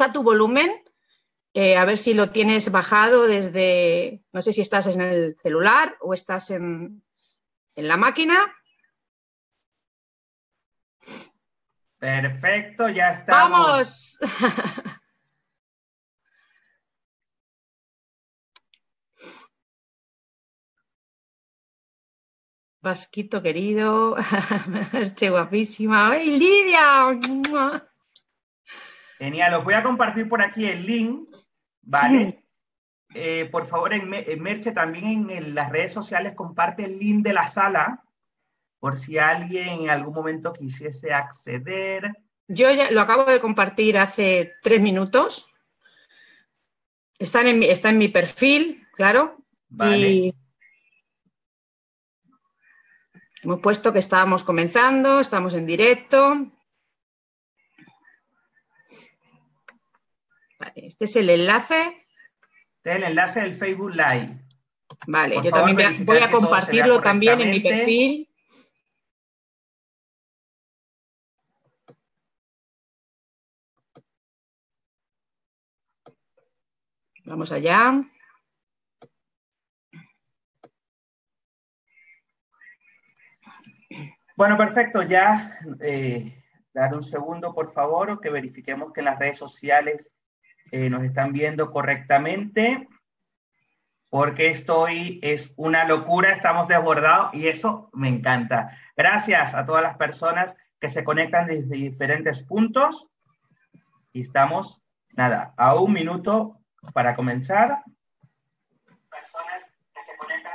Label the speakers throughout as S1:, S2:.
S1: escucha tu volumen, a ver si lo tienes bajado desde, no sé si estás en el celular o estás en la máquina.
S2: Perfecto, ya estamos.
S1: ¡Vamos! Vasquito querido, Merche guapísima. ¡Ay, Lidia!
S2: Genial, os voy a compartir por aquí el link, ¿vale? Por favor, en Merche, también en las redes sociales comparte el link de la sala, por si alguien en algún momento quisiese acceder.
S1: Yo ya lo acabo de compartir hace 3 minutos. Está en mi perfil, claro.
S2: Vale.
S1: Y hemos puesto que estábamos comenzando, estamos en directo. Vale, este es el enlace.
S2: Este es el enlace del Facebook Live.
S1: Vale,
S2: Por
S1: yo
S2: favor,
S1: también voy a compartirlo también en mi perfil. Vamos allá.
S2: Bueno, perfecto. Ya dar un segundo, por favor, que verifiquemos que en las redes sociales nos están viendo correctamente, porque esto hoy es una locura, estamos desbordados y eso me encanta. Gracias a todas las personas que se conectan desde diferentes puntos y estamos, nada, a 1 minuto para comenzar. Personas que se conectan.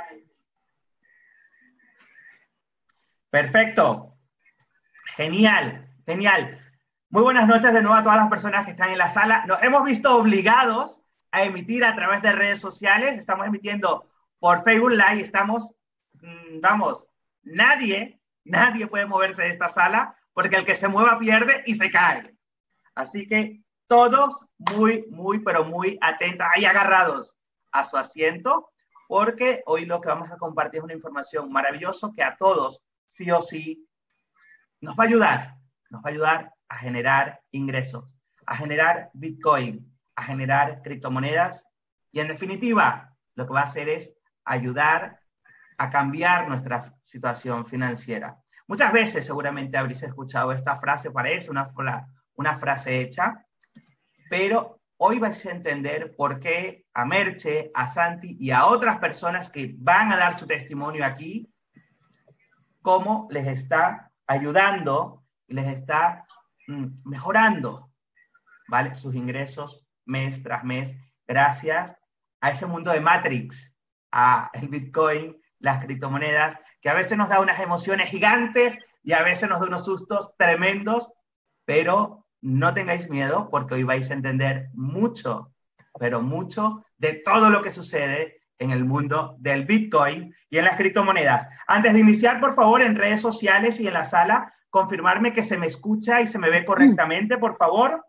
S2: Perfecto. Genial, genial. Muy buenas noches de nuevo a todas las personas que están en la sala. Nos hemos visto obligados a emitir a través de redes sociales. Estamos emitiendo por Facebook Live. Estamos, vamos, nadie puede moverse de esta sala porque el que se mueva pierde y se cae. Así que todos pero muy atentos, ahí agarrados a su asiento, porque hoy lo que vamos a compartir es una información maravillosa que a todos, sí o sí, nos va a ayudar a generar ingresos, a generar Bitcoin, a generar criptomonedas y en definitiva lo que va a hacer es ayudar a cambiar nuestra situación financiera. Muchas veces seguramente habréis escuchado esta frase, parece una frase hecha, pero hoy vais a entender por qué a Merche, a Santi y a otras personas que van a dar su testimonio aquí, cómo les está ayudando y les está mejorando, ¿vale? Sus ingresos mes tras mes, gracias a ese mundo de Matrix, a el Bitcoin, las criptomonedas, que a veces nos da unas emociones gigantes y a veces nos da unos sustos tremendos, pero no tengáis miedo porque hoy vais a entender mucho, pero mucho de todo lo que sucede en el mundo del Bitcoin y en las criptomonedas. Antes de iniciar, por favor, en redes sociales y en la sala, confirmarme que se me escucha y se me ve correctamente, por favor.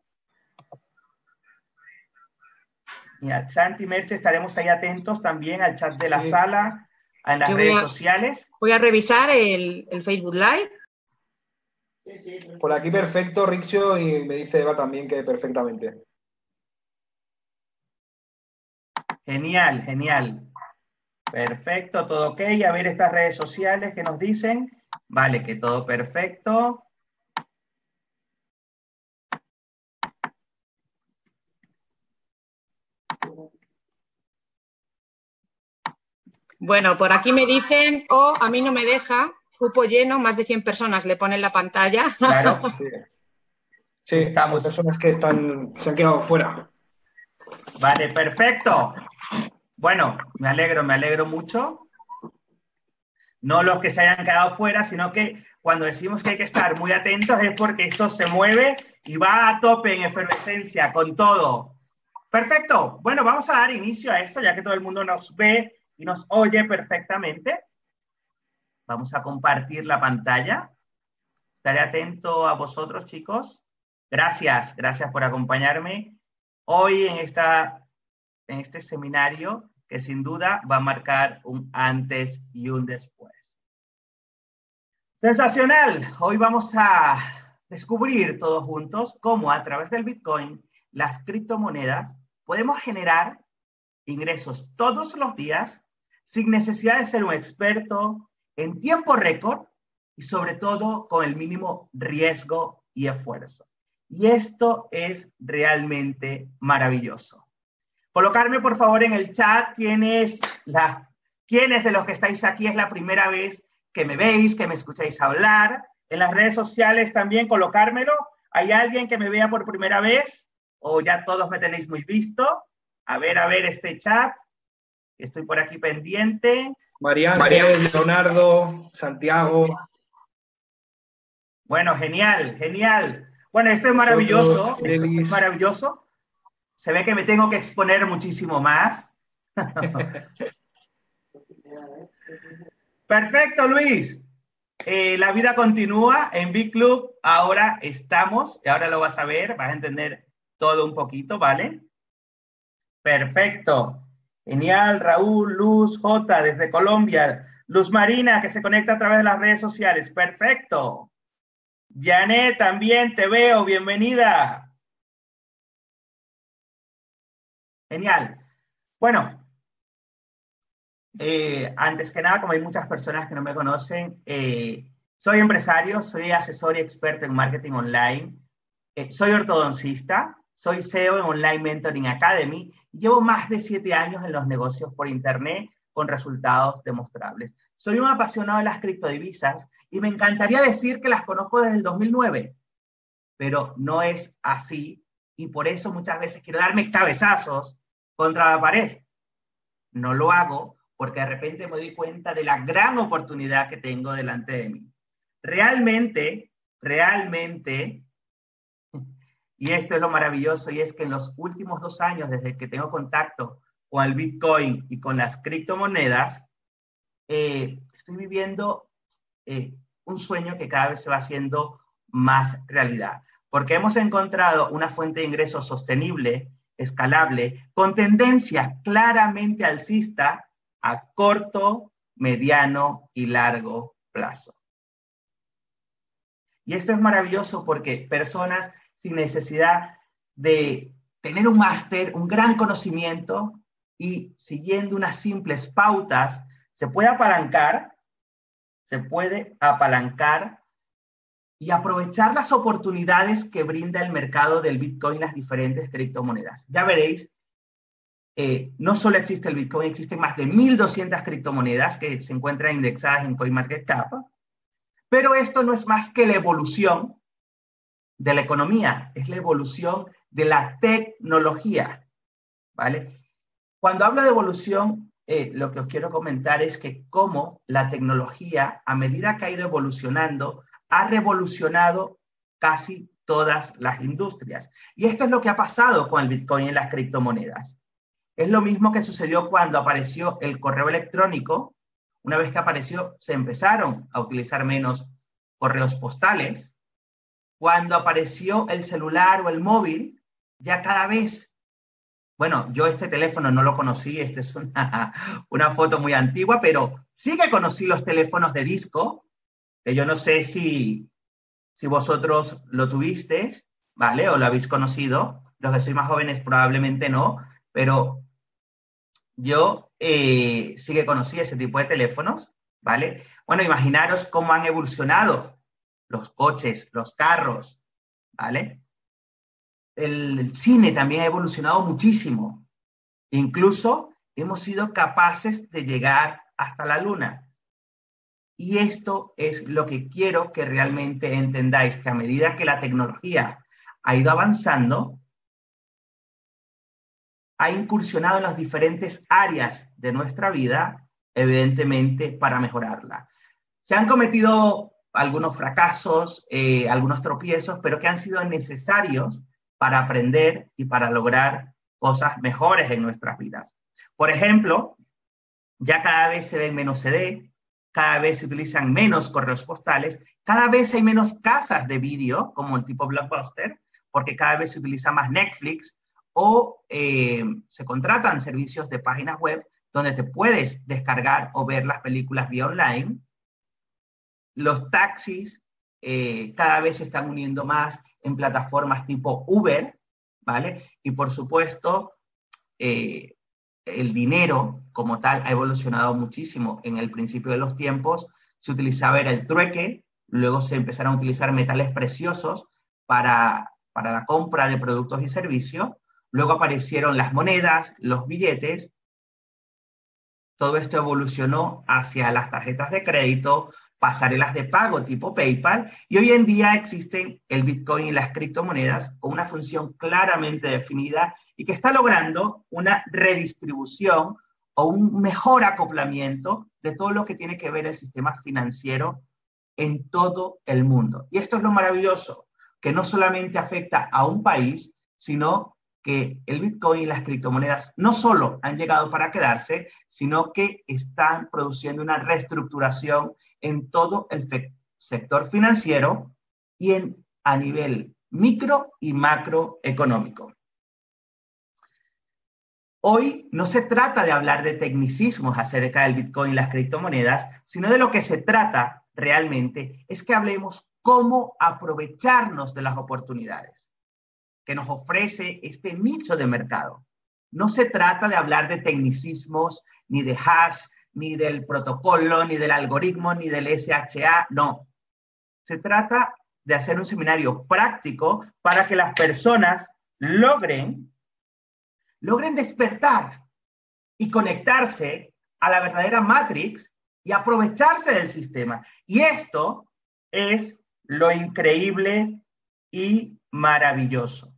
S2: Y a Santi, Merche, estaremos ahí atentos también al chat de la sala, en las redes sociales.
S1: Voy a revisar el Facebook Live.
S3: Sí. Por aquí perfecto, Rixio, y me dice Eva también que perfectamente.
S2: Genial, genial. Perfecto, todo ok. A ver estas redes sociales que nos dicen. Vale, que todo perfecto.
S1: Bueno, por aquí me dicen, a mí no me deja, cupo lleno, más de 100 personas le ponen la pantalla.
S2: Claro.
S3: Sí, hay personas que se han quedado fuera.
S2: Vale, perfecto. Bueno, me alegro mucho. No los que se hayan quedado fuera, sino que cuando decimos que hay que estar muy atentos es porque esto se mueve y va a tope en efervescencia con todo. Perfecto. Bueno, vamos a dar inicio a esto, ya que todo el mundo nos ve y nos oye perfectamente. Vamos a compartir la pantalla. Estaré atento a vosotros, chicos. Gracias por acompañarme hoy en este seminario que sin duda va a marcar un antes y un después. ¡Sensacional! Hoy vamos a descubrir todos juntos cómo a través del Bitcoin las criptomonedas, podemos generar ingresos todos los días sin necesidad de ser un experto, en tiempo récord y sobre todo con el mínimo riesgo y esfuerzo. Y esto es realmente maravilloso. Colocarme por favor en el chat quiénes de los que estáis aquí es la primera vez que me veis, que me escucháis hablar. En las redes sociales también colocármelo. ¿Hay alguien que me vea por primera vez? ¿O ya todos me tenéis muy visto? A ver este chat. Estoy por aquí pendiente.
S3: María Ángel, Leonardo, Santiago.
S2: Bueno, genial, genial. Bueno, esto es maravilloso. Esto es maravilloso. Se ve que me tengo que exponer muchísimo más. Perfecto, Luis. La vida continúa en Big Club. Ahora estamos, y ahora lo vas a ver, vas a entender todo un poquito, ¿vale? Perfecto. Genial, Raúl, Luz, J, desde Colombia. Luz Marina, que se conecta a través de las redes sociales. Perfecto. Janet, también te veo. Bienvenida. Genial. Bueno, antes que nada, como hay muchas personas que no me conocen, soy empresario, soy asesor y experto en marketing online, soy ortodoncista, soy CEO en Online Mentoring Academy y llevo más de 7 años en los negocios por internet con resultados demostrables. Soy un apasionado de las criptodivisas y me encantaría decir que las conozco desde el 2009, pero no es así y por eso muchas veces quiero darme cabezazos contra la pared. No lo hago porque de repente me doy cuenta de la gran oportunidad que tengo delante de mí. Realmente, y esto es lo maravilloso, y es que en los últimos 2 años, desde que tengo contacto con el Bitcoin y con las criptomonedas, estoy viviendo un sueño que cada vez se va haciendo más realidad. Porque hemos encontrado una fuente de ingresos sostenible, escalable, con tendencia claramente alcista a corto, mediano y largo plazo. Y esto es maravilloso porque personas sin necesidad de tener un máster, un gran conocimiento y siguiendo unas simples pautas, se puede apalancar y aprovechar las oportunidades que brinda el mercado del Bitcoin y las diferentes criptomonedas. Ya veréis, no solo existe el Bitcoin, existen más de 1.200 criptomonedas que se encuentran indexadas en CoinMarketCap, pero esto no es más que la evolución de la economía, es la evolución de la tecnología, ¿vale? Cuando hablo de evolución, lo que os quiero comentar es que cómo la tecnología, a medida que ha ido evolucionando, ha revolucionado casi todas las industrias. Y esto es lo que ha pasado con el Bitcoin y las criptomonedas. Es lo mismo que sucedió cuando apareció el correo electrónico. Una vez que apareció, se empezaron a utilizar menos correos postales. Cuando apareció el celular o el móvil, ya cada vez... Bueno, yo este teléfono no lo conocí, esta es una foto muy antigua, pero sí que conocí los teléfonos de disco, que yo no sé si vosotros lo tuvisteis, ¿vale? O lo habéis conocido. Los que sois más jóvenes probablemente no, pero yo sí que conocí ese tipo de teléfonos, ¿vale? Bueno, imaginaros cómo han evolucionado los coches, los carros, ¿vale? El cine también ha evolucionado muchísimo. Incluso hemos sido capaces de llegar hasta la luna. Y esto es lo que quiero que realmente entendáis, que a medida que la tecnología ha ido avanzando, ha incursionado en las diferentes áreas de nuestra vida, evidentemente, para mejorarla. Se han cometido algunos fracasos, algunos tropiezos, pero que han sido necesarios para aprender y para lograr cosas mejores en nuestras vidas. Por ejemplo, ya cada vez se ven menos CD, cada vez se utilizan menos correos postales, cada vez hay menos casas de vídeo, como el tipo Blockbuster, porque cada vez se utiliza más Netflix, o se contratan servicios de páginas web donde te puedes descargar o ver las películas vía online. Los taxis cada vez se están uniendo más en plataformas tipo Uber, ¿vale? Y por supuesto, el dinero como tal ha evolucionado muchísimo. En el principio de los tiempos se utilizaba era el trueque, luego se empezaron a utilizar metales preciosos para la compra de productos y servicios, luego aparecieron las monedas, los billetes, todo esto evolucionó hacia las tarjetas de crédito, pasarelas de pago tipo PayPal, y hoy en día existen el Bitcoin y las criptomonedas con una función claramente definida y que está logrando una redistribución o un mejor acoplamiento de todo lo que tiene que ver el sistema financiero en todo el mundo. Y esto es lo maravilloso, que no solamente afecta a un país, sino que el Bitcoin y las criptomonedas no solo han llegado para quedarse, sino que están produciendo una reestructuración en todo el sector financiero y a nivel micro y macroeconómico. Hoy no se trata de hablar de tecnicismos acerca del Bitcoin y las criptomonedas, sino de lo que se trata realmente es que hablemos cómo aprovecharnos de las oportunidades que nos ofrece este nicho de mercado. No se trata de hablar de tecnicismos, ni de hash, ni del protocolo, ni del algoritmo, ni del SHA, no. Se trata de hacer un seminario práctico para que las personas logren despertar y conectarse a la verdadera Matrix y aprovecharse del sistema. Y esto es lo increíble y maravilloso.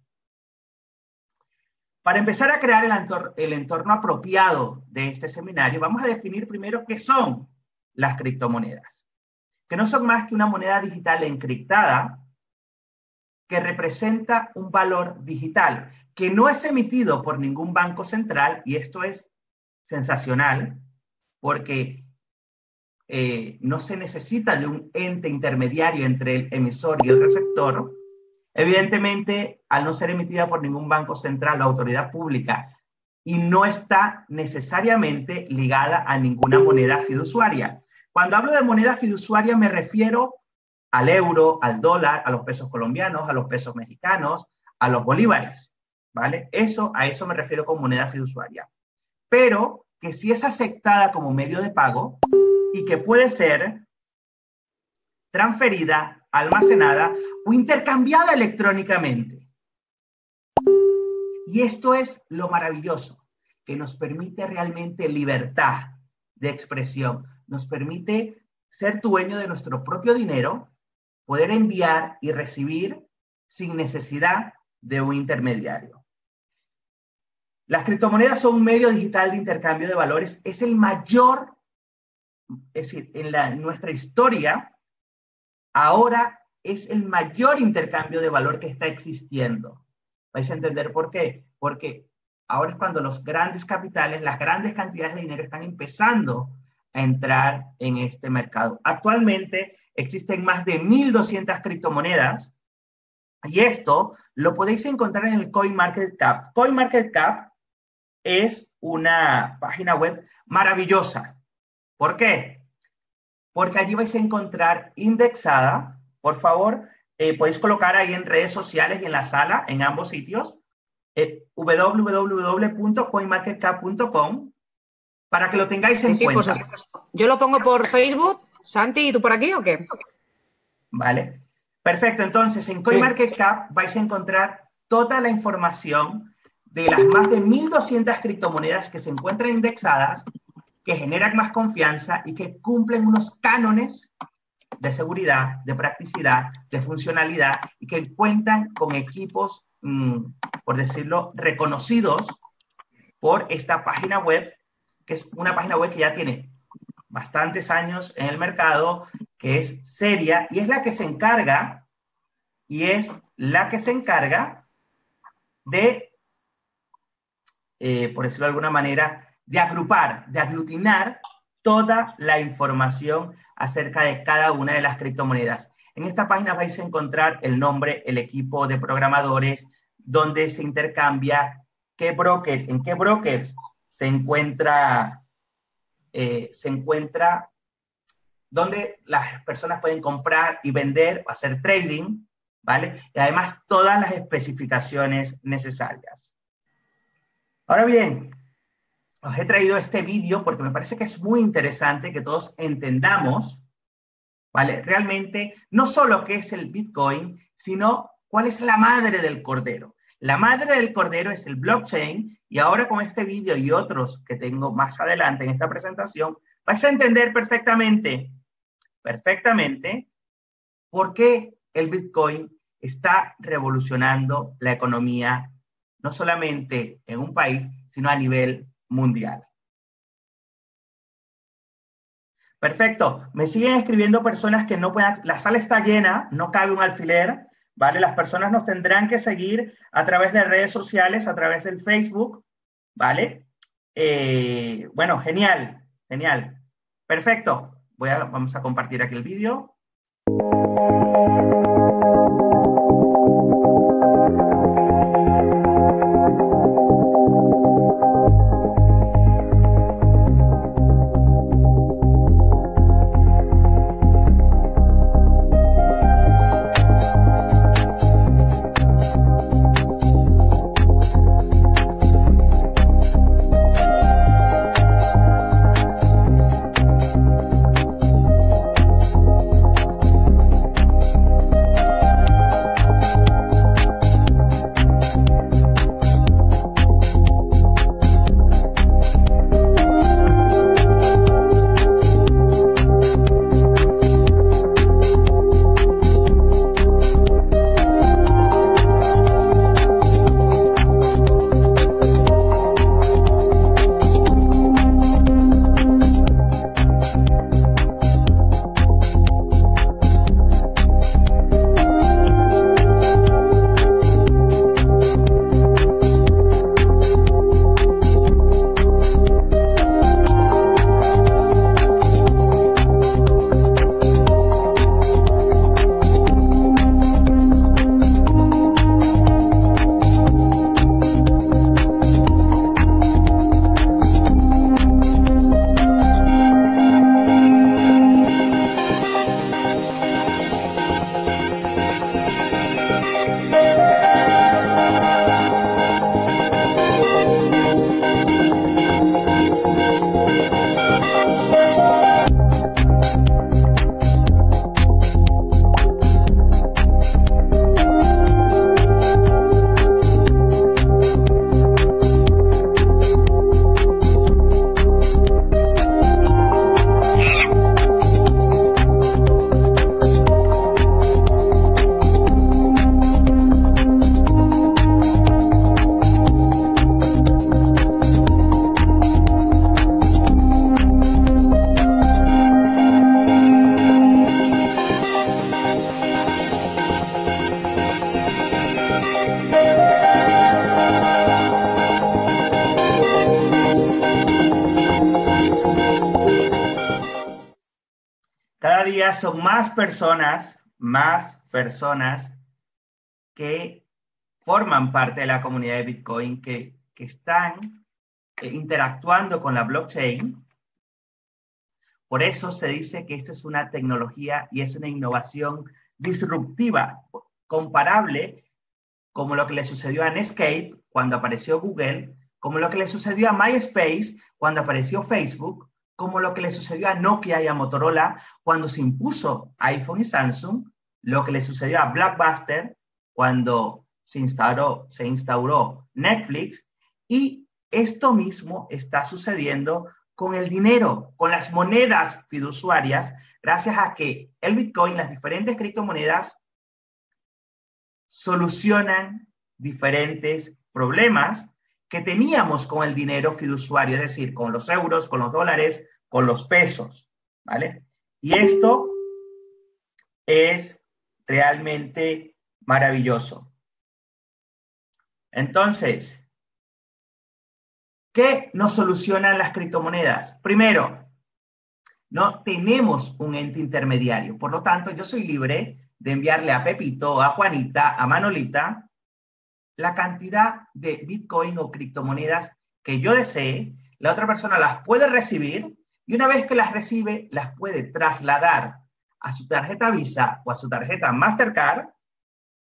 S2: Para empezar a crear el entorno apropiado de este seminario, vamos a definir primero qué son las criptomonedas, que no son más que una moneda digital encriptada que representa un valor digital, que no es emitido por ningún banco central, y esto es sensacional, porque no se necesita de un ente intermediario entre el emisor y el receptor. Evidentemente, al no ser emitida por ningún banco central o autoridad pública y no está necesariamente ligada a ninguna moneda fiduciaria. Cuando hablo de moneda fiduciaria me refiero al euro, al dólar, a los pesos colombianos, a los pesos mexicanos, a los bolívares, ¿vale? A eso me refiero con moneda fiduciaria. Pero que sí es aceptada como medio de pago y que puede ser transferida, almacenada o intercambiada electrónicamente. Y esto es lo maravilloso, que nos permite realmente libertad de expresión, nos permite ser dueño de nuestro propio dinero, poder enviar y recibir sin necesidad de un intermediario. Las criptomonedas son un medio digital de intercambio de valores, es el mayor, es decir, en nuestra historia, ahora es el mayor intercambio de valor que está existiendo. ¿Vais a entender por qué? Porque ahora es cuando los grandes capitales, las grandes cantidades de dinero están empezando a entrar en este mercado. Actualmente existen más de 1.200 criptomonedas y esto lo podéis encontrar en el CoinMarketCap. CoinMarketCap es una página web maravillosa. ¿Por qué? Porque allí vais a encontrar indexada, por favor, podéis colocar ahí en redes sociales y en la sala, en ambos sitios, www.coinmarketcap.com, para que lo tengáis en cuenta.
S1: Pues, yo lo pongo por Facebook. Santi, ¿y tú por aquí o qué?
S2: Vale. Perfecto. Entonces, en CoinMarketCap vais a encontrar toda la información de las más de 1.200 criptomonedas que se encuentran indexadas, que generan más confianza y que cumplen unos cánones de seguridad, de practicidad, de funcionalidad y que cuentan con equipos, por decirlo, reconocidos por esta página web, que es una página web que ya tiene bastantes años en el mercado, que es seria y es la que se encarga, de, por decirlo de alguna manera, de agrupar, de aglutinar toda la información acerca de cada una de las criptomonedas. En esta página vais a encontrar el nombre, el equipo de programadores, donde se intercambia en qué brokers se encuentra donde las personas pueden comprar y vender, hacer trading, ¿vale? Y además todas las especificaciones necesarias. Ahora bien, os he traído este vídeo porque me parece que es muy interesante que todos entendamos, ¿vale? Realmente, no solo qué es el Bitcoin, sino cuál es la madre del cordero. La madre del cordero es el blockchain, y ahora con este vídeo y otros que tengo más adelante en esta presentación, vais a entender perfectamente por qué el Bitcoin está revolucionando la economía, no solamente en un país, sino a nivel mundial. Perfecto. Me siguen escribiendo personas que no puedan... La sala está llena, no cabe un alfiler, ¿vale? Las personas nos tendrán que seguir a través de redes sociales, a través del Facebook, ¿vale? Bueno, genial, genial. Perfecto. Vamos a compartir aquí el vídeo. Cada día son más personas que forman parte de la comunidad de Bitcoin, que están interactuando con la blockchain. Por eso se dice que esto es una tecnología y es una innovación disruptiva, comparable como lo que le sucedió a Netscape cuando apareció Google, como lo que le sucedió a MySpace cuando apareció Facebook, como lo que le sucedió a Nokia y a Motorola cuando se impuso iPhone y Samsung, lo que le sucedió a Blockbuster cuando se instauró Netflix, y esto mismo está sucediendo con el dinero, con las monedas fiduciarias, gracias a que el Bitcoin, las diferentes criptomonedas, solucionan diferentes problemas que teníamos con el dinero fiduciario, es decir, con los euros, con los dólares, con los pesos, ¿vale? Y esto es realmente maravilloso. Entonces, ¿qué nos solucionan las criptomonedas? Primero, no tenemos un ente intermediario. Por lo tanto, yo soy libre de enviarle a Pepito, a Juanita, a Manolita, la cantidad de Bitcoin o criptomonedas que yo desee. La otra persona las puede recibir y una vez que las recibe, las puede trasladar a su tarjeta Visa o a su tarjeta Mastercard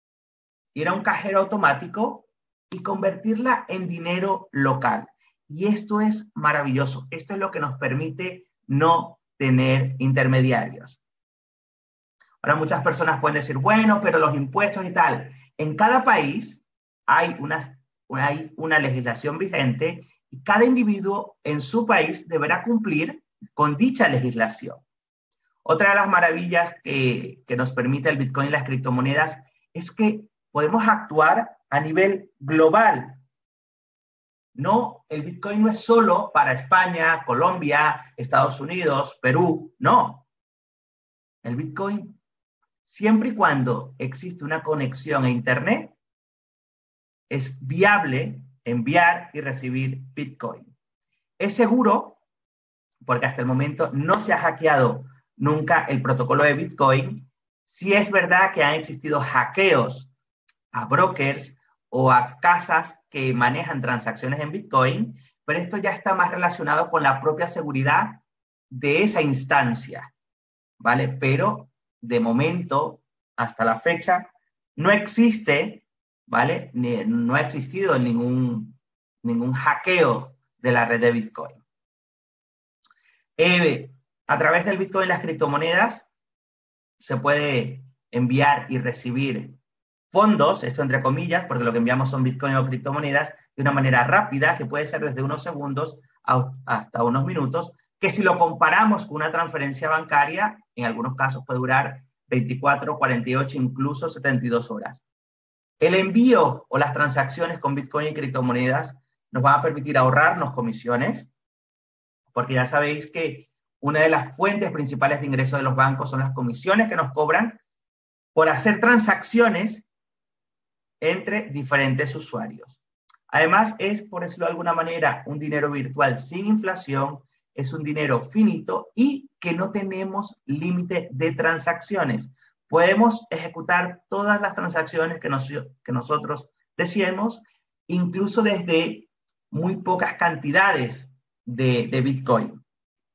S2: ir a un cajero automático y convertirla en dinero local. Y esto es maravilloso. Esto es lo que nos permite no tener intermediarios. Ahora muchas personas pueden decir, bueno, pero los impuestos y tal. En cada país hay una legislación vigente y cada individuo en su país deberá cumplir con dicha legislación. Otra de las maravillas que nos permite el Bitcoin y las criptomonedas es que podemos actuar a nivel global. No, el Bitcoin no es solo para España, Colombia, Estados Unidos, Perú, no. El Bitcoin, siempre y cuando existe una conexión a Internet, es viable enviar y recibir Bitcoin. Es seguro, porque hasta el momento no se ha hackeado nunca el protocolo de Bitcoin. Sí es verdad que han existido hackeos a brokers o a casas que manejan transacciones en Bitcoin, pero esto ya está más relacionado con la propia seguridad de esa instancia, ¿vale? Pero de momento, hasta la fecha, no existe, ¿vale? No ha existido ningún hackeo de la red de Bitcoin. A través del Bitcoin y las criptomonedas se puede enviar y recibir fondos, esto entre comillas, porque lo que enviamos son Bitcoin o criptomonedas, de una manera rápida, que puede ser desde unos segundos hasta unos minutos, que si lo comparamos con una transferencia bancaria, en algunos casos puede durar 24, 48, incluso 72 horas. El envío o las transacciones con Bitcoin y criptomonedas nos van a permitir ahorrarnos comisiones, porque ya sabéis que una de las fuentes principales de ingreso de los bancos son las comisiones que nos cobran por hacer transacciones entre diferentes usuarios. Además, es, por decirlo de alguna manera, un dinero virtual sin inflación, es un dinero finito y que no tenemos límite de transacciones. Podemos ejecutar todas las transacciones que nosotros deseemos, incluso desde muy pocas cantidades de Bitcoin.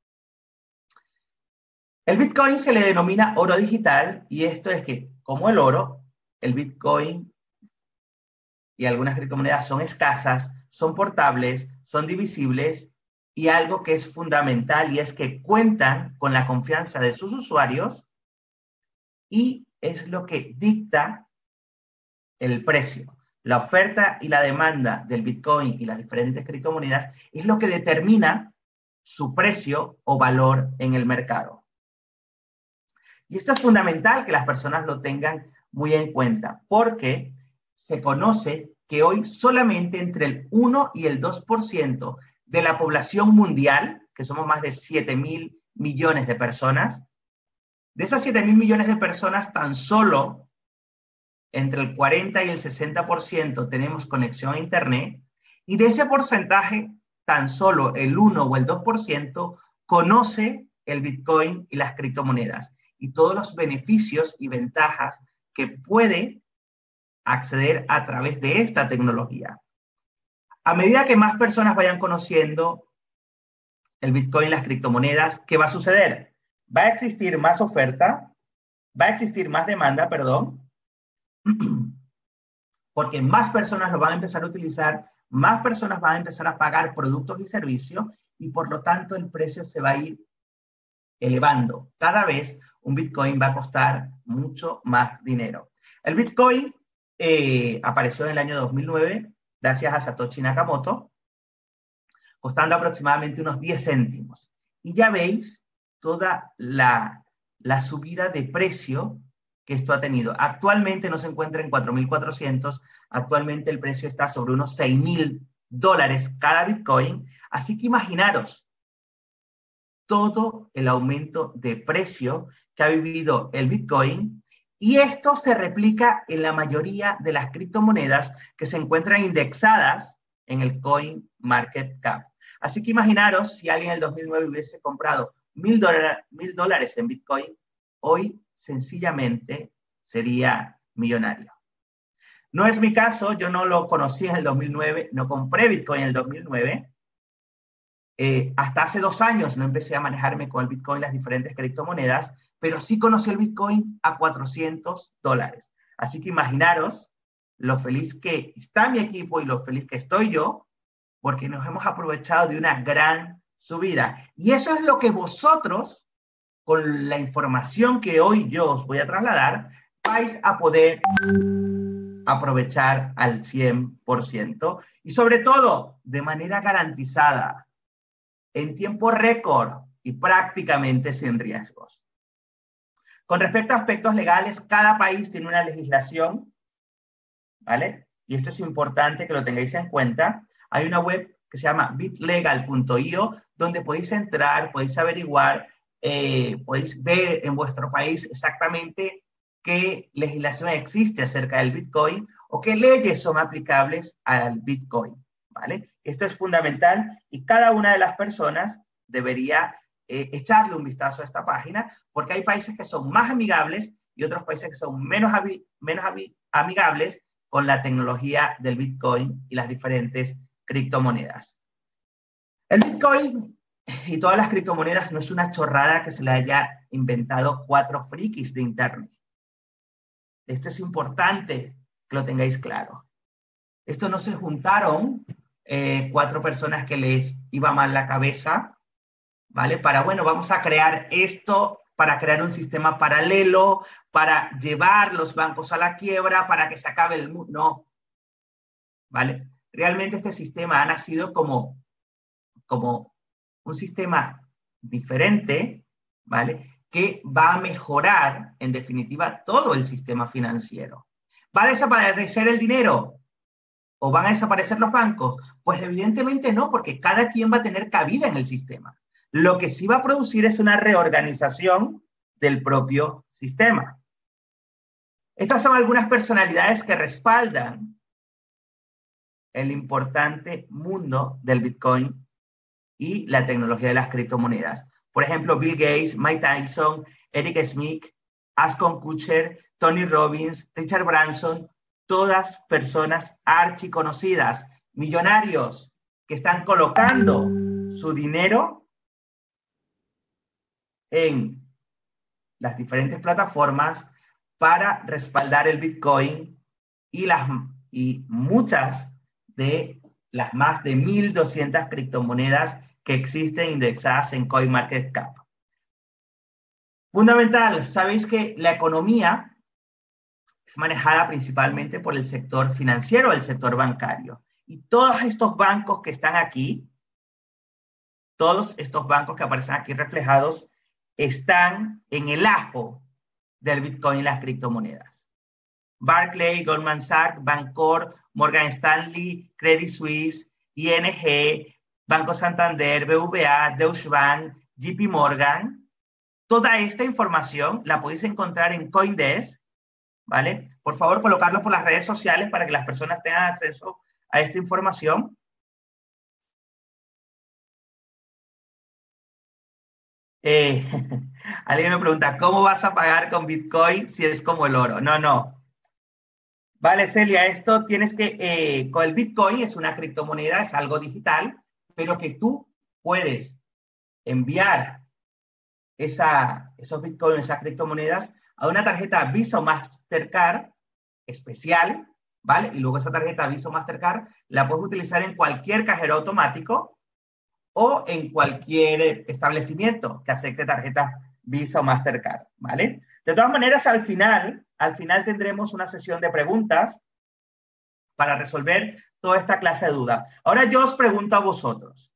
S2: El Bitcoin se le denomina oro digital y esto es que, como el oro, el Bitcoin y algunas criptomonedas son escasas, son portables, son divisibles y algo que es fundamental y es que cuentan con la confianza de sus usuarios y es lo que dicta el precio. La oferta y la demanda del Bitcoin y las diferentes criptomonedas es lo que determina su precio o valor en el mercado. Y esto es fundamental que las personas lo tengan muy en cuenta, porque se conoce que hoy solamente entre el 1 y el 2% de la población mundial, que somos más de 7.000 millones de personas, de esas 7.000 millones de personas, tan solo entre el 40 y el 60% tenemos conexión a Internet, y de ese porcentaje, tan solo el 1 o el 2% conoce el Bitcoin y las criptomonedas, y todos los beneficios y ventajas que puede acceder a través de esta tecnología. A medida que más personas vayan conociendo el Bitcoin y las criptomonedas, ¿qué va a suceder? Va a existir más oferta, va a existir más demanda, perdón, porque más personas lo van a empezar a utilizar, más personas van a empezar a pagar productos y servicios y por lo tanto el precio se va a ir elevando. Cada vez un Bitcoin va a costar mucho más dinero. El Bitcoin apareció en el año 2009 gracias a Satoshi Nakamoto, costando aproximadamente unos 10 céntimos. Y ya veis toda la subida de precio que esto ha tenido. Actualmente no se encuentra en 4.400, actualmente el precio está sobre unos $6.000 cada Bitcoin, así que imaginaros todo el aumento de precio que ha vivido el Bitcoin, y esto se replica en la mayoría de las criptomonedas que se encuentran indexadas en el CoinMarketCap. Así que imaginaros si alguien en el 2009 hubiese comprado $1.000 en Bitcoin, hoy sencillamente sería millonario. No es mi caso, yo no lo conocí en el 2009, no compré Bitcoin en el 2009. Hasta hace 2 años no empecé a manejarme con el Bitcoin y las diferentes criptomonedas, pero sí conocí el Bitcoin a $400. Así que imaginaros lo feliz que está mi equipo y lo feliz que estoy yo, porque nos hemos aprovechado de una gran subida. Y eso es lo que vosotros, con la información que hoy yo os voy a trasladar, vais a poder aprovechar al 100% y sobre todo de manera garantizada, en tiempo récord y prácticamente sin riesgos. Con respecto a aspectos legales, cada país tiene una legislación, ¿vale? Y esto es importante que lo tengáis en cuenta. Hay una web que se llama bitlegal.io donde podéis entrar, podéis averiguar, podéis ver en vuestro país exactamente qué legislación existe acerca del Bitcoin o qué leyes son aplicables al Bitcoin, ¿vale? Esto es fundamental y cada una de las personas debería echarle un vistazo a esta página porque hay países que son más amigables y otros países que son menos amigables con la tecnología del Bitcoin y las diferentes criptomonedas. El Bitcoin y todas las criptomonedas no es una chorrada que se le haya inventado 4 frikis de internet. Esto es importante que lo tengáis claro. Esto no se juntaron 4 personas que les iba mal la cabeza, ¿vale? Para, bueno, vamos a crear esto, para crear un sistema paralelo, para llevar los bancos a la quiebra, para que se acabe el mundo. No, ¿vale? Realmente este sistema ha nacido como un sistema diferente, ¿vale? Que va a mejorar, en definitiva, todo el sistema financiero. ¿Va a desaparecer el dinero? ¿O van a desaparecer los bancos? Pues evidentemente no, porque cada quien va a tener cabida en el sistema. Lo que sí va a producir es una reorganización del propio sistema. Estas son algunas personalidades que respaldan el importante mundo del Bitcoin y la tecnología de las criptomonedas. Por ejemplo, Bill Gates, Mike Tyson, Eric Schmidt, Ashton Kutcher, Tony Robbins, Richard Branson, todas personas archiconocidas, millonarios que están colocando su dinero en las diferentes plataformas para respaldar el Bitcoin y muchas de las más de 1.200 criptomonedas que existen indexadas en CoinMarketCap. Fundamental, sabéis que la economía es manejada principalmente por el sector financiero, el sector bancario. Y todos estos bancos que están aquí, todos estos bancos que aparecen aquí reflejados, están en el ajo del Bitcoin y las criptomonedas. Barclays, Goldman Sachs, Bancor, Morgan Stanley, Credit Suisse, ING, Banco Santander, BVA, Deutsche Bank, JP Morgan. Toda esta información la podéis encontrar en CoinDesk, ¿vale? Por favor, colocarlo por las redes sociales para que las personas tengan acceso a esta información. Alguien me pregunta, ¿cómo vas a pagar con Bitcoin si es como el oro? No, no. Vale, Celia, esto tienes que, con el Bitcoin es una criptomoneda, es algo digital, pero que tú puedes enviar esos Bitcoins, esas criptomonedas, a una tarjeta Visa o Mastercard especial, ¿vale? Y luego esa tarjeta Visa o Mastercard la puedes utilizar en cualquier cajero automático o en cualquier establecimiento que acepte tarjeta Visa o Mastercard, ¿vale? De todas maneras, al final tendremos una sesión de preguntas para resolver toda esta clase de dudas. Ahora yo os pregunto a vosotros,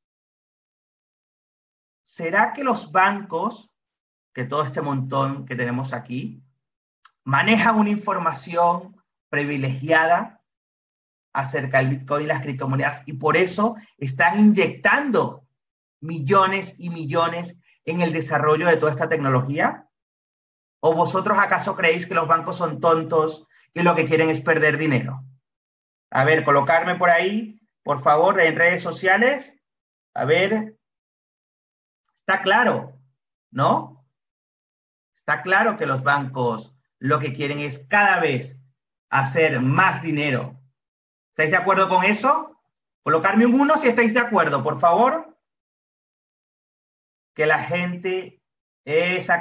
S2: ¿será que los bancos, que todo este montón que tenemos aquí, manejan una información privilegiada acerca del Bitcoin y las criptomonedas y por eso están inyectando millones y millones en el desarrollo de toda esta tecnología? ¿O vosotros acaso creéis que los bancos son tontos y lo que quieren es perder dinero? A ver, colocarme por ahí, por favor, en redes sociales. A ver, está claro, ¿no? Está claro que los bancos lo que quieren es cada vez hacer más dinero. ¿Estáis de acuerdo con eso? Colocarme un 1 si estáis de acuerdo, por favor. Que la gente,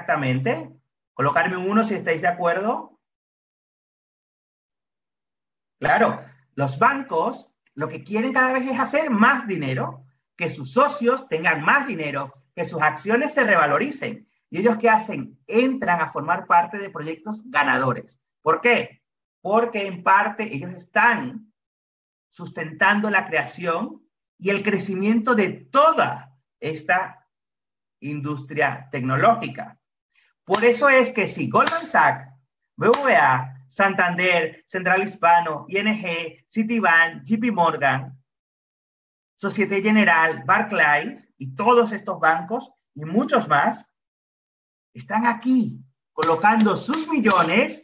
S2: exactamente. Colocarme un 1 si estáis de acuerdo. Claro, los bancos lo que quieren cada vez es hacer más dinero, que sus socios tengan más dinero, que sus acciones se revaloricen. ¿Y ellos qué hacen? Entran a formar parte de proyectos ganadores. ¿Por qué? Porque en parte ellos están sustentando la creación y el crecimiento de toda esta industria tecnológica. Por eso es que si Goldman Sachs, BBVA, Santander, Central Hispano, ING, Citibank, JP Morgan, Societe Generale, Barclays y todos estos bancos y muchos más están aquí colocando sus millones,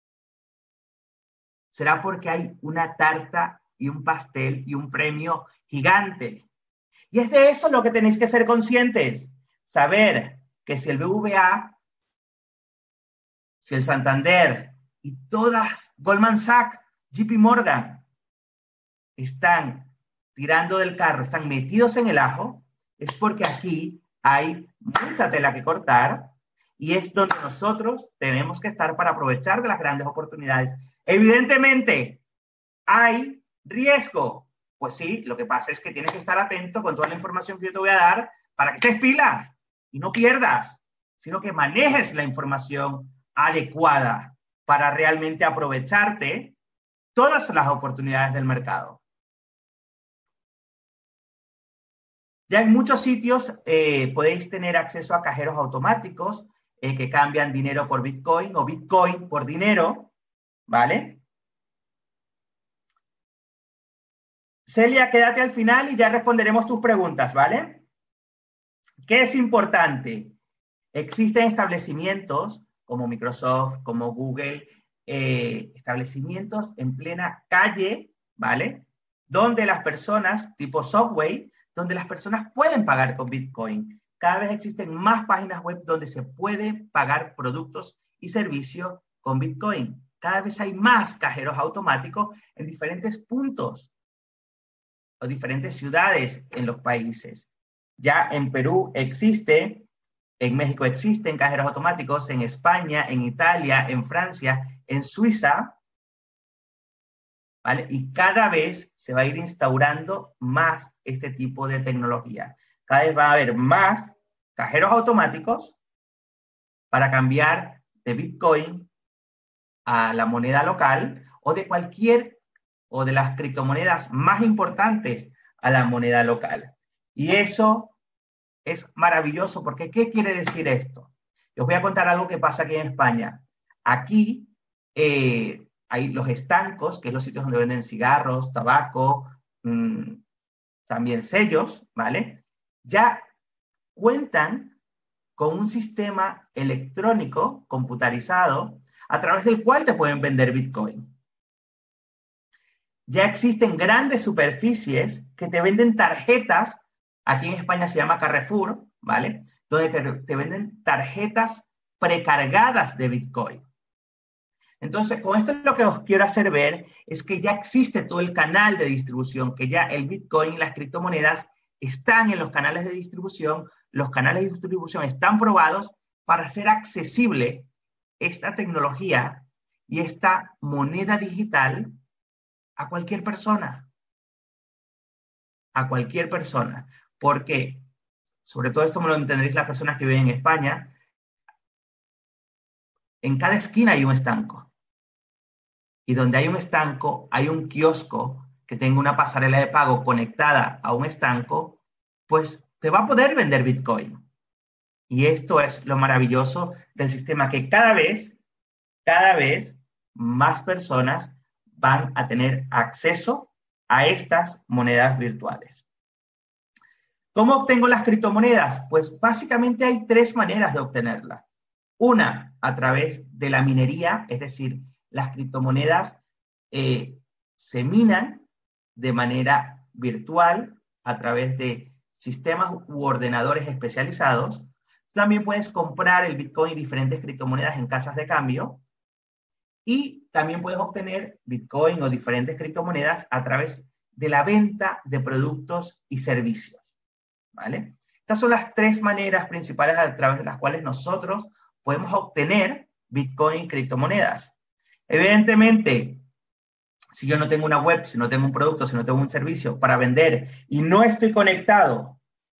S2: será porque hay una tarta y un pastel y un premio gigante. Y es de eso lo que tenéis que ser conscientes. Saber que si el BBVA, si el Santander y todas, Goldman Sachs, JP Morgan, están tirando del carro, están metidos en el ajo, es porque aquí hay mucha tela que cortar y es donde nosotros tenemos que estar para aprovechar de las grandes oportunidades. Evidentemente, hay riesgo. Pues sí, lo que pasa es que tienes que estar atento con toda la información que yo te voy a dar para que estés pila y no pierdas, sino que manejes la información adecuada para realmente aprovecharte todas las oportunidades del mercado. Ya en muchos sitios podéis tener acceso a cajeros automáticos que cambian dinero por Bitcoin o Bitcoin por dinero, ¿vale? Celia, quédate al final y ya responderemos tus preguntas, ¿vale? ¿Qué es importante? Existen establecimientos como Microsoft, como Google, establecimientos en plena calle, ¿vale? Donde las personas, tipo Subway, donde las personas pueden pagar con Bitcoin. Cada vez existen más páginas web donde se puede pagar productos y servicios con Bitcoin. Cada vez hay más cajeros automáticos en diferentes puntos o diferentes ciudades en los países. Ya en Perú existe, en México existen cajeros automáticos, en España, en Italia, en Francia, en Suiza, ¿vale? Y cada vez se va a ir instaurando más este tipo de tecnología. Cada vez va a haber más cajeros automáticos para cambiar de Bitcoin a la moneda local o de cualquier o de las criptomonedas más importantes a la moneda local. Y eso es maravilloso porque ¿qué quiere decir esto? Os voy a contar algo que pasa aquí en España. Aquí hay los estancos, que es los sitios donde venden cigarros, tabaco, también sellos, ¿vale? Ya cuentan con un sistema electrónico computarizado a través del cual te pueden vender Bitcoin. Ya existen grandes superficies que te venden tarjetas, aquí en España se llama Carrefour, ¿vale? Donde te venden tarjetas precargadas de Bitcoin. Entonces, con esto lo que os quiero hacer ver es que ya existe todo el canal de distribución, que ya el Bitcoin y las criptomonedas están en los canales de distribución, los canales de distribución están probados para hacer accesible esta tecnología y esta moneda digital a cualquier persona. A cualquier persona. Porque, sobre todo esto me lo entenderéis las personas que viven en España, en cada esquina hay un estanco. Y donde hay un estanco, hay un kiosco que tenga una pasarela de pago conectada a un estanco, pues te va a poder vender Bitcoin. Y esto es lo maravilloso del sistema, que cada vez más personas van a tener acceso a estas monedas virtuales. ¿Cómo obtengo las criptomonedas? Pues básicamente hay tres maneras de obtenerlas. Una, a través de la minería, es decir, las criptomonedas se minan de manera virtual a través de sistemas u ordenadores especializados. También puedes comprar el Bitcoin y diferentes criptomonedas en casas de cambio. Y también puedes obtener Bitcoin o diferentes criptomonedas a través de la venta de productos y servicios, ¿vale? Estas son las tres maneras principales a través de las cuales nosotros podemos obtener Bitcoin y criptomonedas. Evidentemente, si yo no tengo una web, si no tengo un producto, si no tengo un servicio para vender y no estoy conectado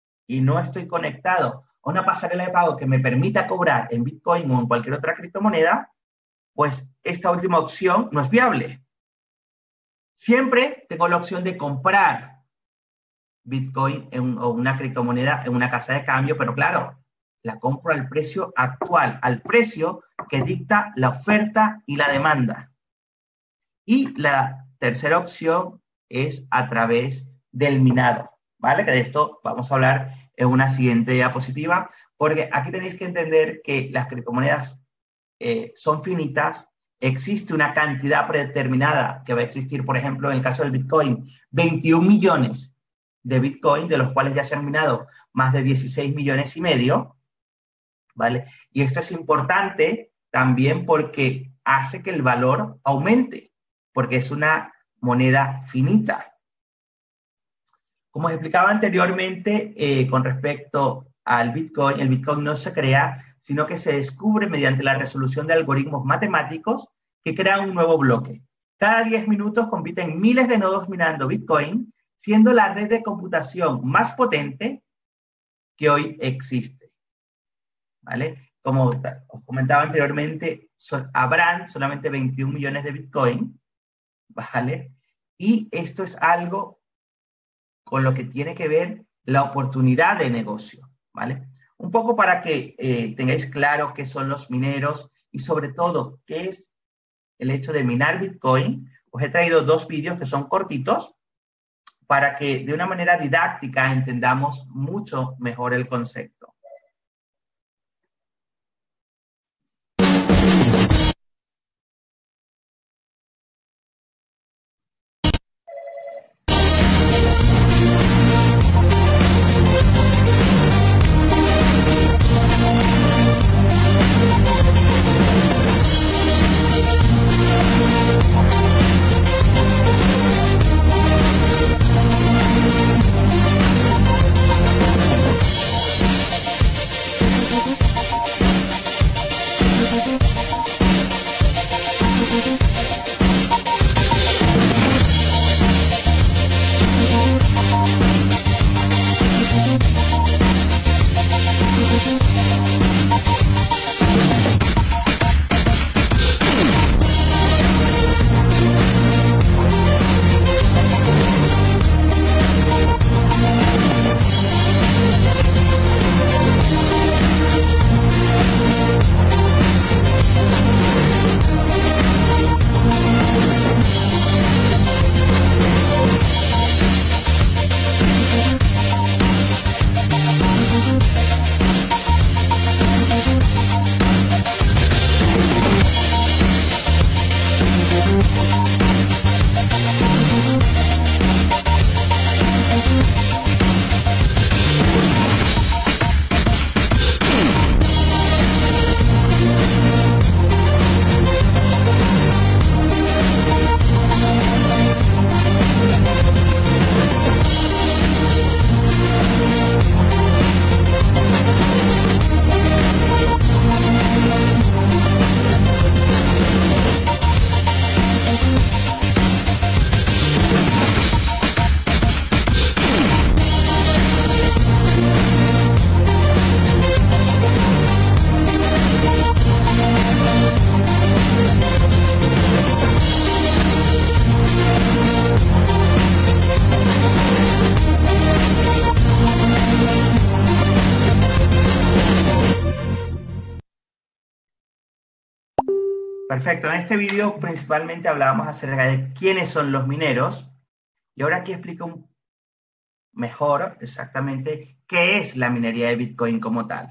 S2: a una pasarela de pago que me permita cobrar en Bitcoin o en cualquier otra criptomoneda, pues esta última opción no es viable. Siempre tengo la opción de comprar Bitcoin o una criptomoneda en una casa de cambio, pero claro, la compro al precio actual, al precio que dicta la oferta y la demanda. Y la tercera opción es a través del minado, ¿vale? Que de esto vamos a hablar en una siguiente diapositiva, porque aquí tenéis que entender que las criptomonedas son finitas, existe una cantidad predeterminada que va a existir, por ejemplo, en el caso del Bitcoin, 21 millones de Bitcoin, de los cuales ya se han minado más de 16 millones y medio, ¿vale? Y esto es importante también porque hace que el valor aumente, porque es una moneda finita. Como os explicaba anteriormente, con respecto al Bitcoin, el Bitcoin no se crea, sino que se descubre mediante la resolución de algoritmos matemáticos que crean un nuevo bloque. Cada 10 minutos compiten miles de nodos minando Bitcoin, siendo la red de computación más potente que hoy existe, ¿vale? Como os comentaba anteriormente, habrán solamente 21 millones de Bitcoin, ¿vale? Y esto es algo con lo que tiene que ver la oportunidad de negocio, ¿vale? Un poco para que tengáis claro qué son los mineros y sobre todo qué es el hecho de minar Bitcoin, os he traído dos vídeos que son cortitos para que de una manera didáctica entendamos mucho mejor el concepto. Perfecto, en este vídeo principalmente hablábamos acerca de quiénes son los mineros y ahora aquí explico mejor exactamente qué es la minería de Bitcoin como tal.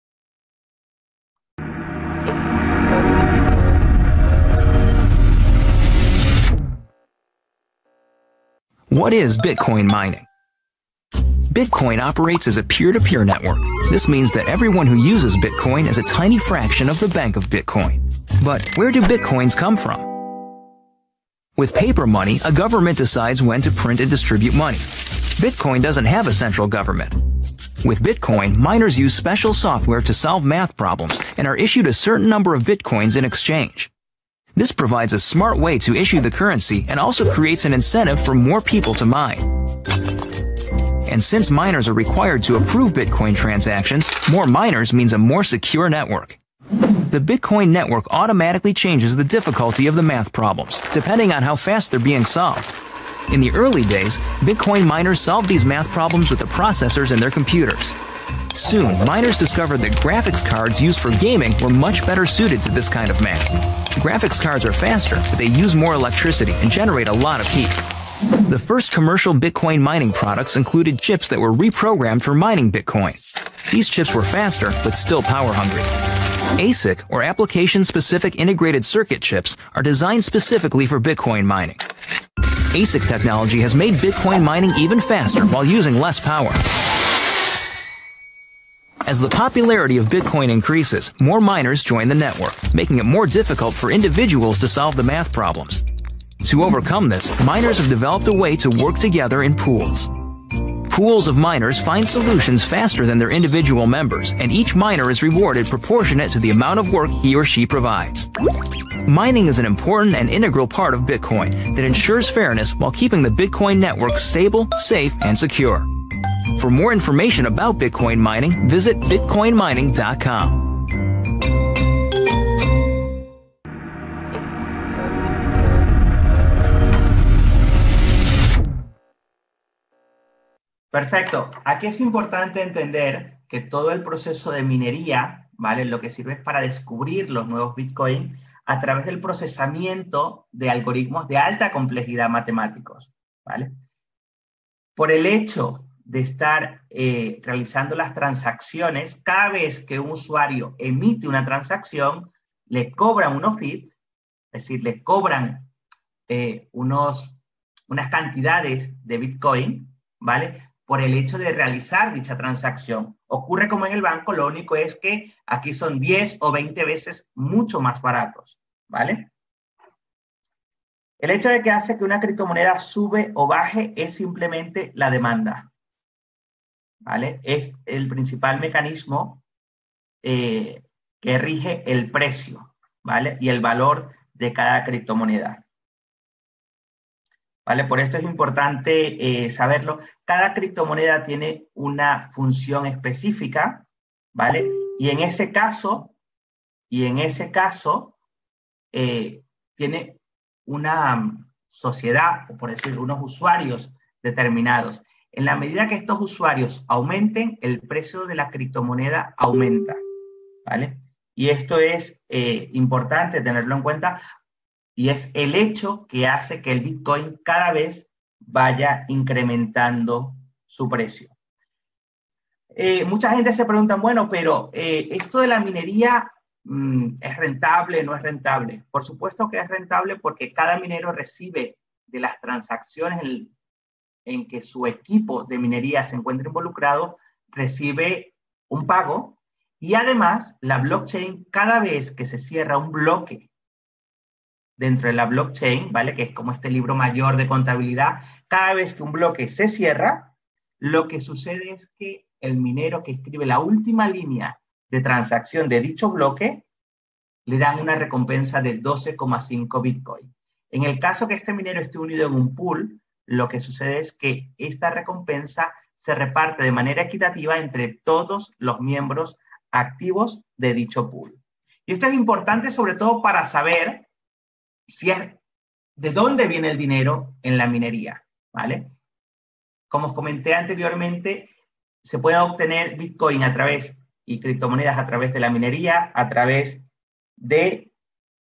S4: What is Bitcoin mining? Bitcoin operates as a peer-to-peer network. This means that everyone who uses Bitcoin is a tiny fraction of the bank of Bitcoin. But where do Bitcoins come from? With paper money, a government decides when to print and distribute money. Bitcoin doesn't have a central government. With Bitcoin, miners use special software to solve math problems and are issued a certain number of Bitcoins in exchange. This provides a smart way to issue the currency and also creates an incentive for more people to mine. And since miners are required to approve Bitcoin transactions, more miners means a more secure network. The Bitcoin network automatically changes the difficulty of the math problems, depending on how fast they're being solved. In the early days, Bitcoin miners solved these math problems with the processors in their computers. Soon, miners discovered that graphics cards used for gaming were much better suited to this kind of math. Graphics cards are faster, but they use more electricity and generate a lot of heat. The first commercial Bitcoin mining products included chips that were reprogrammed for mining Bitcoin. These chips were faster, but still power-hungry. ASIC, or Application-Specific Integrated Circuit chips, are designed specifically for Bitcoin mining. ASIC technology has made Bitcoin mining even faster while using less power. As the popularity of Bitcoin increases, more miners join the network, making it more difficult for individuals to solve the math problems. To overcome this, miners have developed a way to work together in pools. Pools of miners find solutions faster than their individual members, and each miner is rewarded proportionate to the amount of work he or she provides. Mining is an important and integral part of Bitcoin that ensures fairness while keeping the Bitcoin network stable, safe, and secure. For more information about Bitcoin mining, visit bitcoinmining.com.
S2: Perfecto. Aquí es importante entender que todo el proceso de minería, ¿vale? Lo que sirve es para descubrir los nuevos Bitcoin a través del procesamiento de algoritmos de alta complejidad matemáticos, ¿vale? Por el hecho de estar realizando las transacciones, cada vez que un usuario emite una transacción, le cobran unos fees, es decir, le cobran unas cantidades de Bitcoin, ¿vale? Por el hecho de realizar dicha transacción. Ocurre como en el banco, lo único es que aquí son 10 o 20 veces mucho más baratos, ¿vale? El hecho de que hace que una criptomoneda sube o baje es simplemente la demanda, ¿vale? Es el principal mecanismo que rige el precio, ¿vale? Y el valor de cada criptomoneda. ¿Vale? Por esto es importante saberlo. Cada criptomoneda tiene una función específica, ¿vale? Y en ese caso, tiene una sociedad, o por decir, unos usuarios determinados. En la medida que estos usuarios aumenten, el precio de la criptomoneda aumenta, ¿vale? Y esto es importante tenerlo en cuenta. Y es el hecho que hace que el Bitcoin cada vez vaya incrementando su precio. Mucha gente se pregunta, bueno, pero esto de la minería ¿es rentable, no es rentable? Por supuesto que es rentable porque cada minero recibe de las transacciones en que su equipo de minería se encuentra involucrado, recibe un pago y además la blockchain, cada vez que se cierra un bloque dentro de la blockchain, ¿vale? Que es como este libro mayor de contabilidad. Cada vez que un bloque se cierra, lo que sucede es que el minero que escribe la última línea de transacción de dicho bloque, le dan una recompensa de 12,5 Bitcoin. En el caso que este minero esté unido en un pool, lo que sucede es que esta recompensa se reparte de manera equitativa entre todos los miembros activos de dicho pool. Y esto es importante sobre todo para saber de dónde viene el dinero en la minería, ¿vale? Como os comenté anteriormente, se puede obtener Bitcoin y criptomonedas a través de la minería, a través de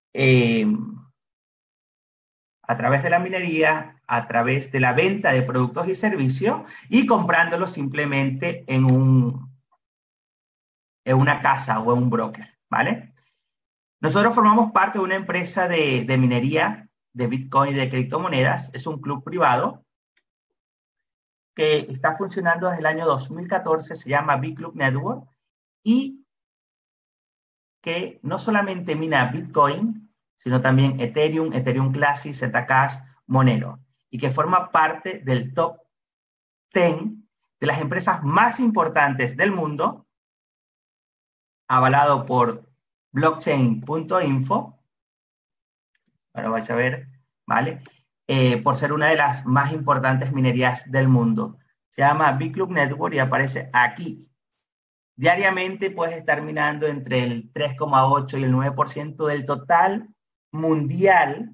S2: la venta de productos y servicios y comprándolos simplemente en una casa o en un broker, ¿vale? Nosotros formamos parte de una empresa de minería de Bitcoin y de criptomonedas. Es un club privado que está funcionando desde el año 2014, se llama Bitclub Network, y que no solamente mina Bitcoin, sino también Ethereum, Ethereum Classic, Zcash, Monero, y que forma parte del top 10 de las empresas más importantes del mundo, avalado por blockchain.info, Ahora vais a ver, ¿vale? Por ser una de las más importantes minerías del mundo. Se llama Bitclub Network y aparece aquí. Diariamente puedes estar minando entre el 3,8 y el 9% del total mundial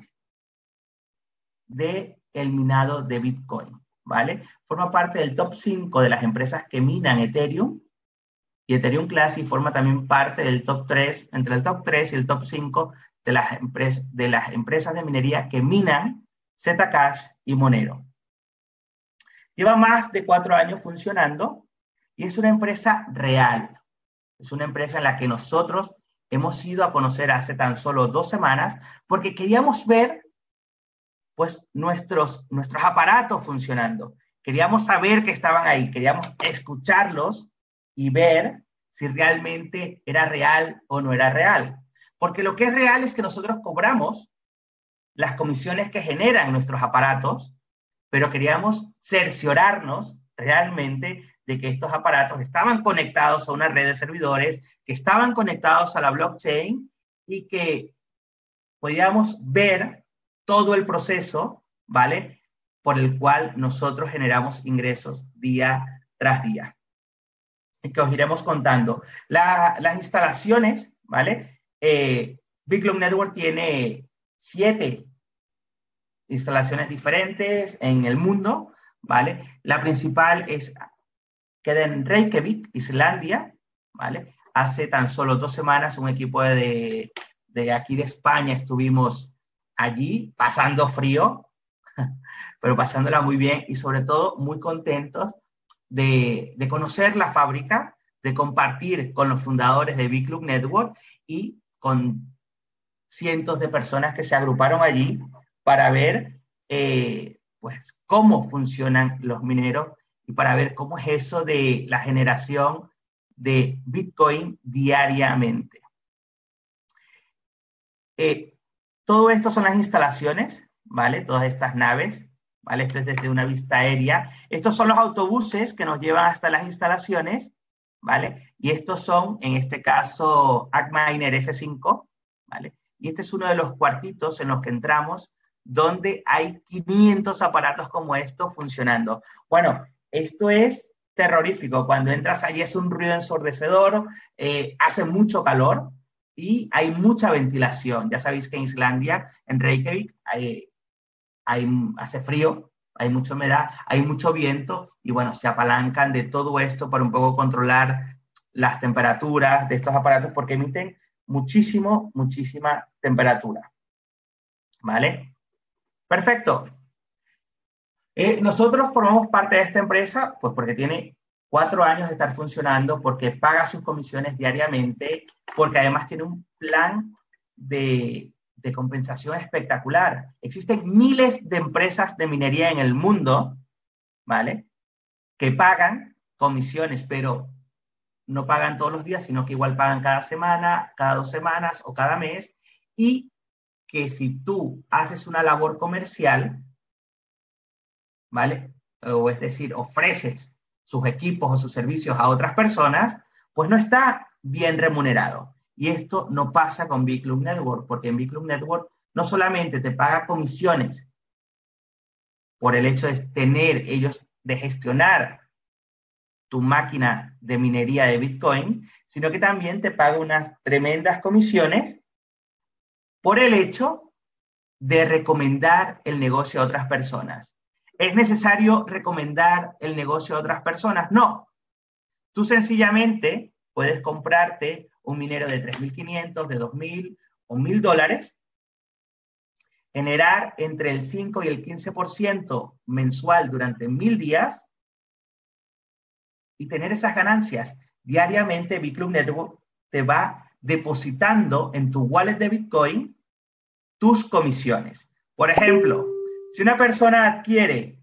S2: del minado de Bitcoin, ¿vale? Forma parte del top 5 de las empresas que minan Ethereum, y Ethereum Classic forma también parte del top 3, entre el top 3 y el top 5 de las empresas de minería que minan Zcash y Monero. Lleva más de 4 años funcionando y es una empresa real. Es una empresa en la que nosotros hemos ido a conocer hace tan solo 2 semanas porque queríamos ver pues nuestros aparatos funcionando. Queríamos saber que estaban ahí, queríamos escucharlos y ver si realmente era real o no era real. Porque lo que es real es que nosotros cobramos las comisiones que generan nuestros aparatos, pero queríamos cerciorarnos realmente de que estos aparatos estaban conectados a una red de servidores, que estaban conectados a la blockchain y que podíamos ver todo el proceso, ¿vale? Por el cual nosotros generamos ingresos día tras día. Y que os iremos contando. Las instalaciones, ¿vale? Bitclub Network tiene 7 instalaciones diferentes en el mundo, ¿vale? La principal queda en Reykjavik, Islandia, ¿vale? Hace tan solo 2 semanas un equipo de aquí de España estuvimos allí pasando frío, pero pasándola muy bien y sobre todo muy contentos de conocer la fábrica, de compartir con los fundadores de Bitclub Network y con cientos de personas que se agruparon allí para ver pues cómo funcionan los mineros y para ver cómo es eso de la generación de Bitcoin diariamente. Todo esto son las instalaciones, ¿vale? Todas estas naves, ¿vale? Esto es desde una vista aérea. Estos son los autobuses que nos llevan hasta las instalaciones, ¿vale? Y estos son, en este caso, Antminer S5, ¿vale? Y este es uno de los cuartitos en los que entramos, donde hay 500 aparatos como estos funcionando. Bueno, esto es terrorífico. Cuando entras allí es un ruido ensordecedor, hace mucho calor, y hay mucha ventilación. Ya sabéis que en Islandia, en Reykjavik, hace frío, hay mucha humedad, hay mucho viento, y bueno, se apalancan de todo esto para un poco controlar las temperaturas de estos aparatos porque emiten muchísima temperatura. ¿Vale? Perfecto. Nosotros formamos parte de esta empresa, pues porque tiene 4 años de estar funcionando, porque paga sus comisiones diariamente, porque además tiene un plan de compensación espectacular. Existen miles de empresas de minería en el mundo, ¿vale? Que pagan comisiones, pero no pagan todos los días, sino que igual pagan cada semana, cada 2 semanas o cada mes, y que si tú haces una labor comercial, ¿vale? O es decir, ofreces sus equipos o sus servicios a otras personas, pues no está bien remunerado. Y esto no pasa con Bitclub Network, porque en Bitclub Network no solamente te paga comisiones por el hecho de gestionar tu máquina de minería de Bitcoin, sino que también te paga unas tremendas comisiones por el hecho de recomendar el negocio a otras personas. ¿Es necesario recomendar el negocio a otras personas? No. Tú sencillamente puedes comprarte un minero de 3.500, de 2.000 o $1.000, generar entre el 5 y el 15% mensual durante 1.000 días y tener esas ganancias. Diariamente Bitclub Network te va depositando en tu wallet de Bitcoin tus comisiones. Por ejemplo, si una persona adquiere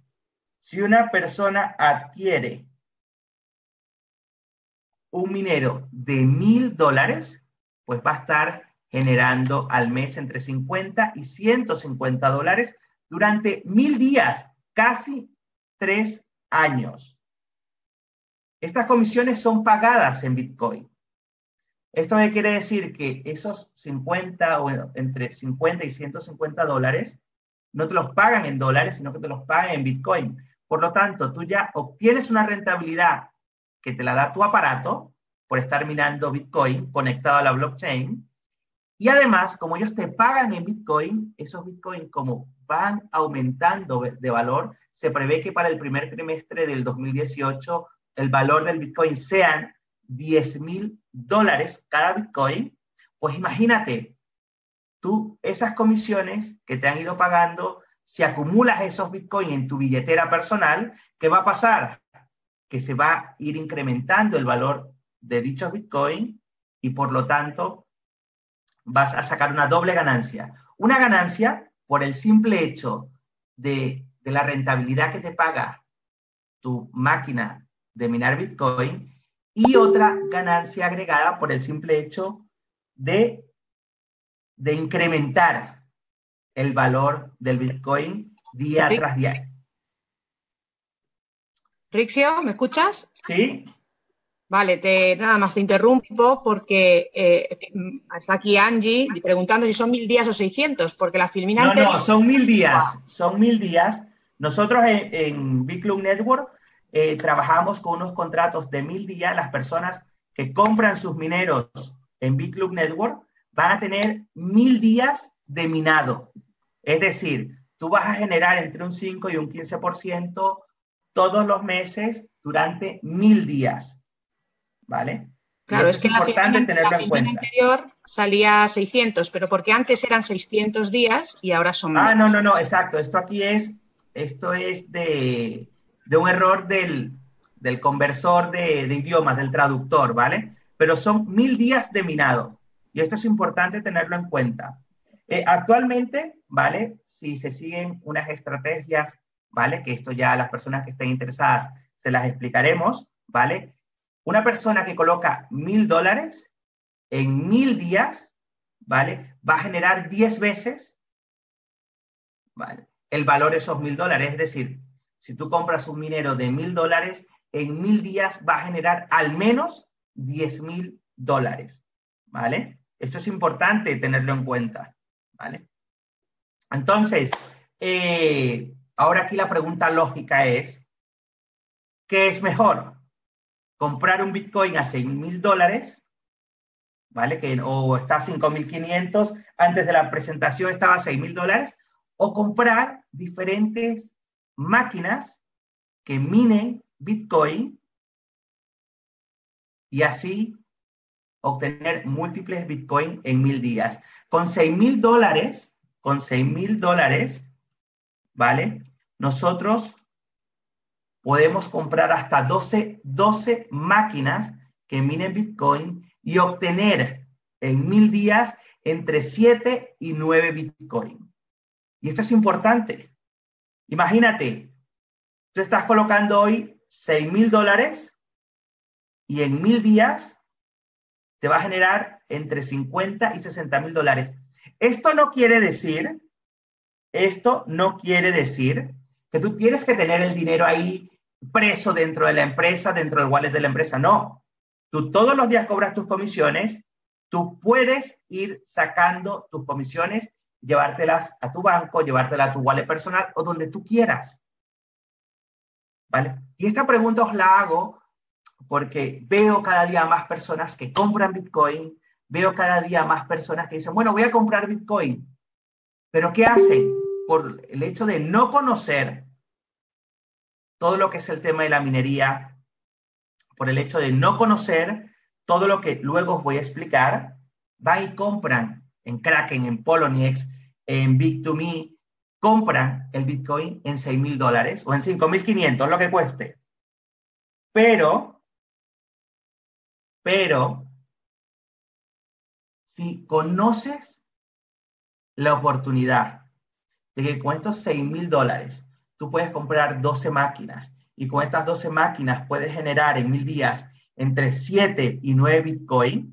S2: un minero de $1.000, pues va a estar generando al mes entre 50 y $150 durante 1.000 días, casi 3 años. Estas comisiones son pagadas en Bitcoin. ¿Esto qué quiere decir? Que esos 50 o entre 50 y 150 dólares no te los pagan en dólares, sino que te los pagan en Bitcoin. Por lo tanto, tú ya obtienes una rentabilidad que te la da tu aparato por estar minando Bitcoin conectado a la blockchain. Y además, como ellos te pagan en Bitcoin, esos Bitcoin como van aumentando de valor, se prevé que para el primer trimestre del 2018 el valor del Bitcoin sean $10,000 cada Bitcoin. Pues imagínate, tú esas comisiones que te han ido pagando, si acumulas esos Bitcoin en tu billetera personal, ¿qué va a pasar? Que se va a ir incrementando el valor de dichos Bitcoin y por lo tanto vas a sacar una doble ganancia. Una ganancia por el simple hecho de la rentabilidad que te paga tu máquina de minar Bitcoin y otra ganancia agregada por el simple hecho de incrementar el valor del Bitcoin día tras día.
S1: Rixio, ¿me escuchas?
S2: Sí.
S1: Vale, nada más te interrumpo porque está aquí Angie preguntando si son 1000 días o 600, porque la filmina anterior...
S2: No, son 1000 días, son 1000 días. Nosotros en BitClub Network trabajamos con unos contratos de 1000 días. Las personas que compran sus mineros en BitClub Network van a tener 1000 días de minado. Es decir, tú vas a generar entre un 5 y un 15% todos los meses durante 1000 días. ¿Vale?
S1: Claro, es que
S2: es importante tenerlo en cuenta.
S1: Anterior salía 600, pero porque antes eran 600 días y ahora son 1000.
S2: No, exacto. Esto es de un error del conversor de idiomas, del traductor, ¿vale? Pero son 1000 días de minado. Y esto es importante tenerlo en cuenta. Actualmente, ¿vale? Si se siguen unas estrategias, ¿vale? Que esto ya a las personas que estén interesadas se las explicaremos, ¿vale? Una persona que coloca $1000 en 1000 días, ¿vale? Va a generar 10 veces, ¿vale? El valor de esos $1000. Es decir, si tú compras un minero de $1000, en 1000 días va a generar al menos $10,000, ¿vale? Esto es importante tenerlo en cuenta, ¿vale? Entonces, ahora aquí la pregunta lógica es, ¿qué es mejor? Comprar un Bitcoin a $6,000, ¿vale? O está a 5,500, antes de la presentación estaba a $6,000, o comprar diferentes máquinas que minen Bitcoin y así obtener múltiples Bitcoin en 1000 días. Con $6,000, ¿vale? Nosotros podemos comprar hasta 12 máquinas que minen Bitcoin y obtener en 1000 días entre 7 y 9 Bitcoin. Y esto es importante. Imagínate, tú estás colocando hoy $6,000 y en 1000 días te va a generar entre 50 y $60,000. Esto no quiere decir que tú tienes que tener el dinero ahí preso dentro de la empresa, dentro del wallet de la empresa. No. Tú todos los días cobras tus comisiones, tú puedes ir sacando tus comisiones, llevártelas a tu banco, llevártelas a tu wallet personal o donde tú quieras. ¿Vale? Y esta pregunta os la hago porque veo cada día más personas que compran Bitcoin, veo cada día más personas que dicen, bueno, voy a comprar Bitcoin. ¿Pero qué hacen? Por el hecho de no conocer todo lo que es el tema de la minería, por el hecho de no conocer todo lo que luego os voy a explicar, van y compran en Kraken, en Poloniex, en Bit2Me, compran el Bitcoin en $6,000 o en 5,500, lo que cueste. Pero, si conoces la oportunidad de que con estos $6,000 tú puedes comprar 12 máquinas y con estas 12 máquinas puedes generar en 1000 días entre 7 y 9 Bitcoin,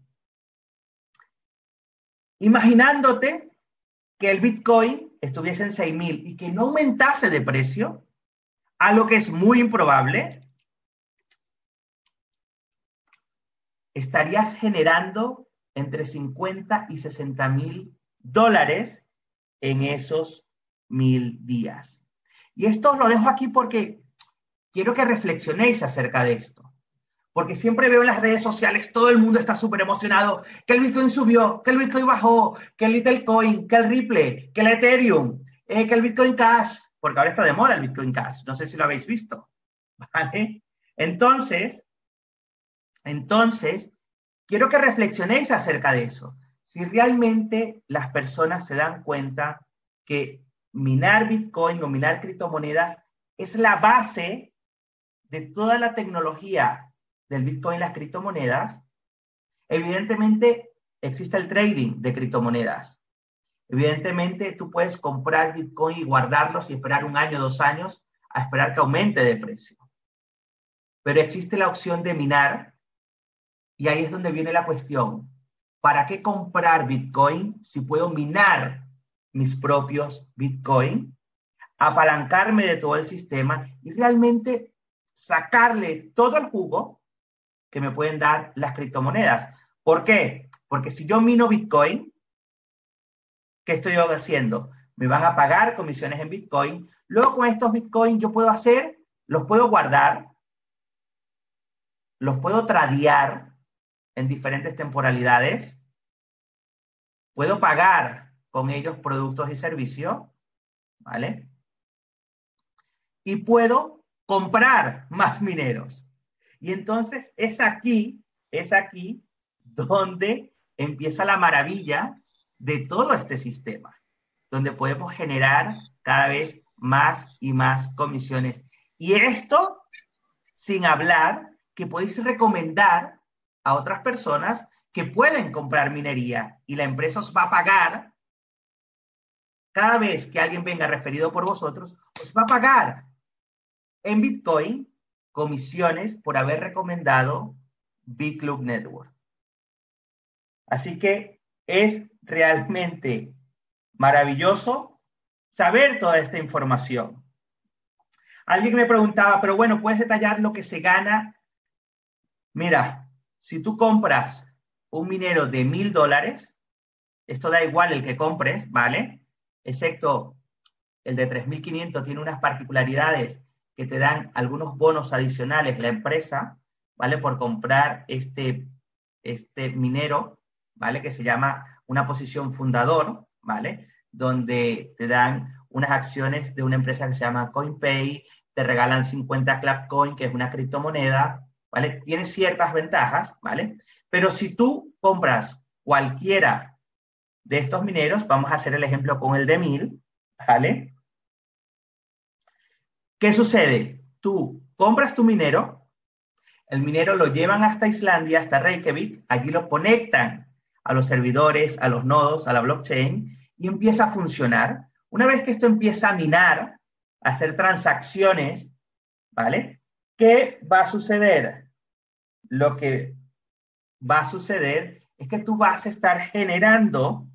S2: imaginándote que el Bitcoin estuviese en 6,000 y que no aumentase de precio, a lo que es muy improbable, estarías generando entre 50 y 60 mil dólares en esos 1000 días. Y esto os lo dejo aquí porque quiero que reflexionéis acerca de esto. Porque siempre veo en las redes sociales, todo el mundo está súper emocionado, que el Bitcoin subió, que el Bitcoin bajó, que el Litecoin, que el Ripple, que el Ethereum, que el Bitcoin Cash, porque ahora está de moda el Bitcoin Cash, no sé si lo habéis visto, ¿vale? Entonces, quiero que reflexionéis acerca de eso. Si realmente las personas se dan cuenta que minar Bitcoin o minar criptomonedas es la base de toda la tecnología del Bitcoin y las criptomonedas, evidentemente existe el trading de criptomonedas. Evidentemente tú puedes comprar Bitcoin y guardarlos y esperar 1 año, 2 años a esperar que aumente de precio. Pero existe la opción de minar y ahí es donde viene la cuestión. ¿Para qué comprar Bitcoin si puedo minar mis propios Bitcoin, apalancarme de todo el sistema y realmente sacarle todo el jugo que me pueden dar las criptomonedas? ¿Por qué? Porque si yo mino Bitcoin, ¿qué estoy haciendo? Me van a pagar comisiones en Bitcoin. Luego con estos Bitcoin yo puedo hacer, los puedo guardar, los puedo tradear en diferentes temporalidades, puedo pagar con ellos productos y servicios, ¿vale? Y puedo comprar más mineros. Y entonces es aquí donde empieza la maravilla de todo este sistema, donde podemos generar cada vez más y más comisiones. Y esto sin hablar que podéis recomendar a otras personas que pueden comprar minería y la empresa os va a pagar cada vez que alguien venga referido por vosotros, os va a pagar en Bitcoin comisiones por haber recomendado BitClub Network. Así que es realmente maravilloso saber toda esta información. Alguien me preguntaba, pero bueno, ¿puedes detallar lo que se gana? Mira, si tú compras un minero de $1000, esto da igual el que compres, ¿vale? Excepto el de 3500 tiene unas particularidades que te dan algunos bonos adicionales la empresa, ¿vale? Por comprar este minero, ¿vale? Que se llama una posición fundador, ¿vale? Donde te dan unas acciones de una empresa que se llama CoinPay, te regalan 50 Clapcoin, que es una criptomoneda, ¿vale? Tiene ciertas ventajas, ¿vale? Pero si tú compras cualquiera de estos mineros, vamos a hacer el ejemplo con el de 1000, ¿vale? ¿Qué sucede? Tú compras tu minero, el minero lo llevan hasta Islandia, hasta Reykjavik, allí lo conectan a los servidores, a los nodos, a la blockchain, y empieza a funcionar. Una vez que esto empieza a minar, a hacer transacciones, ¿vale? ¿Qué va a suceder? Lo que va a suceder es que tú vas a estar generando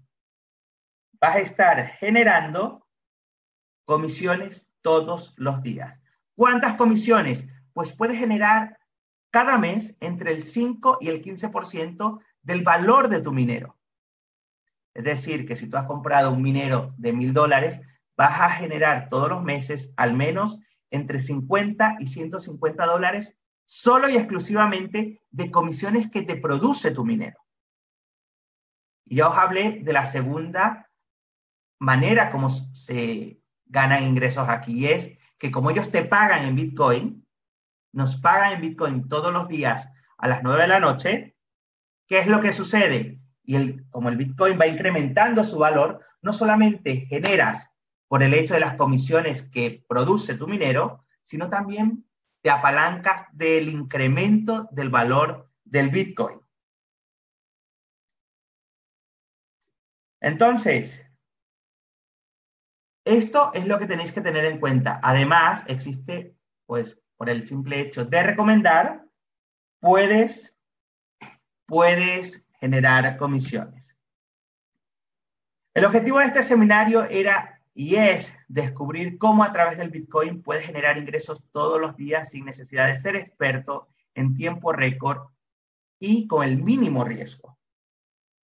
S2: comisiones todos los días. ¿Cuántas comisiones? Pues puedes generar cada mes entre el 5 y el 15% del valor de tu minero. Es decir, que si tú has comprado un minero de $1000, vas a generar todos los meses al menos entre 50 y 150 dólares solo y exclusivamente de comisiones que te produce tu minero. Y ya os hablé de la segunda manera como se ganan ingresos aquí, y es que como ellos te pagan en Bitcoin, nos pagan en Bitcoin todos los días a las 9 de la noche, ¿qué es lo que sucede? Y como el Bitcoin va incrementando su valor, no solamente generas por el hecho de las comisiones que produce tu minero, sino también te apalancas del incremento del valor del Bitcoin. Entonces, esto es lo que tenéis que tener en cuenta. Además, existe, pues, por el simple hecho de recomendar, puedes generar comisiones. El objetivo de este seminario era y es descubrir cómo a través del Bitcoin puedes generar ingresos todos los días sin necesidad de ser experto, en tiempo récord y con el mínimo riesgo.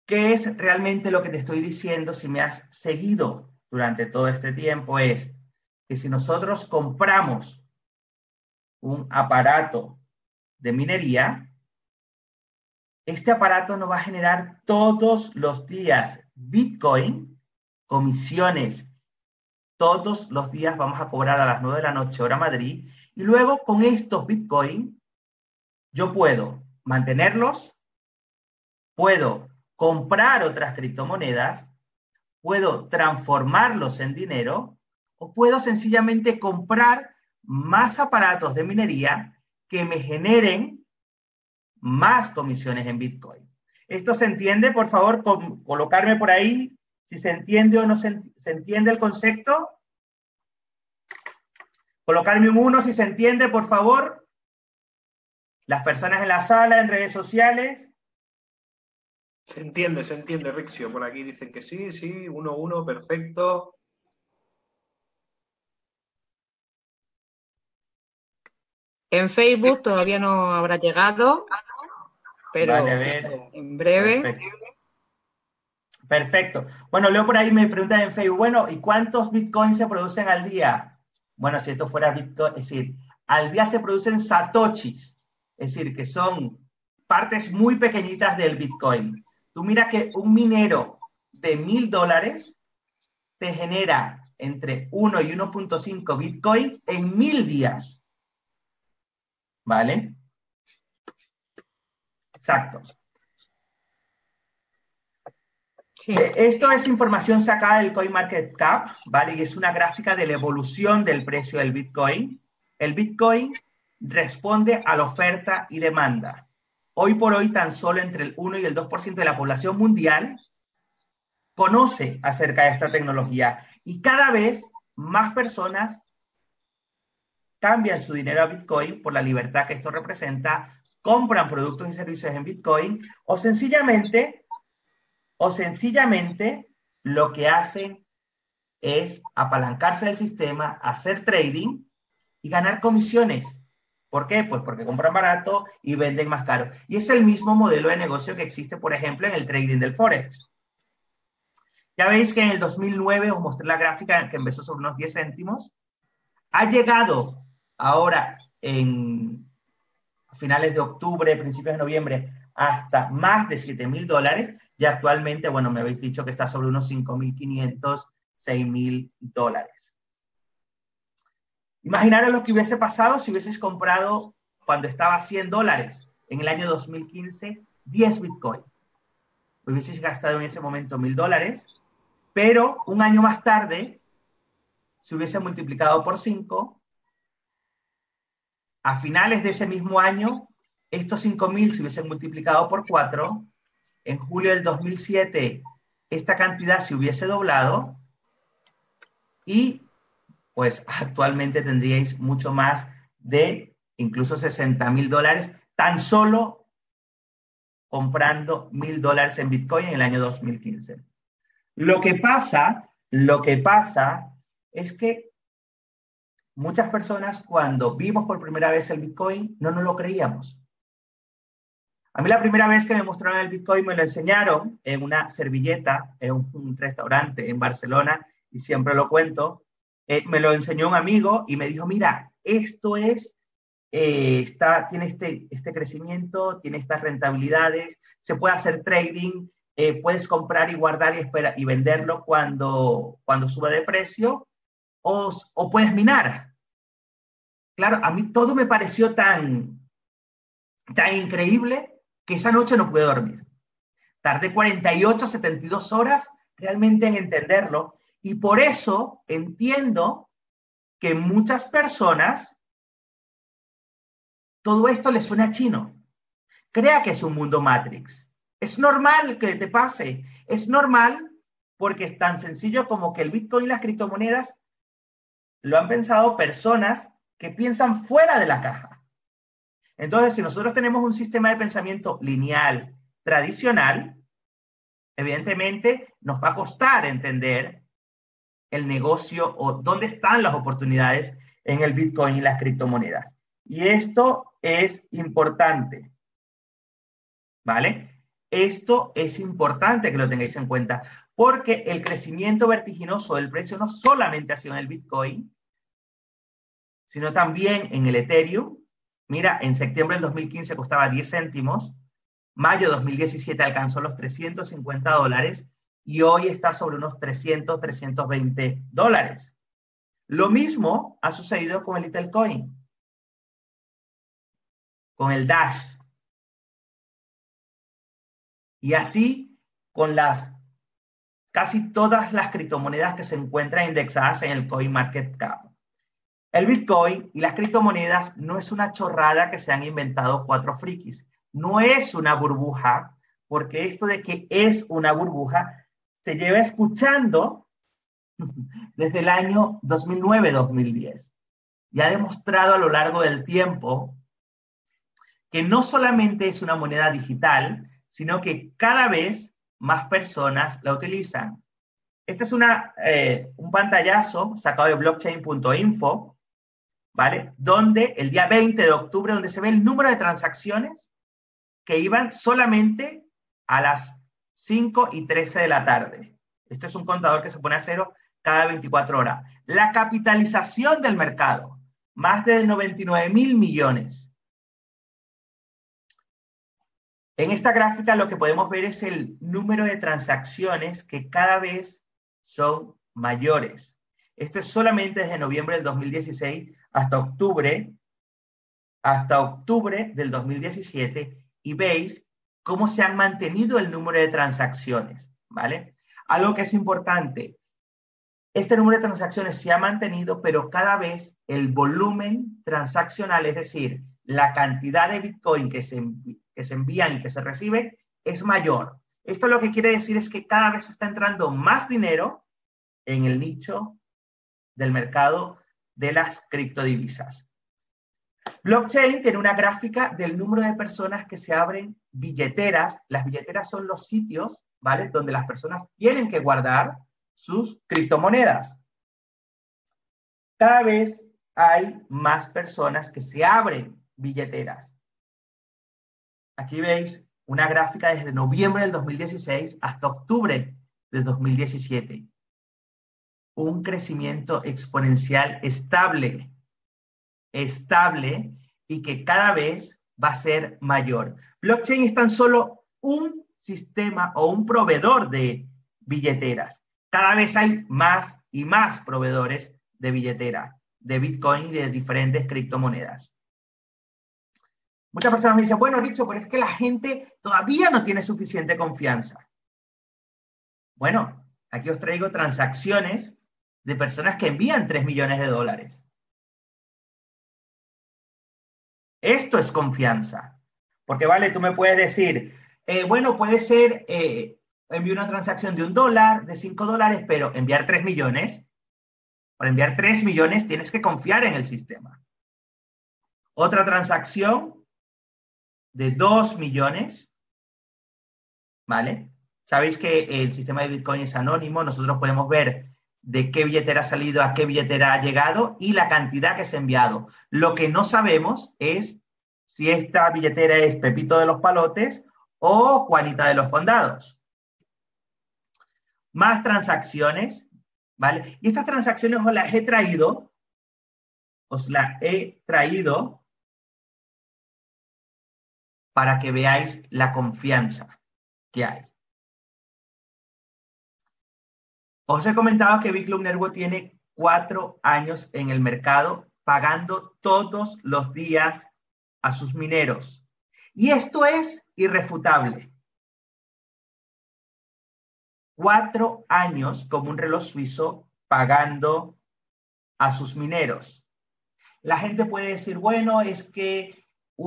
S2: ¿qué es realmente lo que te estoy diciendo si me has seguido durante todo este tiempo? Es que si nosotros compramos un aparato de minería, este aparato nos va a generar todos los días Bitcoin, comisiones. Todos los días vamos a cobrar a las 9 de la noche, hora Madrid, y luego con estos Bitcoin yo puedo mantenerlos, puedo comprar otras criptomonedas, puedo transformarlos en dinero o puedo sencillamente comprar más aparatos de minería que me generen más comisiones en Bitcoin. ¿Esto se entiende? Por favor, colocarme por ahí si se entiende o no se entiende el concepto. Colocarme un 1 si se entiende, por favor. Las personas en la sala, en redes sociales.
S3: Se entiende, Rixio. Por aquí dicen que sí, 1-1, perfecto.
S1: En Facebook todavía no habrá llegado, pero
S2: vale, a ver.
S1: En breve.
S2: Perfecto. Perfecto. Bueno, leo por ahí, me preguntan en Facebook, bueno, ¿y cuántos bitcoins se producen al día? Bueno, si esto fuera bitcoin, es decir, al día se producen satoshis, es decir, que son partes muy pequeñitas del bitcoin. Tú mira que un minero de $1.000 te genera entre 1 y 1.5 bitcoin en 1000 días. ¿Vale? Exacto.
S1: Sí.
S2: Esto es información sacada del CoinMarketCap, ¿vale? Y es una gráfica de la evolución del precio del Bitcoin. El Bitcoin responde a la oferta y demanda. Hoy por hoy, tan solo entre el 1 y el 2% de la población mundial conoce acerca de esta tecnología. Y cada vez más personas cambian su dinero a Bitcoin por la libertad que esto representa, compran productos y servicios en Bitcoin o sencillamente lo que hacen es apalancarse del sistema, hacer trading y ganar comisiones. ¿Por qué? Pues porque compran barato y venden más caro. Y es el mismo modelo de negocio que existe, por ejemplo, en el trading del Forex. Ya veis que en el 2009 os mostré la gráfica que empezó sobre unos 10 céntimos. Ha llegado ahora en finales de octubre, principios de noviembre, hasta más de $7.000 y actualmente, bueno, me habéis dicho que está sobre unos $5.500, $6.000. Imaginaros lo que hubiese pasado si hubieses comprado cuando estaba a $100 en el año 2015, 10 Bitcoin. Hubieses gastado en ese momento $1.000, pero un año más tarde se hubiese multiplicado por 5. A finales de ese mismo año, estos 5.000 se hubiesen multiplicado por 4. En julio del 2007, esta cantidad se hubiese doblado y pues actualmente tendríais mucho más de incluso $60.000 tan solo comprando $1.000 en Bitcoin en el año 2015. Lo que pasa es que muchas personas cuando vimos por primera vez el Bitcoin no nos lo creíamos. A mí la primera vez que me mostraron el Bitcoin me lo enseñaron en una servilleta en un restaurante en Barcelona y siempre lo cuento. Me lo enseñó un amigo y me dijo, mira, esto es, tiene este crecimiento, tiene estas rentabilidades, se puede hacer trading, puedes comprar y guardar y venderlo cuando suba de precio o puedes minar. Claro, a mí todo me pareció tan increíble que esa noche no pude dormir. Tardé 48, 72 horas realmente en entenderlo y por eso entiendo que muchas personas todo esto les suena chino. Crea que es un mundo Matrix. Es normal que te pase. Es normal porque es tan sencillo como que el Bitcoin y las criptomonedas lo han pensado personas que piensan fuera de la caja. Entonces, si nosotros tenemos un sistema de pensamiento lineal, tradicional, evidentemente nos va a costar entender el negocio o dónde están las oportunidades en el Bitcoin y las criptomonedas. Y esto es importante, ¿vale? Esto es importante que lo tengáis en cuenta, porque el crecimiento vertiginoso del precio no solamente ha sido en el Bitcoin, sino también en el Ethereum. Mira, en septiembre del 2015 costaba 10 céntimos, mayo de 2017 alcanzó los $350 y hoy está sobre unos 300, 320 dólares. Lo mismo ha sucedido con el Litecoin, con el Dash. Y así con casi todas las criptomonedas que se encuentran indexadas en el CoinMarketCap. El Bitcoin y las criptomonedas no es una chorrada que se han inventado 4 frikis. No es una burbuja, porque esto de que es una burbuja se lleva escuchando desde el año 2009-2010. Y ha demostrado a lo largo del tiempo que no solamente es una moneda digital, sino que cada vez más personas la utilizan. Este es un pantallazo sacado de blockchain.info, ¿vale? Donde el día 20 de octubre, donde se ve el número de transacciones que iban solamente a las 5:13 de la tarde. Esto es un contador que se pone a cero cada 24 horas. La capitalización del mercado, más de 99.000 millones. En esta gráfica lo que podemos ver es el número de transacciones que cada vez son mayores. Esto es solamente desde noviembre del 2016 hasta octubre del 2017 y veis cómo se han mantenido el número de transacciones, ¿vale? Algo que es importante, este número de transacciones se ha mantenido, pero cada vez el volumen transaccional, es decir, la cantidad de Bitcoin que se envían y que se reciben, es mayor. Esto lo que quiere decir es que cada vez está entrando más dinero en el nicho del mercado de las criptodivisas. Blockchain tiene una gráfica del número de personas que se abren billeteras. Las billeteras son los sitios, ¿vale?, donde las personas tienen que guardar sus criptomonedas. Cada vez hay más personas que se abren billeteras. Aquí veis una gráfica desde noviembre del 2016 hasta octubre del 2017. Un crecimiento exponencial estable y que cada vez va a ser mayor. Blockchain es tan solo un sistema o un proveedor de billeteras. Cada vez hay más y más proveedores de billetera, de Bitcoin y de diferentes criptomonedas. Muchas personas me dicen, bueno, Richo, pero es que la gente todavía no tiene suficiente confianza. Bueno, aquí os traigo transacciones de personas que envían 3 millones de dólares. Esto es confianza. Porque, vale, tú me puedes decir, bueno, puede ser, envío una transacción de $1, de $5, pero enviar 3 millones, para enviar 3 millones tienes que confiar en el sistema. Otra transacción de 2 millones, ¿vale? Sabéis que el sistema de Bitcoin es anónimo, nosotros podemos ver de qué billetera ha salido a qué billetera ha llegado y la cantidad que se ha enviado. Lo que no sabemos es si esta billetera es Pepito de los Palotes o Juanita de los Condados. Más transacciones, ¿vale? Y estas transacciones os las he traído para que veáis la confianza que hay. Os he comentado que BitClub Network tiene 4 años en el mercado pagando todos los días a sus mineros. Y esto es irrefutable. 4 años como un reloj suizo pagando a sus mineros. La gente puede decir, bueno, es que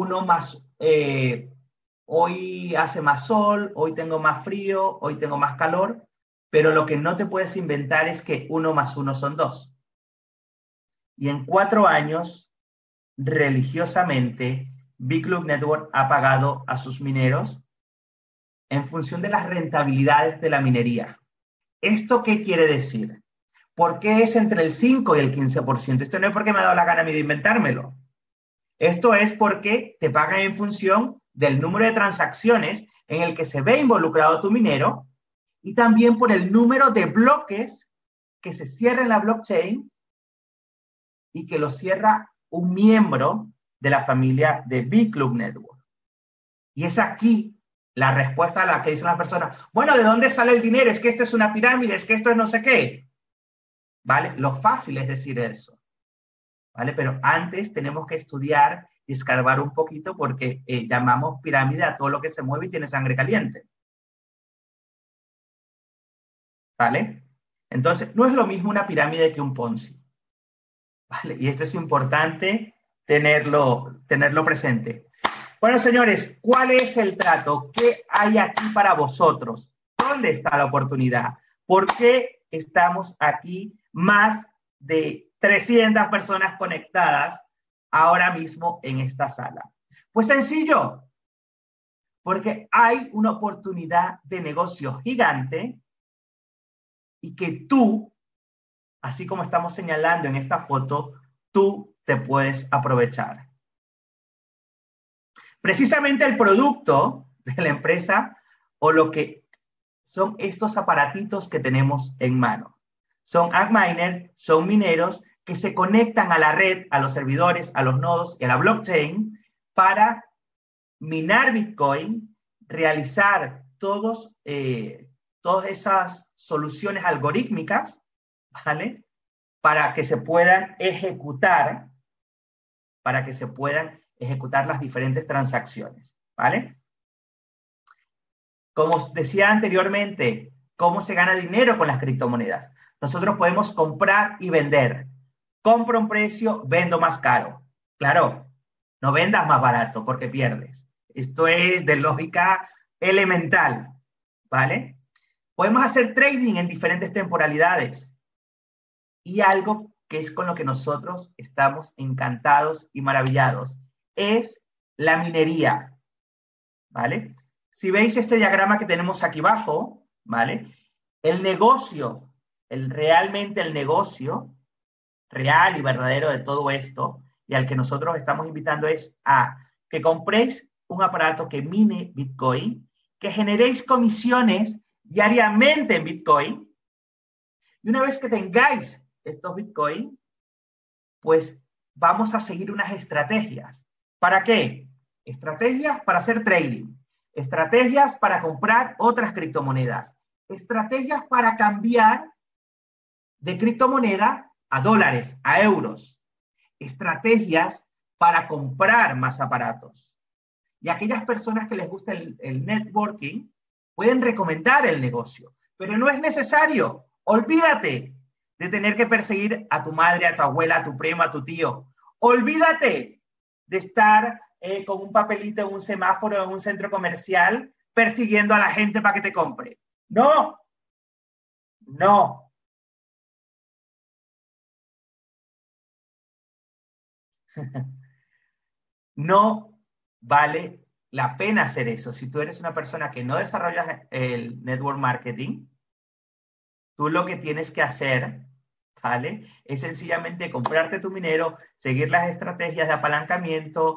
S2: hoy hace más sol, hoy tengo más frío, hoy tengo más calor, pero lo que no te puedes inventar es que 1 más 1 son 2. Y en 4 años, religiosamente, BitClub Network ha pagado a sus mineros en función de las rentabilidades de la minería. ¿Esto qué quiere decir? ¿Por qué es entre el 5 y el 15%? Esto no es porque me ha dado la gana a mí de inventármelo. Esto es porque te pagan en función del número de transacciones en el que se ve involucrado tu minero y también por el número de bloques que se cierra en la blockchain y que lo cierra un miembro de la familia de BitClub Network. Y es aquí la respuesta a la que dicen las personas, bueno, ¿de dónde sale el dinero? Es que esto es una pirámide, es que esto es no sé qué. ¿Vale? Lo fácil es decir eso. ¿Vale? Pero antes tenemos que estudiar y escarbar un poquito porque llamamos pirámide a todo lo que se mueve y tiene sangre caliente. ¿Vale? Entonces, no es lo mismo una pirámide que un Ponzi. ¿Vale? Y esto es importante tenerlo presente. Bueno, señores, ¿cuál es el trato? ¿Qué hay aquí para vosotros? ¿Dónde está la oportunidad? ¿Por qué estamos aquí más de 300 personas conectadas ahora mismo en esta sala? Pues sencillo, porque hay una oportunidad de negocio gigante y que tú, así como estamos señalando en esta foto, tú te puedes aprovechar. Precisamente el producto de la empresa o lo que son estos aparatitos que tenemos en mano. Son Antminer, son mineros que se conectan a la red, a los servidores, a los nodos y a la blockchain para minar Bitcoin, realizar todas esas soluciones algorítmicas, ¿vale? Para que se puedan ejecutar, las diferentes transacciones, ¿vale? Como os decía anteriormente, ¿cómo se gana dinero con las criptomonedas? Nosotros podemos comprar y vender. Compro un precio, vendo más caro. Claro, no vendas más barato porque pierdes. Esto es de lógica elemental, ¿vale? Podemos hacer trading en diferentes temporalidades. Y algo que es con lo que nosotros estamos encantados y maravillados es la minería, ¿vale? Si veis este diagrama que tenemos aquí abajo, ¿vale? El negocio, realmente el negocio real y verdadero de todo esto, y al que nosotros estamos invitando es a que compréis un aparato que mine Bitcoin, que generéis comisiones diariamente en Bitcoin, y una vez que tengáis estos Bitcoin, pues vamos a seguir unas estrategias. ¿Para qué? Estrategias para hacer trading, estrategias para comprar otras criptomonedas, estrategias para cambiar de criptomoneda a dólares, a euros, estrategias para comprar más aparatos. Y aquellas personas que les gusta el networking pueden recomendar el negocio, pero no es necesario. Olvídate de tener que perseguir a tu madre, a tu abuela, a tu primo, a tu tío. Olvídate de estar con un papelito en un semáforo, en un centro comercial, persiguiendo a la gente para que te compre. No, no. No vale la pena hacer eso. Si tú eres una persona que no desarrollas el network marketing, tú lo que tienes que hacer, ¿vale? Es sencillamente comprarte tu minero, seguir las estrategias de apalancamiento,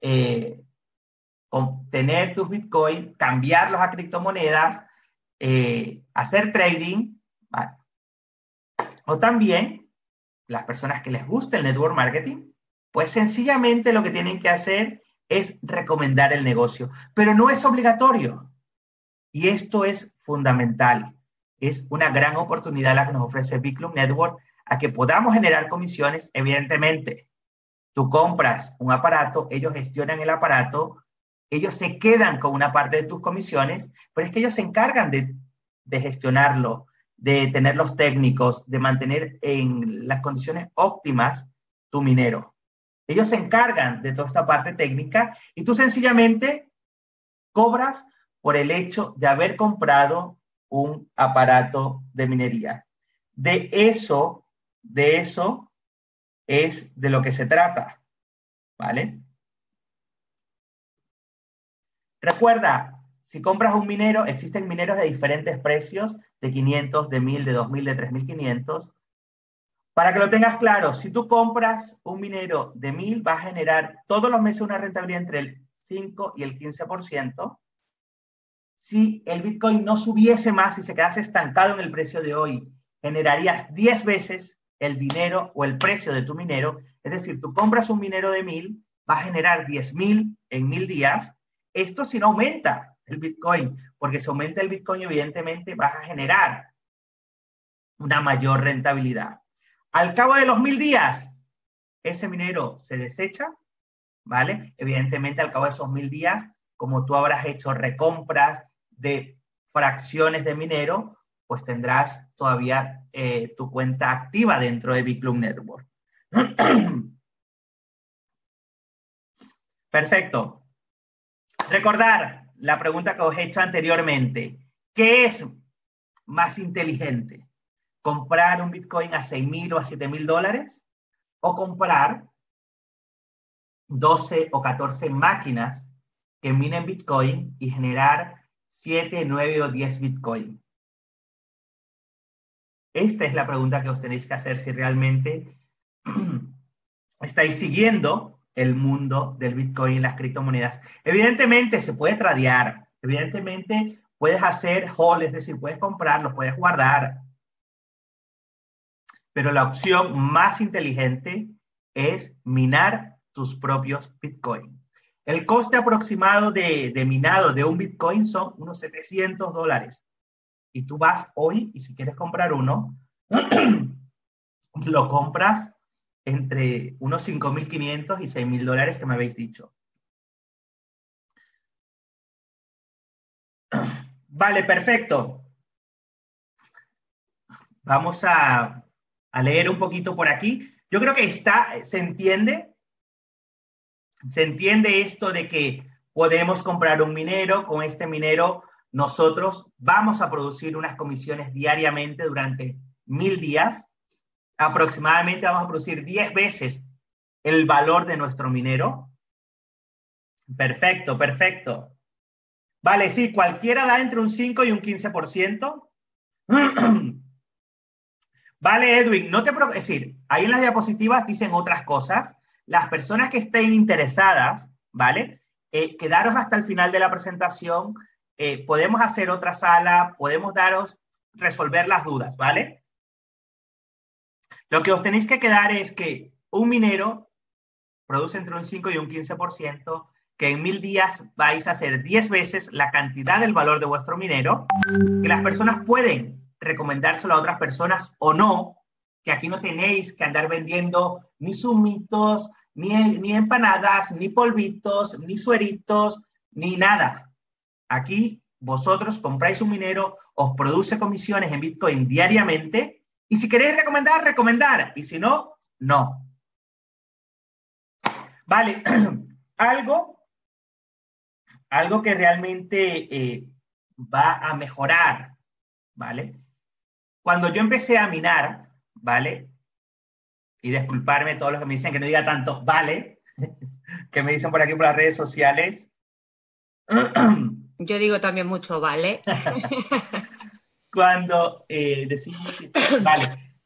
S2: tener tus Bitcoin, cambiarlos a criptomonedas, hacer trading, ¿vale? O también, las personas que les gusta el network marketing, pues sencillamente lo que tienen que hacer es recomendar el negocio, pero no es obligatorio. Y esto es fundamental. Es una gran oportunidad la que nos ofrece BitClub Network a que podamos generar comisiones. Evidentemente, tú compras un aparato, ellos gestionan el aparato, ellos se quedan con una parte de tus comisiones, pero es que ellos se encargan de gestionarlo, de tener los técnicos, de mantener en las condiciones óptimas tu minero. Ellos se encargan de toda esta parte técnica y tú sencillamente cobras por el hecho de haber comprado un aparato de minería. De eso es de lo que se trata, ¿vale? Recuerda, si compras un minero, existen mineros de diferentes precios, de 500, de 1000, de 2000, de 3500. Para que lo tengas claro, si tú compras un minero de 1000, vas a generar todos los meses una rentabilidad entre el 5 y el 15%. si el Bitcoin no subiese más y se quedase estancado en el precio de hoy, generarías 10 veces el dinero o el precio de tu minero. Es decir, tú compras un minero de 1000, va a generar 10.000 en 1000 días. Esto si no aumenta el Bitcoin, porque si aumenta el Bitcoin, evidentemente vas a generar una mayor rentabilidad. Al cabo de los 1000 días, ese minero se desecha, ¿vale? Evidentemente, al cabo de esos 1000 días, como tú habrás hecho recompras de fracciones de minero, pues tendrás todavía tu cuenta activa dentro de BitClub Network. Perfecto. Recordar la pregunta que os he hecho anteriormente. ¿Qué es más inteligente? ¿Comprar un Bitcoin a 6.000 o a 7.000 dólares? ¿O comprar 12 o 14 máquinas que minen Bitcoin y generar 7, 9 o 10 Bitcoin? Esta es la pregunta que os tenéis que hacer si realmente estáis siguiendo el mundo del Bitcoin y las criptomonedas. Evidentemente se puede tradear, evidentemente puedes hacer hold, es decir, puedes comprarlo, puedes guardar, pero la opción más inteligente es minar tus propios Bitcoin. El coste aproximado de minado de un Bitcoin son unos $700. Y tú vas hoy, y si quieres comprar uno, lo compras entre unos 5.500 y 6.000 dólares que me habéis dicho. Vale, perfecto. Vamos a leer un poquito por aquí. Yo creo que se entiende esto de que podemos comprar un minero. Con este minero nosotros vamos a producir unas comisiones diariamente durante 1000 días. Aproximadamente vamos a producir 10 veces el valor de nuestro minero. Perfecto, perfecto. Vale, sí, cualquiera da entre un 5 y un 15%. Vale, Edwin, no te preocupes. Es decir, ahí en las diapositivas dicen otras cosas. Las personas que estén interesadas, ¿vale? Quedaros hasta el final de la presentación. Podemos hacer otra sala, podemos resolver las dudas, ¿vale? Lo que os tenéis que quedar es que un minero produce entre un 5 y un 15%, que en 1000 días vais a hacer 10 veces la cantidad del valor de vuestro minero, que las personas pueden recomendárselo a otras personas o no, que aquí no tenéis que andar vendiendo ni zumitos, ni empanadas, ni polvitos, ni sueritos, ni nada. Aquí vosotros compráis un minero, os produce comisiones en Bitcoin diariamente, y si queréis recomendar, y si no, no. Vale, algo que realmente va a mejorar, ¿vale? Cuando yo empecé a minar, ¿vale? Y disculparme todos los que me dicen que no diga tanto, ¿vale? Que me dicen por aquí por las redes sociales.
S1: Yo digo también mucho, ¿vale?
S2: Cuando decimos, vale,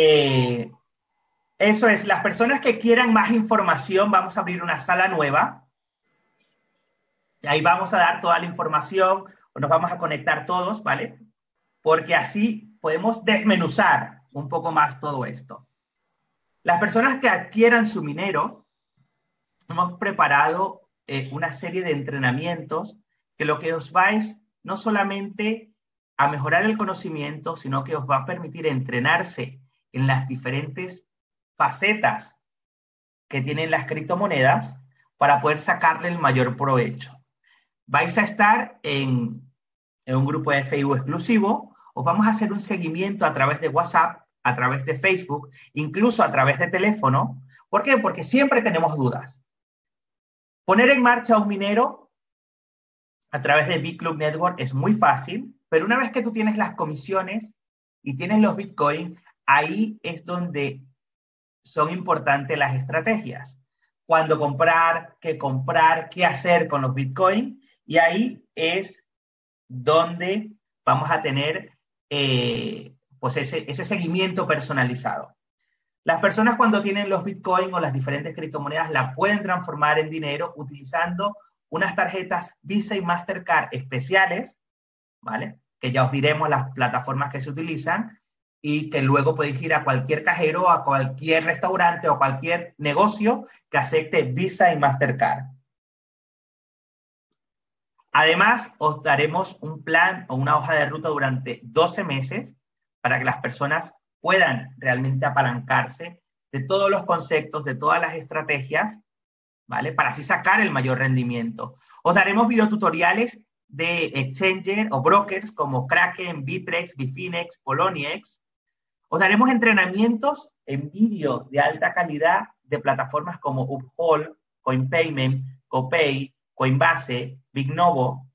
S2: eso es, las personas que quieran más información, vamos a abrir una sala nueva. Ahí vamos a dar toda la información, o nos vamos a conectar todos, ¿vale? Porque así podemos desmenuzar un poco más todo esto. Las personas que adquieran su minero, hemos preparado una serie de entrenamientos que lo que os vais no solamente a mejorar el conocimiento, sino que os va a permitir entrenarse en las diferentes facetas que tienen las criptomonedas para poder sacarle el mayor provecho. Vais a estar en un grupo de Facebook exclusivo, os vamos a hacer un seguimiento a través de WhatsApp, a través de Facebook, incluso a través de teléfono. ¿Por qué? Porque siempre tenemos dudas. Poner en marcha un minero a través de BitClub Network es muy fácil, pero una vez que tú tienes las comisiones y tienes los Bitcoin, ahí es donde son importantes las estrategias. Cuándo comprar, qué hacer con los Bitcoin, y ahí es donde vamos a tener pues ese seguimiento personalizado. Las personas cuando tienen los Bitcoin o las diferentes criptomonedas la pueden transformar en dinero utilizando unas tarjetas Visa y Mastercard especiales, ¿vale? Que ya os diremos las plataformas que se utilizan y que luego podéis ir a cualquier cajero, a cualquier restaurante o cualquier negocio que acepte Visa y Mastercard. Además, os daremos un plan o una hoja de ruta durante 12 meses para que las personas puedan realmente apalancarse de todos los conceptos, de todas las estrategias, ¿vale? Para así sacar el mayor rendimiento. Os daremos videotutoriales de exchanger o brokers como Kraken, Bittrex, Bitfinex, Poloniex. Os daremos entrenamientos en vídeo de alta calidad de plataformas como Uphold, CoinPayment, Copay, Coinbase, Bignovo.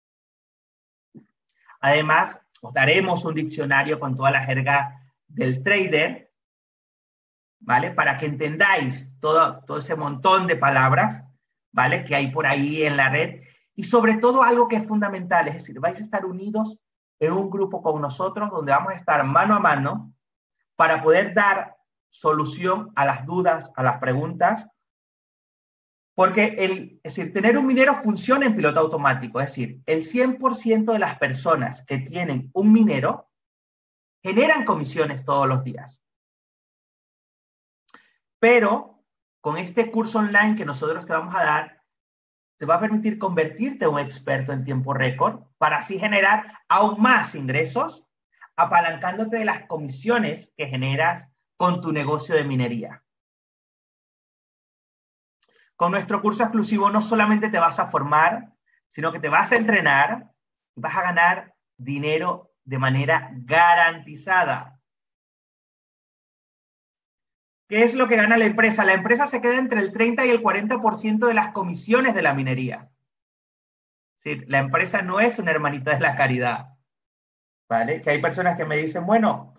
S2: Además, os daremos un diccionario con toda la jerga del trader, ¿vale? Para que entendáis todo ese montón de palabras, ¿vale? Que hay por ahí en la red. Y sobre todo algo que es fundamental, es decir, vais a estar unidos en un grupo con nosotros donde vamos a estar mano a mano para poder dar solución a las dudas, a las preguntas. Porque es decir, tener un minero funciona en piloto automático. Es decir, el 100% de las personas que tienen un minero generan comisiones todos los días. Pero con este curso online que nosotros te vamos a dar, te va a permitir convertirte en un experto en tiempo récord para así generar aún más ingresos, apalancándote de las comisiones que generas con tu negocio de minería. Con nuestro curso exclusivo no solamente te vas a formar, sino que te vas a entrenar y vas a ganar dinero de manera garantizada. ¿Qué es lo que gana la empresa? La empresa se queda entre el 30 y el 40% de las comisiones de la minería. Es decir, la empresa no es una hermanita de la caridad, ¿vale? Que hay personas que me dicen, bueno,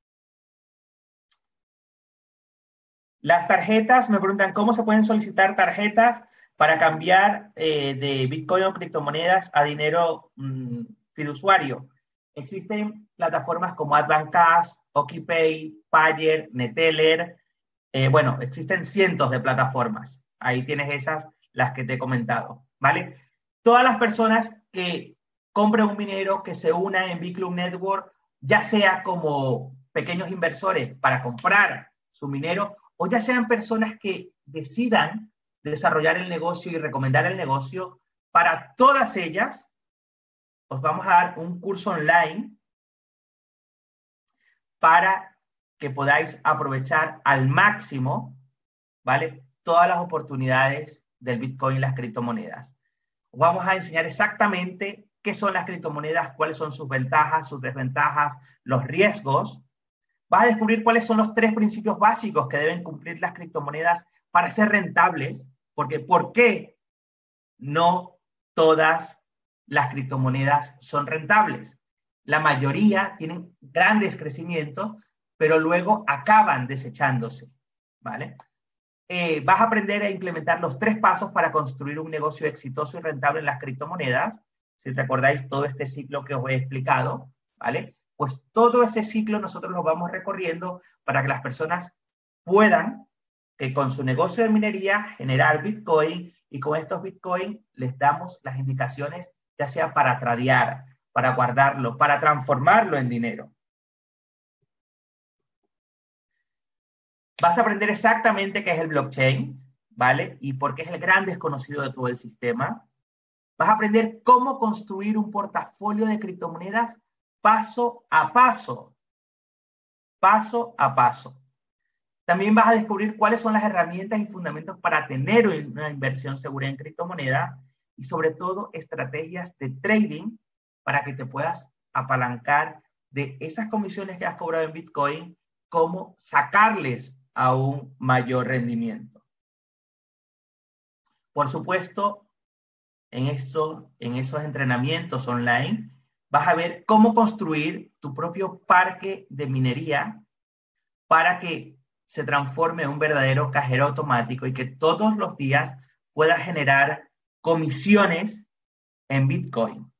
S2: las tarjetas, me preguntan cómo se pueden solicitar tarjetas para cambiar de Bitcoin o criptomonedas a dinero fiduciario. Existen plataformas como Advance Cash, OkiPay, Payer, Neteller. Bueno, existen cientos de plataformas. Ahí tienes esas, las que te he comentado, ¿vale? Todas las personas que compren un minero, que se unan en Bitclub Network, ya sea como pequeños inversores para comprar su minero, o ya sean personas que decidan desarrollar el negocio y recomendar el negocio, para todas ellas os vamos a dar un curso online para que podáis aprovechar al máximo, ¿vale? Todas las oportunidades del Bitcoin y las criptomonedas. Os vamos a enseñar exactamente qué son las criptomonedas, cuáles son sus ventajas, sus desventajas, los riesgos. Vas a descubrir cuáles son los 3 principios básicos que deben cumplir las criptomonedas para ser rentables, porque ¿por qué no todas las criptomonedas son rentables? La mayoría tienen grandes crecimientos, pero luego acaban desechándose, ¿vale? Vas a aprender a implementar los 3 pasos para construir un negocio exitoso y rentable en las criptomonedas. Si recordáis todo este ciclo que os he explicado, ¿vale? Pues todo ese ciclo nosotros lo vamos recorriendo para que las personas puedan, que con su negocio de minería, generar Bitcoin, y con estos Bitcoin les damos las indicaciones, ya sea para tradear, para guardarlo, para transformarlo en dinero. Vas a aprender exactamente qué es el blockchain, ¿vale? Y por qué es el gran desconocido de todo el sistema. Vas a aprender cómo construir un portafolio de criptomonedas paso a paso. Paso a paso. También vas a descubrir cuáles son las herramientas y fundamentos para tener una inversión segura en criptomonedas y sobre todo estrategias de trading para que te puedas apalancar de esas comisiones que has cobrado en Bitcoin, cómo sacarles a un mayor rendimiento. Por supuesto, en esos entrenamientos online vas a ver cómo construir tu propio parque de minería para que se transforme en un verdadero cajero automático y que todos los días puedas generar comisiones en Bitcoin.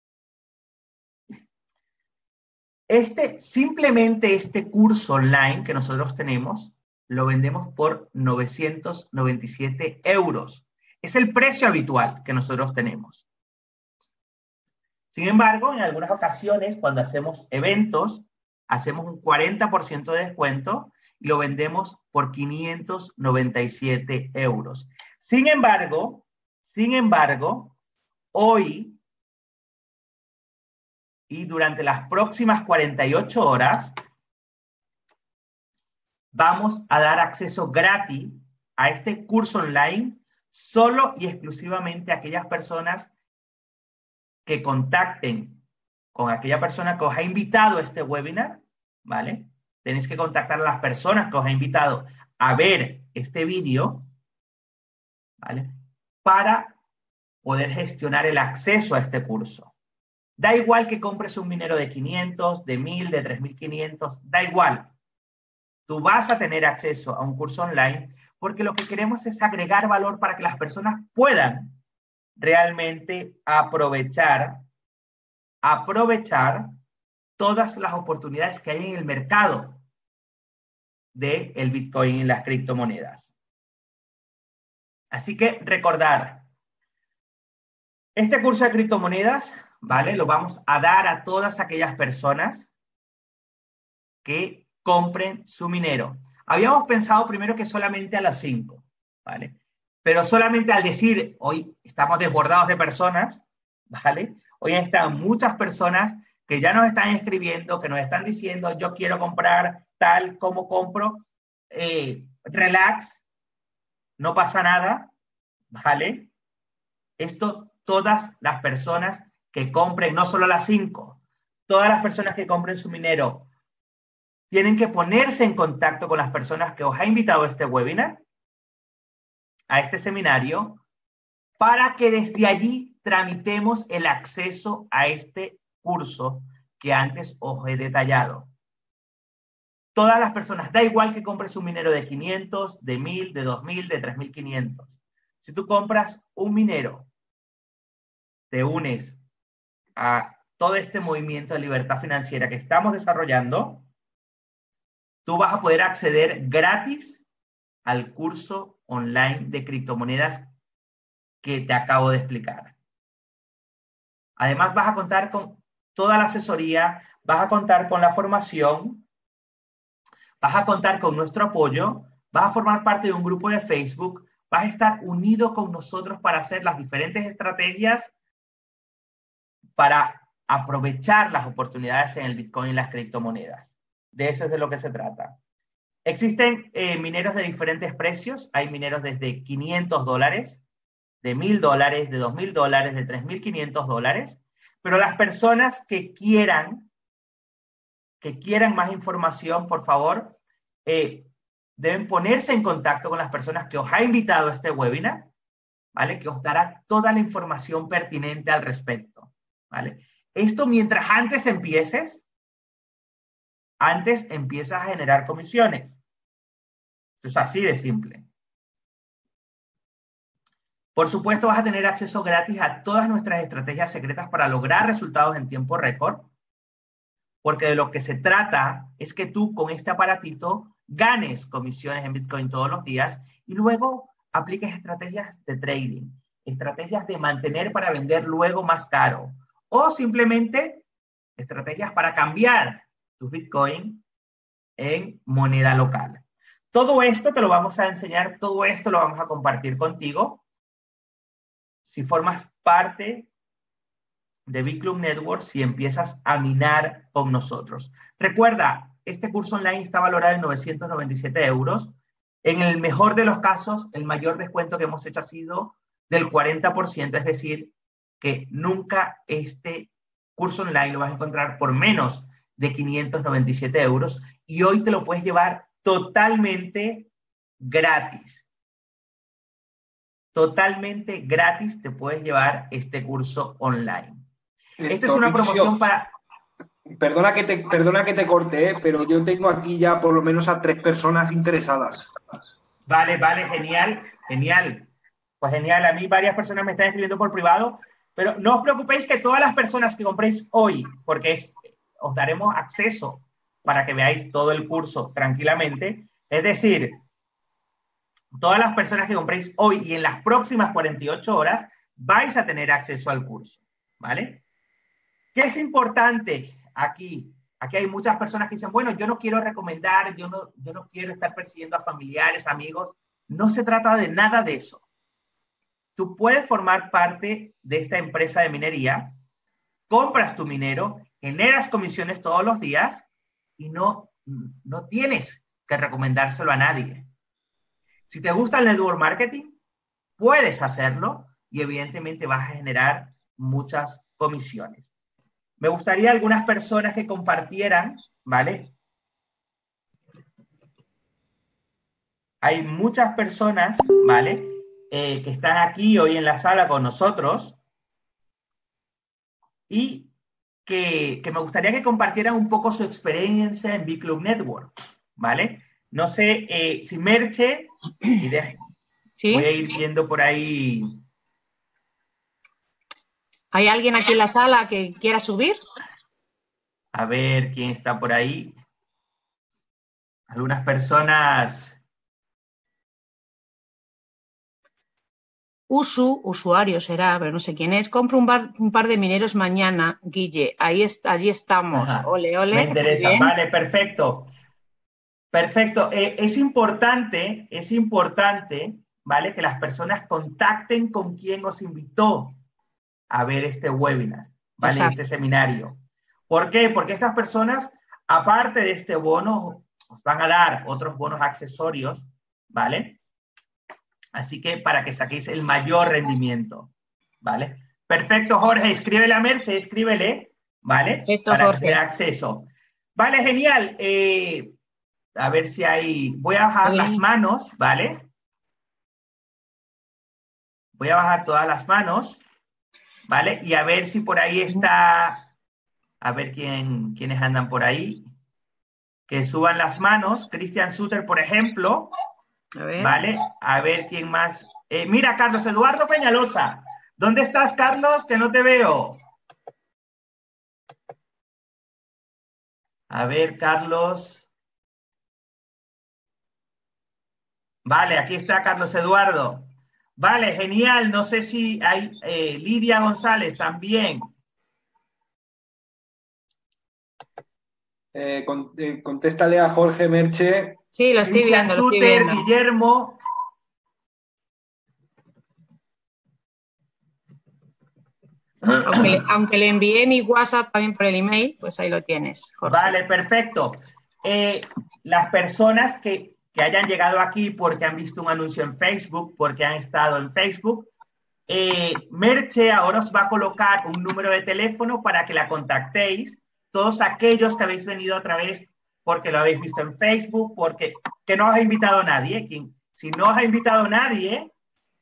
S2: Simplemente este curso online que nosotros tenemos, lo vendemos por 997 euros. Es el precio habitual que nosotros tenemos. Sin embargo, en algunas ocasiones, cuando hacemos eventos, hacemos un 40% de descuento y lo vendemos por 597 euros. Sin embargo, hoy y durante las próximas 48 horas, vamos a dar acceso gratis a este curso online solo y exclusivamente a aquellas personas que contacten con aquella persona que os ha invitado a este webinar, ¿vale? Tenéis que contactar a las personas que os ha invitado a ver este vídeo, ¿vale? Para poder gestionar el acceso a este curso. Da igual que compres un minero de 500, de 1000, de 3500, da igual. Tú vas a tener acceso a un curso online porque lo que queremos es agregar valor para que las personas puedan realmente aprovechar todas las oportunidades que hay en el mercado del Bitcoin y las criptomonedas. Así que recordar, este curso de criptomonedas, ¿vale? Lo vamos a dar a todas aquellas personas que compren su minero. Habíamos pensado primero que solamente a las 5, ¿vale? Pero solamente al decir, hoy estamos desbordados de personas, ¿vale? Hoy están muchas personas que ya nos están escribiendo, que nos están diciendo, yo quiero comprar tal, ¿cómo compro? Relax, no pasa nada, ¿vale? Esto, todas las personas que compren, no solo las 5, todas las personas que compren su minero, tienen que ponerse en contacto con las personas que os ha invitado a este webinar, a este seminario, para que desde allí tramitemos el acceso a este curso que antes os he detallado. Todas las personas, da igual que compres un minero de 500, de 1000, de 2000, de 3500. Si tú compras un minero, te unes a todo este movimiento de libertad financiera que estamos desarrollando, tú vas a poder acceder gratis al curso online de criptomonedas que te acabo de explicar. Además, vas a contar con toda la asesoría, vas a contar con la formación, vas a contar con nuestro apoyo, vas a formar parte de un grupo de Facebook, vas a estar unido con nosotros para hacer las diferentes estrategias para aprovechar las oportunidades en el Bitcoin y las criptomonedas. De eso es de lo que se trata. Existen mineros de diferentes precios. Hay mineros desde $500, de $1000, de $2000, de $3500. Pero las personas que quieran más información, por favor, deben ponerse en contacto con las personas que os ha invitado a este webinar, ¿vale? Que os dará toda la información pertinente al respecto, ¿vale? Esto mientras antes empiezas a generar comisiones. Esto es así de simple. Por supuesto, vas a tener acceso gratis a todas nuestras estrategias secretas para lograr resultados en tiempo récord, porque de lo que se trata es que tú con este aparatito ganes comisiones en Bitcoin todos los días y luego apliques estrategias de trading, estrategias de mantener para vender luego más caro, o simplemente estrategias para cambiar tus Bitcoin en moneda local. Todo esto te lo vamos a enseñar, todo esto lo vamos a compartir contigo si formas parte de BitClub Network, si empiezas a minar con nosotros. Recuerda, este curso online está valorado en 997 euros. En el mejor de los casos, el mayor descuento que hemos hecho ha sido del 40%, es decir, que nunca este curso online lo vas a encontrar por menos de 597 euros y hoy te lo puedes llevar totalmente gratis. Totalmente gratis te puedes llevar este curso online. Esta es una promoción para...
S3: Perdona que te corte, pero yo tengo aquí ya por lo menos a 3 personas interesadas.
S2: Vale, genial. Pues genial, a mí varias personas me están escribiendo por privado, pero no os preocupéis que todas las personas que compréis hoy, porque os daremos acceso para que veáis todo el curso tranquilamente, es decir, todas las personas que compréis hoy y en las próximas 48 horas vais a tener acceso al curso, ¿vale? ¿Qué es importante aquí? Aquí hay muchas personas que dicen, bueno, yo no quiero recomendar, yo no quiero estar persiguiendo a familiares, amigos. No se trata de nada de eso. Tú puedes formar parte de esta empresa de minería, compras tu minero, generas comisiones todos los días y no tienes que recomendárselo a nadie. Si te gusta el network marketing, puedes hacerlo y evidentemente vas a generar muchas comisiones. Me gustaría algunas personas que compartieran, ¿vale? Hay muchas personas, ¿vale? Que están aquí hoy en la sala con nosotros y que me gustaría que compartieran un poco su experiencia en B-Club Network, ¿vale? No sé si Merche,
S1: ¿Sí?
S2: Voy a ir viendo por ahí.
S1: ¿Hay alguien aquí en la sala que quiera subir?
S2: A ver quién está por ahí. Algunas personas.
S1: Usuario será, pero no sé quién es. Compro un par de mineros mañana, Guille. Allí estamos.
S2: Ajá.
S1: Ole, ole.
S2: Me interesa. Vale, perfecto. Perfecto. Es importante, ¿vale? Que las personas contacten con quien os invitó a ver este webinar, ¿vale?
S1: Exacto.
S2: Este seminario. ¿Por qué? Porque estas personas, aparte de este bono, os van a dar otros bonos accesorios, ¿vale? Así que para que saquéis el mayor rendimiento, ¿vale? Perfecto, Jorge, escríbele a Merce, escríbele, ¿vale?
S1: Perfecto,
S2: para
S1: Jorge.
S2: que te dé acceso. Vale, genial. A ver si hay... Voy a bajar las manos, ¿vale? Voy a bajar todas las manos, ¿vale? Y a ver si por ahí está... A ver quiénes andan por ahí. Que suban las manos. Cristian Suter, por ejemplo.
S1: A ver.
S2: ¿Vale? A ver quién más. Mira, Carlos Eduardo Peñalosa. ¿Dónde estás, Carlos? Que no te veo. A ver, Carlos. Vale, aquí está Carlos Eduardo. Vale, genial. No sé si hay Lidia González también.
S3: Contéstale a Jorge Merche.
S1: Sí, lo estoy viendo, lo estoy viendo.
S2: Guillermo.
S1: Aunque le envié mi WhatsApp también por el email, pues ahí lo tienes, Jorge.
S2: Vale, perfecto. Las personas que hayan llegado aquí porque han visto un anuncio en Facebook, porque han estado en Facebook, Merche ahora os va a colocar un número de teléfono para que la contactéis. Todos aquellos que habéis venido otra vez porque lo habéis visto en Facebook, porque que no os ha invitado nadie. Si no os ha invitado nadie,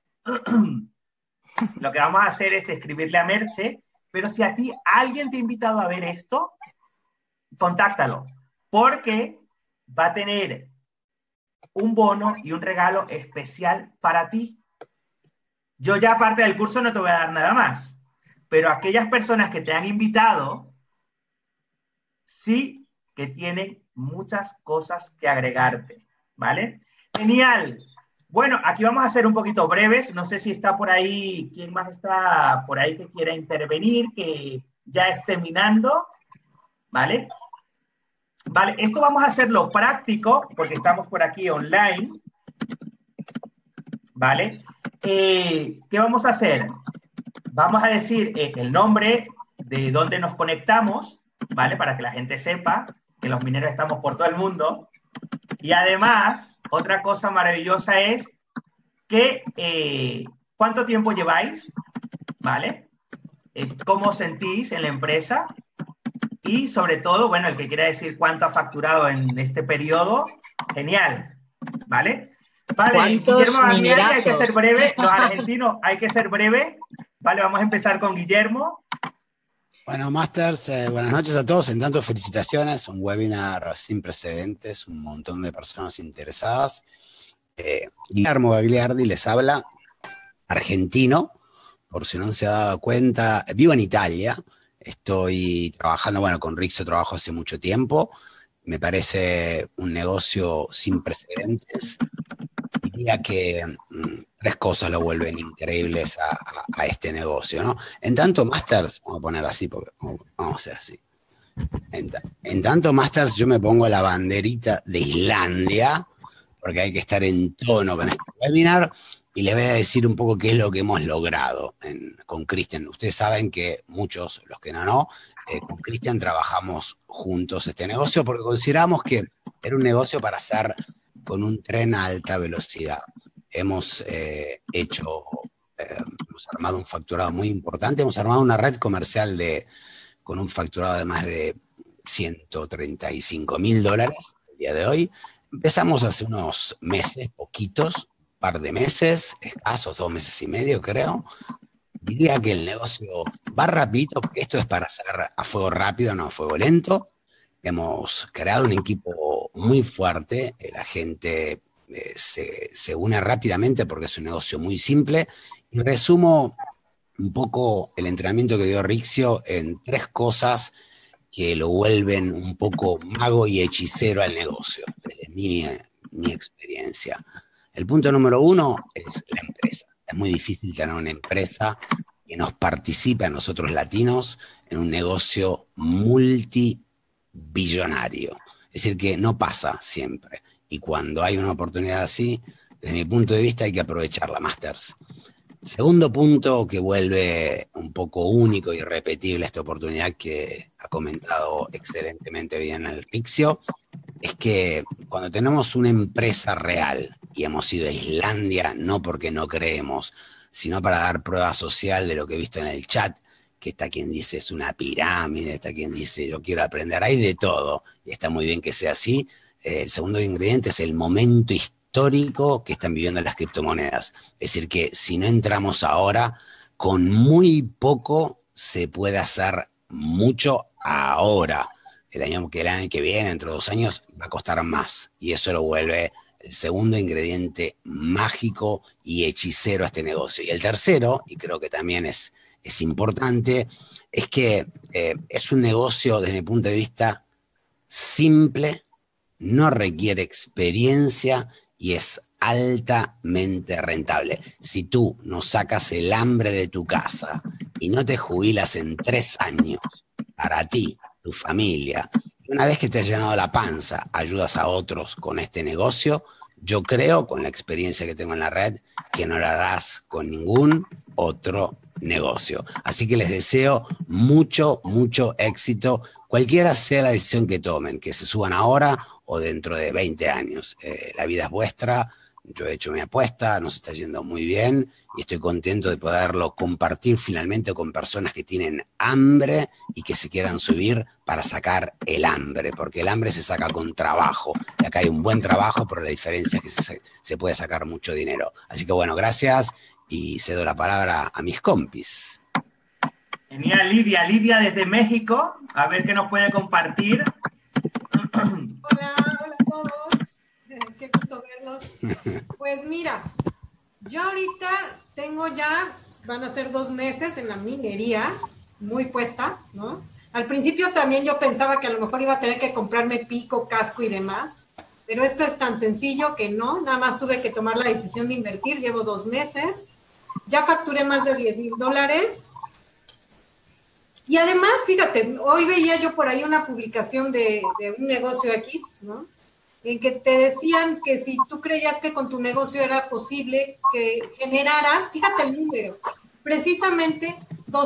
S2: lo que vamos a hacer es escribirle a Merche, pero si a ti alguien te ha invitado a ver esto, contáctalo, porque va a tener un bono y un regalo especial para ti. Yo ya aparte del curso no te voy a dar nada más, pero aquellas personas que te han invitado sí que tienen muchas cosas que agregarte, ¿vale? Genial. Bueno, aquí vamos a ser un poquito breves. No sé si está por ahí, ¿quién más está por ahí que quiera intervenir, que ya esté minando? ¿Vale? Vale, esto vamos a hacerlo práctico, porque estamos por aquí online. ¿Vale? ¿Qué vamos a hacer? Vamos a decir el nombre de dónde nos conectamos, ¿vale? Para que la gente sepa que los mineros estamos por todo el mundo. Y además, otra cosa maravillosa es que ¿cuánto tiempo lleváis? ¿Vale? ¿Cómo os sentís en la empresa? Y sobre todo, bueno, el que quiera decir cuánto ha facturado en este periodo, genial, ¿vale? Vale, Guillermo Bagliardi, hay que ser breve. Los argentinos, hay que ser breve. Vale, vamos a empezar con Guillermo.
S5: Bueno, Masters, buenas noches a todos. En tanto, felicitaciones. Un webinar sin precedentes, un montón de personas interesadas. Guillermo Bagliardi les habla, argentino, por si no se ha dado cuenta. Vivo en Italia. Estoy trabajando, bueno, con Rixo trabajo hace mucho tiempo. Me parece un negocio sin precedentes. diría que tres cosas lo vuelven increíbles a este negocio, ¿no? En tanto Masters, vamos a poner así, porque vamos a hacer así. En tanto Masters, yo me pongo la banderita de Islandia, porque hay que estar en tono con este webinar, y les voy a decir un poco qué es lo que hemos logrado con Cristian. Ustedes saben que muchos, los que no, con Cristian trabajamos juntos este negocio, porque consideramos que era un negocio para hacer con un tren a alta velocidad. Hemos hemos armado un facturado muy importante, hemos armado una red comercial con un facturado de más de $135.000 el día de hoy. Empezamos hace unos meses, poquitos, un par de meses, escasos, 2 meses y medio creo. Diría que el negocio va rapidito, porque esto es para hacer a fuego rápido, no a fuego lento. Hemos creado un equipo muy fuerte, la gente se une rápidamente porque es un negocio muy simple. Y resumo un poco el entrenamiento que dio Rixio en 3 cosas que lo vuelven un poco mago y hechicero al negocio, desde mi experiencia. El punto número 1 es la empresa. Es muy difícil tener una empresa que nos participe a nosotros latinos en un negocio multibillonario. Es decir, que no pasa siempre. Y cuando hay una oportunidad así, desde mi punto de vista hay que aprovecharla, Masters. Segundo punto que vuelve un poco único y irrepetible esta oportunidad, que ha comentado excelentemente bien el Rixio, es que cuando tenemos una empresa real, y hemos ido a Islandia no porque no creemos, sino para dar prueba social de lo que he visto en el chat, que está quien dice es una pirámide, está quien dice yo quiero aprender, hay de todo, y está muy bien que sea así. El segundo ingrediente es el momento histórico que están viviendo las criptomonedas. Es decir, que si no entramos ahora, con muy poco se puede hacer mucho ahora. El año que viene, dentro de 2 años, va a costar más. Y eso lo vuelve el segundo ingrediente mágico y hechicero a este negocio. Y el tercero, y creo que también es importante, es que es un negocio, desde mi punto de vista, simple, no requiere experiencia y es altamente rentable. Si tú no sacas el hambre de tu casa y no te jubilas en 3 años para ti, tu familia, y una vez que te has llenado la panza, ayudas a otros con este negocio, yo creo, con la experiencia que tengo en la red, que no lo harás con ningún otro negocio. Así que les deseo mucho, mucho éxito, cualquiera sea la decisión que tomen, que se suban ahora o dentro de 20 años. La vida es vuestra, yo he hecho mi apuesta, nos está yendo muy bien y estoy contento de poderlo compartir finalmente con personas que tienen hambre y que se quieran subir para sacar el hambre, porque el hambre se saca con trabajo. Y acá hay un buen trabajo, pero la diferencia es que se puede sacar mucho dinero. Así que bueno, gracias y cedo la palabra a mis compis.
S2: Genial, Lidia desde México, a ver qué nos puede compartir.
S6: Hola a todos, qué gusto verlos. Pues mira, yo ahorita van a ser 2 meses en la minería, muy puesta, ¿no? Al principio también yo pensaba que a lo mejor iba a tener que comprarme pico, casco y demás, pero esto es tan sencillo que no, nada más tuve que tomar la decisión de invertir, llevo 2 meses, ya facturé más de $10,000. Y además, fíjate, hoy veía yo por ahí una publicación de un negocio X, ¿no? En que te decían que si tú creías que con tu negocio era posible que generaras, fíjate el número, precisamente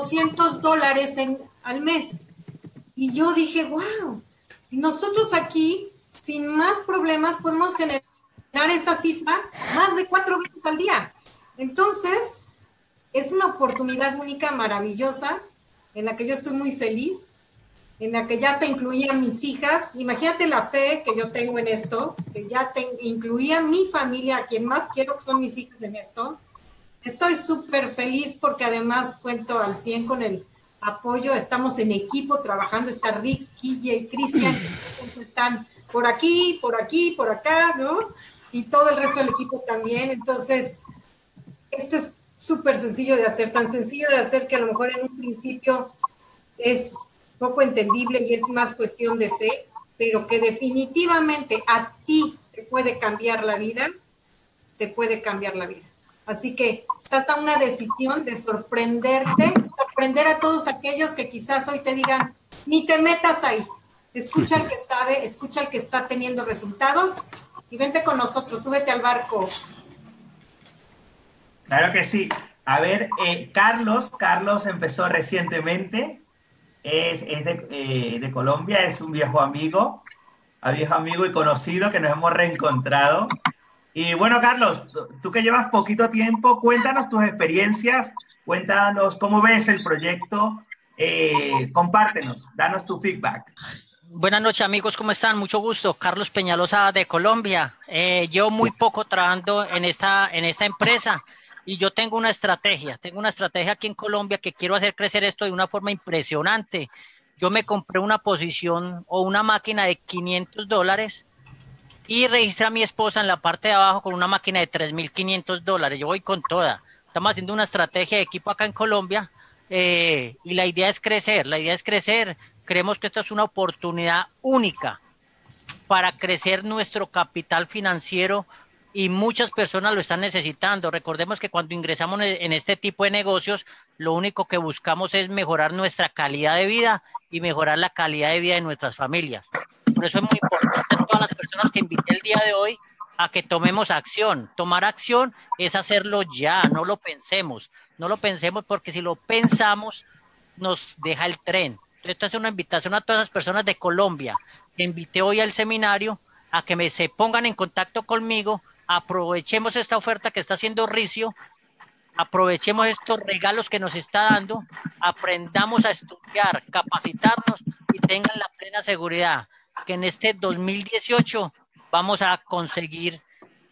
S6: $200 al mes. Y yo dije, wow, nosotros aquí, sin más problemas, podemos generar esa cifra más de 4 veces al día. Entonces, es una oportunidad única, maravillosa, en la que yo estoy muy feliz, en la que ya hasta incluía a mis hijas. Imagínate la fe que yo tengo en esto, que ya incluía a mi familia, a quien más quiero, que son mis hijas en esto. Estoy súper feliz porque además cuento al 100 con el apoyo, estamos en equipo trabajando, está Rix, Quille y Cristian, están por aquí, por acá, ¿no? Y todo el resto del equipo también. Entonces, esto es súper sencillo de hacer, tan sencillo de hacer que a lo mejor en un principio es poco entendible y es más cuestión de fe, pero que definitivamente a ti te puede cambiar la vida, te puede cambiar la vida. Así que estás a una decisión de sorprenderte, sorprender a todos aquellos que quizás hoy te digan, ni te metas ahí. Escucha al que sabe, escucha al que está teniendo resultados y vente con nosotros, súbete al barco.
S2: Claro que sí. A ver, Carlos empezó recientemente, es de Colombia, es un viejo amigo y conocido que nos hemos reencontrado. Y bueno, Carlos, tú que llevas poquito tiempo, cuéntanos tus experiencias, cuéntanos cómo ves el proyecto, compártenos, danos tu feedback.
S7: Buenas noches, amigos, ¿cómo están? Mucho gusto. Carlos Peñalosa de Colombia. Llevo muy poco trabajando en esta empresa y yo tengo una estrategia aquí en Colombia que quiero hacer crecer esto de una forma impresionante. Yo me compré una posición o una máquina de $500 y registré a mi esposa en la parte de abajo con una máquina de $3,500. Yo voy con toda. Estamos haciendo una estrategia de equipo acá en Colombia y la idea es crecer, Creemos que esto es una oportunidad única para crecer nuestro capital financiero y muchas personas lo están necesitando. Recordemos que cuando ingresamos en este tipo de negocios, lo único que buscamos es mejorar nuestra calidad de vida y mejorar la calidad de vida de nuestras familias. Por eso es muy importante a todas las personas que invité el día de hoy a que tomemos acción. Tomar acción es hacerlo ya, no lo pensemos porque si lo pensamos nos deja el tren. Esto es una invitación a todas las personas de Colombia que invité hoy al seminario a que se pongan en contacto conmigo, aprovechemos esta oferta que está haciendo Ricio, aprovechemos estos regalos que nos está dando, aprendamos a estudiar, capacitarnos y tengan la plena seguridad que en este 2018 vamos a conseguir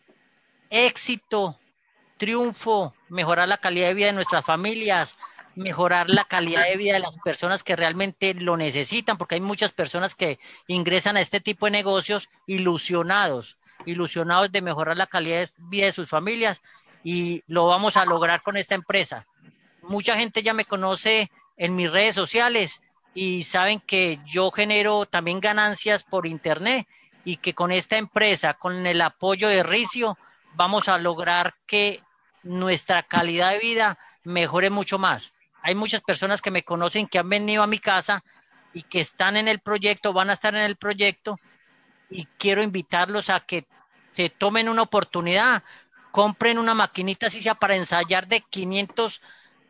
S7: éxito, triunfo, mejorar la calidad de vida de nuestras familias, mejorar la calidad de vida de las personas que realmente lo necesitan, porque hay muchas personas que ingresan a este tipo de negocios ilusionados de mejorar la calidad de vida de sus familias y lo vamos a lograr con esta empresa. Mucha gente ya me conoce en mis redes sociales y saben que yo genero también ganancias por internet y que con esta empresa, con el apoyo de Ricio, vamos a lograr que nuestra calidad de vida mejore mucho más. Hay muchas personas que me conocen que han venido a mi casa y que están en el proyecto, van a estar en el proyecto y quiero invitarlos a que se tomen una oportunidad, compren una maquinita así sea para ensayar de $500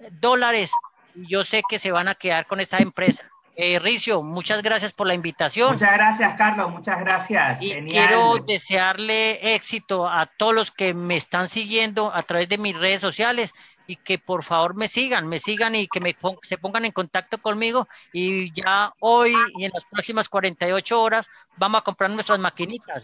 S7: y yo sé que se van a quedar con esta empresa. Ricio, muchas gracias por la invitación.
S2: Muchas gracias, Carlos, muchas gracias.
S7: Y
S2: genial.
S7: Quiero desearle éxito a todos los que me están siguiendo a través de mis redes sociales y que por favor me sigan y que se pongan en contacto conmigo y ya hoy y en las próximas 48 horas vamos a comprar nuestras maquinitas,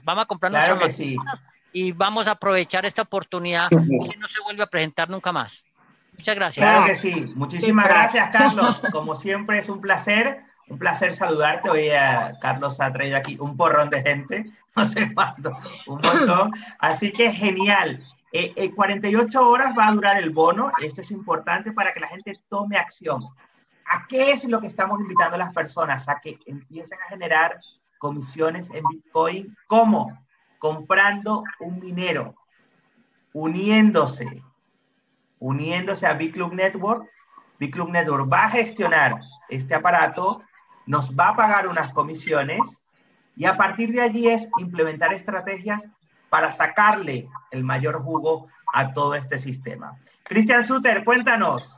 S7: y vamos a aprovechar esta oportunidad que no se vuelve a presentar nunca más. Muchas gracias.
S2: Claro que sí. Muchísimas gracias, Carlos. Como siempre es un placer saludarte. Hoy Carlos ha traído aquí un porrón de gente, no sé cuánto, un montón. Así que genial. 48 horas va a durar el bono. Esto es importante para que la gente tome acción. ¿A qué es lo que estamos invitando a las personas? A que empiecen a generar comisiones en Bitcoin. ¿Cómo? Comprando un minero, uniéndose a BitClub Network. BitClub Network va a gestionar este aparato, nos va a pagar unas comisiones y a partir de allí es implementar estrategias para sacarle el mayor jugo a todo este sistema. Cristian Suter, cuéntanos.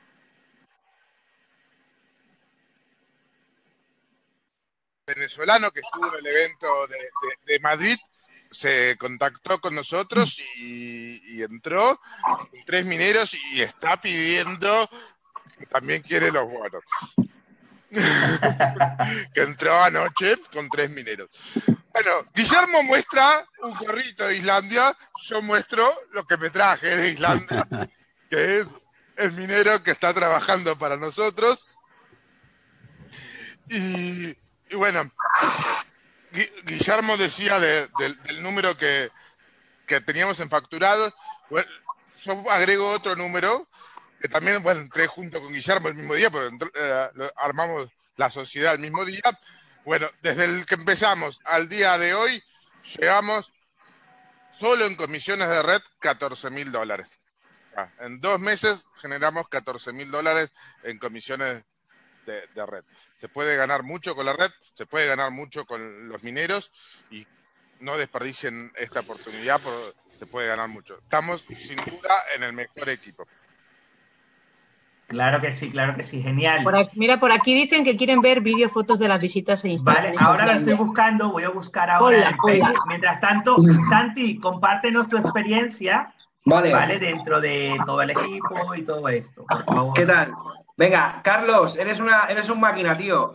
S8: Venezolano que estuvo en el evento de Madrid se contactó con nosotros y entró con 3 mineros y está pidiendo que también quiere los bonos. Que entró anoche con 3 mineros. Bueno, Guillermo muestra un gorrito de Islandia, yo muestro lo que me traje de Islandia, que es el minero que está trabajando para nosotros. Y bueno, Guillermo decía del número que teníamos en facturado. Bueno, yo agrego otro número que también, bueno, entré junto con Guillermo el mismo día, pero armamos la sociedad el mismo día. Bueno, desde el que empezamos al día de hoy, llevamos solo en comisiones de red, $14.000. En 2 meses generamos $14.000 en comisiones de red. Se puede ganar mucho con la red, se puede ganar mucho con los mineros y no desperdicien esta oportunidad, se puede ganar mucho. Estamos sin duda en el mejor equipo.
S2: Claro que sí, genial.
S1: Mira, por aquí dicen que quieren ver vídeos, fotos de las visitas e instalaciones.
S2: Vale, ahora lo estoy buscando, voy a buscar ahora en Facebook. Mientras tanto, Santi, compártenos tu experiencia, ¿vale? Dentro de todo el equipo y todo esto, por favor.
S3: ¿Qué tal? Venga, Carlos, eres un máquina, tío.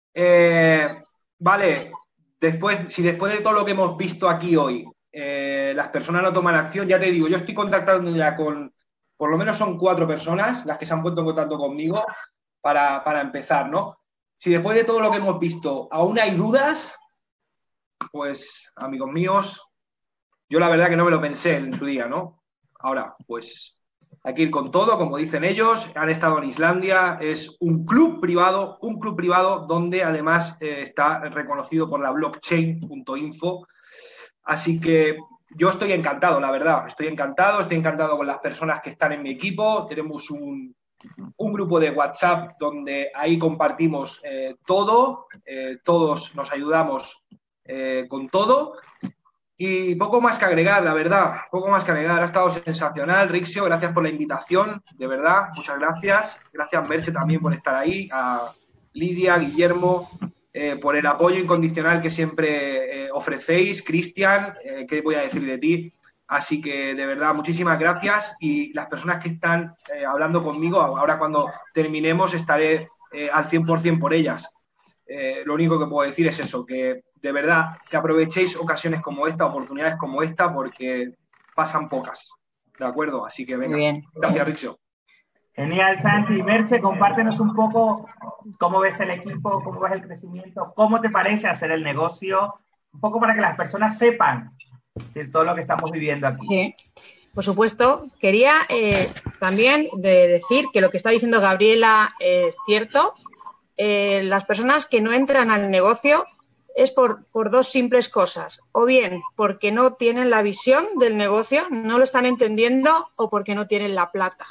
S3: Vale, si después de todo lo que hemos visto aquí hoy, las personas no toman acción, ya te digo, yo estoy contactando ya con, por lo menos son 4 personas las que se han puesto en contacto conmigo para empezar, ¿no? Si después de todo lo que hemos visto aún hay dudas, pues, amigos míos, yo la verdad que no me lo pensé en su día, ¿no? Ahora, pues hay que ir con todo, como dicen ellos, han estado en Islandia, es un club privado donde además está reconocido por la blockchain.info, así que yo estoy encantado, la verdad, estoy encantado con las personas que están en mi equipo, tenemos un grupo de WhatsApp donde ahí compartimos todo, todos nos ayudamos con todo. Y poco más que agregar, la verdad, poco más que agregar. Ha estado sensacional, Rixio, gracias por la invitación, de verdad, muchas gracias. Gracias, Merche, también por estar ahí, a Lidia, Guillermo, por el apoyo incondicional que siempre ofrecéis. Cristian, ¿qué voy a decir de ti? Así que, de verdad, muchísimas gracias. Y las personas que están hablando conmigo, ahora cuando terminemos estaré al 100% por ellas. Lo único que puedo decir es eso, que de verdad que aprovechéis ocasiones como esta, oportunidades como esta, porque pasan pocas, ¿de acuerdo? Así que venga,
S1: bien.
S3: Gracias, Rixio.
S2: Genial, Santi. Merche, compártenos un poco cómo ves el equipo, cómo ves el crecimiento, cómo te parece hacer el negocio, un poco para que las personas sepan todo lo que estamos viviendo aquí.
S1: Sí, por supuesto. Quería también decir que lo que está diciendo Gabriela es cierto. Las personas que no entran al negocio es por 2 simples cosas, o bien porque no tienen la visión del negocio, no lo están entendiendo, o porque no tienen la plata.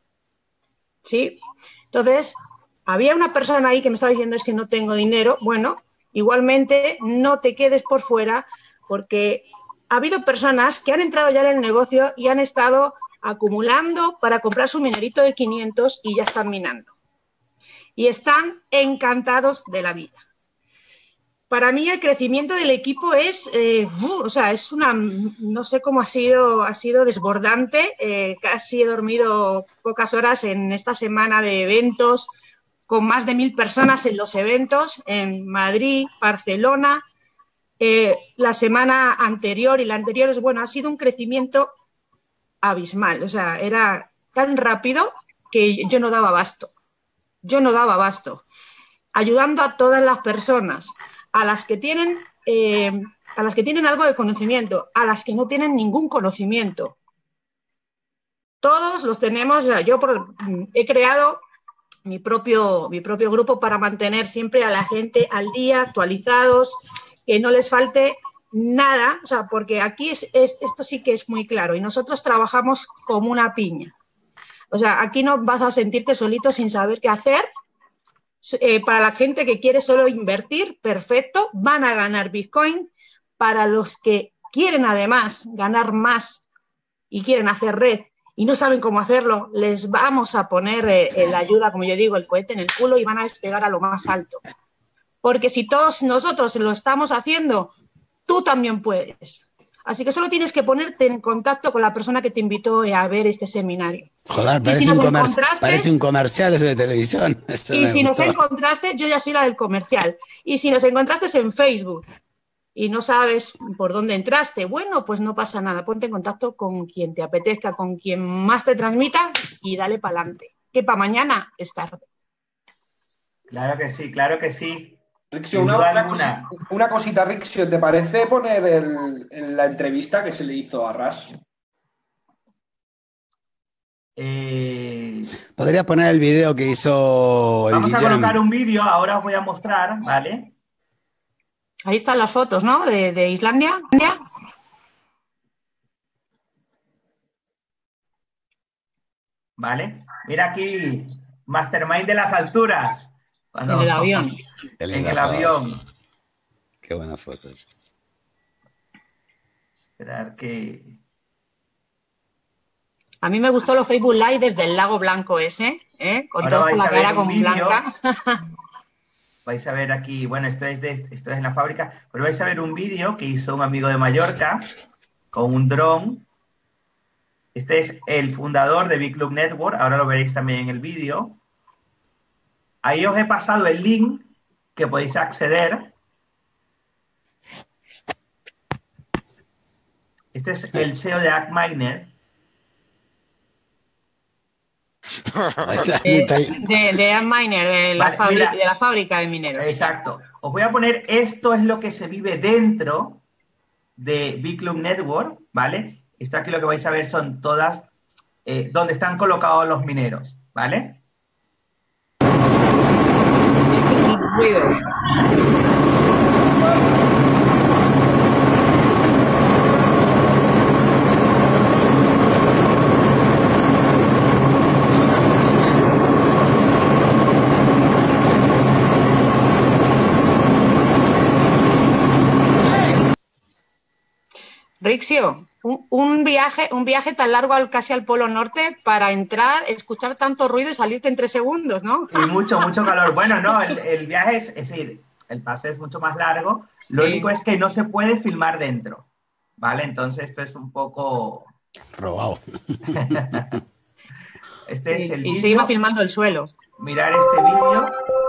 S1: ¿Sí? Entonces, había una persona ahí que me estaba diciendo es que no tengo dinero. Bueno, igualmente no te quedes por fuera, porque ha habido personas que han entrado ya en el negocio y han estado acumulando para comprar su minerito de 500 y ya están minando. Y están encantados de la vida. Para mí el crecimiento del equipo es, es una, no sé cómo ha sido desbordante. Casi he dormido pocas horas en esta semana de eventos, con más de 1000 personas en los eventos, en Madrid, Barcelona. La semana anterior y la anterior, ha sido un crecimiento abismal. O sea, era tan rápido que yo no daba abasto. Ayudando a todas las personas, a las que tienen algo de conocimiento, a las que no tienen ningún conocimiento. Todos los tenemos. Yo he creado mi propio grupo para mantener siempre a la gente al día, actualizados, que no les falte nada, porque aquí esto sí que es muy claro y nosotros trabajamos como una piña. Aquí no vas a sentirte solito sin saber qué hacer. Para la gente que quiere solo invertir, perfecto, van a ganar Bitcoin. Para los que quieren además ganar más y quieren hacer red y no saben cómo hacerlo, les vamos a poner la ayuda, como yo digo, el cohete en el culo y van a despegar a lo más alto. Porque si todos nosotros lo estamos haciendo, tú también puedes. Así que solo tienes que ponerte en contacto con la persona que te invitó a ver este seminario.
S5: Joder, parece un comercial eso de televisión. Eso
S1: y si nos encontraste, yo ya soy la del comercial. Y si nos encontraste en Facebook y no sabes por dónde entraste, bueno, pues no pasa nada. Ponte en contacto con quien te apetezca, con quien más te transmita y dale para adelante. Que para mañana es tarde.
S2: Claro que sí, claro que sí.
S3: Rixio, una cosita, Rixio, ¿te parece poner la entrevista que se le hizo a Rush?
S5: Podría poner el video que hizo el
S2: Vamos
S5: Guillem.
S2: a colocar un vídeo, ahora os voy a mostrar, ¿vale?
S1: Ahí están las fotos, ¿no? De Islandia.
S2: ¿vale? Mira aquí, Mastermind de las alturas.
S1: En el avión.
S2: En el avión.
S5: Qué buenas fotos.
S2: Esperar que...
S1: A mí me gustó los Facebook Live desde el Lago Blanco ese, ¿eh? Con
S2: Ahora
S1: toda
S2: vais
S1: la
S2: a ver
S1: cara
S2: un
S1: con
S2: vídeo.
S1: blanca.
S2: Vais a ver aquí, bueno, esto es en la fábrica, pero vais a ver un vídeo que hizo un amigo de Mallorca con un dron. Este es el fundador de Big Look Network, ahora lo veréis también en el vídeo. Ahí os he pasado el link que podéis acceder. Este es el CEO de Antminer.
S1: De Antminer, de la fábrica de mineros.
S2: Exacto. Os voy a poner, esto es lo que se vive dentro de Big Look Network, ¿vale? Esto aquí lo que vais a ver son todas donde están colocados los mineros, ¿vale?
S1: Rixio, un viaje tan largo casi al Polo Norte para entrar, escuchar tanto ruido y salirte en 3 segundos, ¿no?
S2: Y mucho calor. Bueno, no, el viaje es decir, el pase es mucho más largo. Lo único es que no se puede filmar dentro, ¿vale? Entonces esto es un poco...
S5: Robado.
S2: Este es el vídeo.
S1: Y se iba filmando el suelo.
S2: Mirar este vídeo.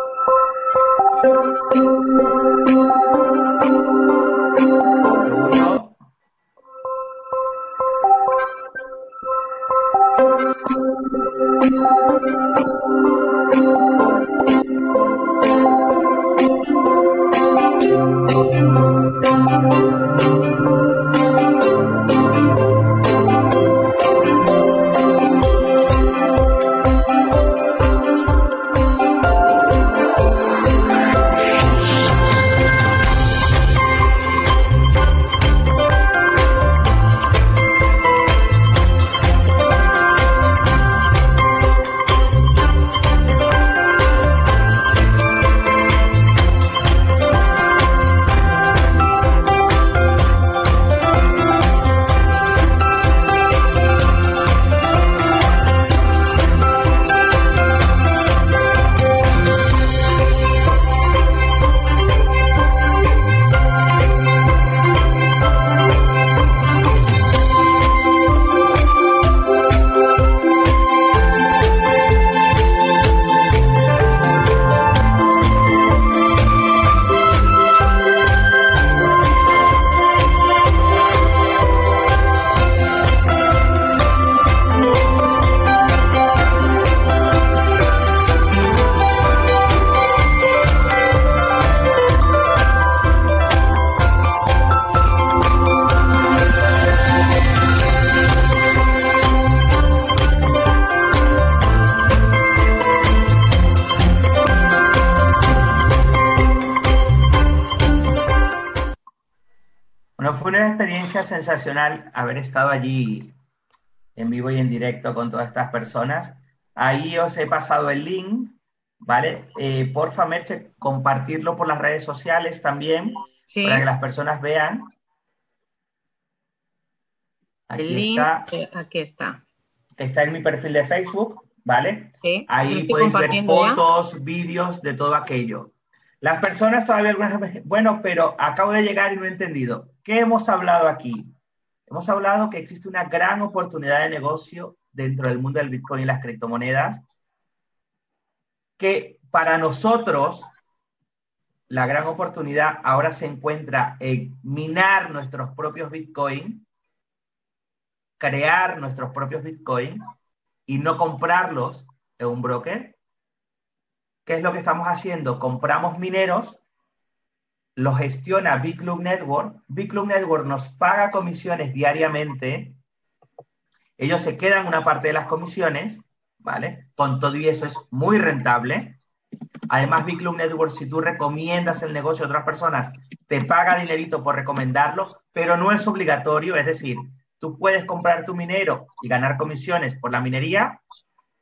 S2: Bueno, fue una experiencia sensacional haber estado allí en vivo y en directo con todas estas personas. Ahí os he pasado el link, ¿vale? Porfa, Merche, compartirlo por las redes sociales también,
S1: sí,
S2: para que las personas vean. Aquí
S1: el link,
S2: está.
S1: aquí está.
S2: Está en mi perfil de Facebook, ¿vale?
S1: Sí,
S2: ahí podéis ver fotos, vídeos de todo aquello. Las personas todavía algunas veces, bueno, pero acabo de llegar y no he entendido. ¿Qué hemos hablado aquí? Hemos hablado que existe una gran oportunidad de negocio dentro del mundo del Bitcoin y las criptomonedas, que para nosotros la gran oportunidad ahora se encuentra en minar nuestros propios Bitcoin, crear nuestros propios Bitcoin y no comprarlos en un broker. ¿Qué es lo que estamos haciendo? Compramos mineros, los gestiona Big Look Network. Big Look Network nos paga comisiones diariamente. Ellos se quedan una parte de las comisiones, ¿vale? Con todo y eso es muy rentable. Además, Big Look Network, si tú recomiendas el negocio a otras personas, te paga dinerito por recomendarlo, pero no es obligatorio. Es decir, tú puedes comprar tu minero y ganar comisiones por la minería,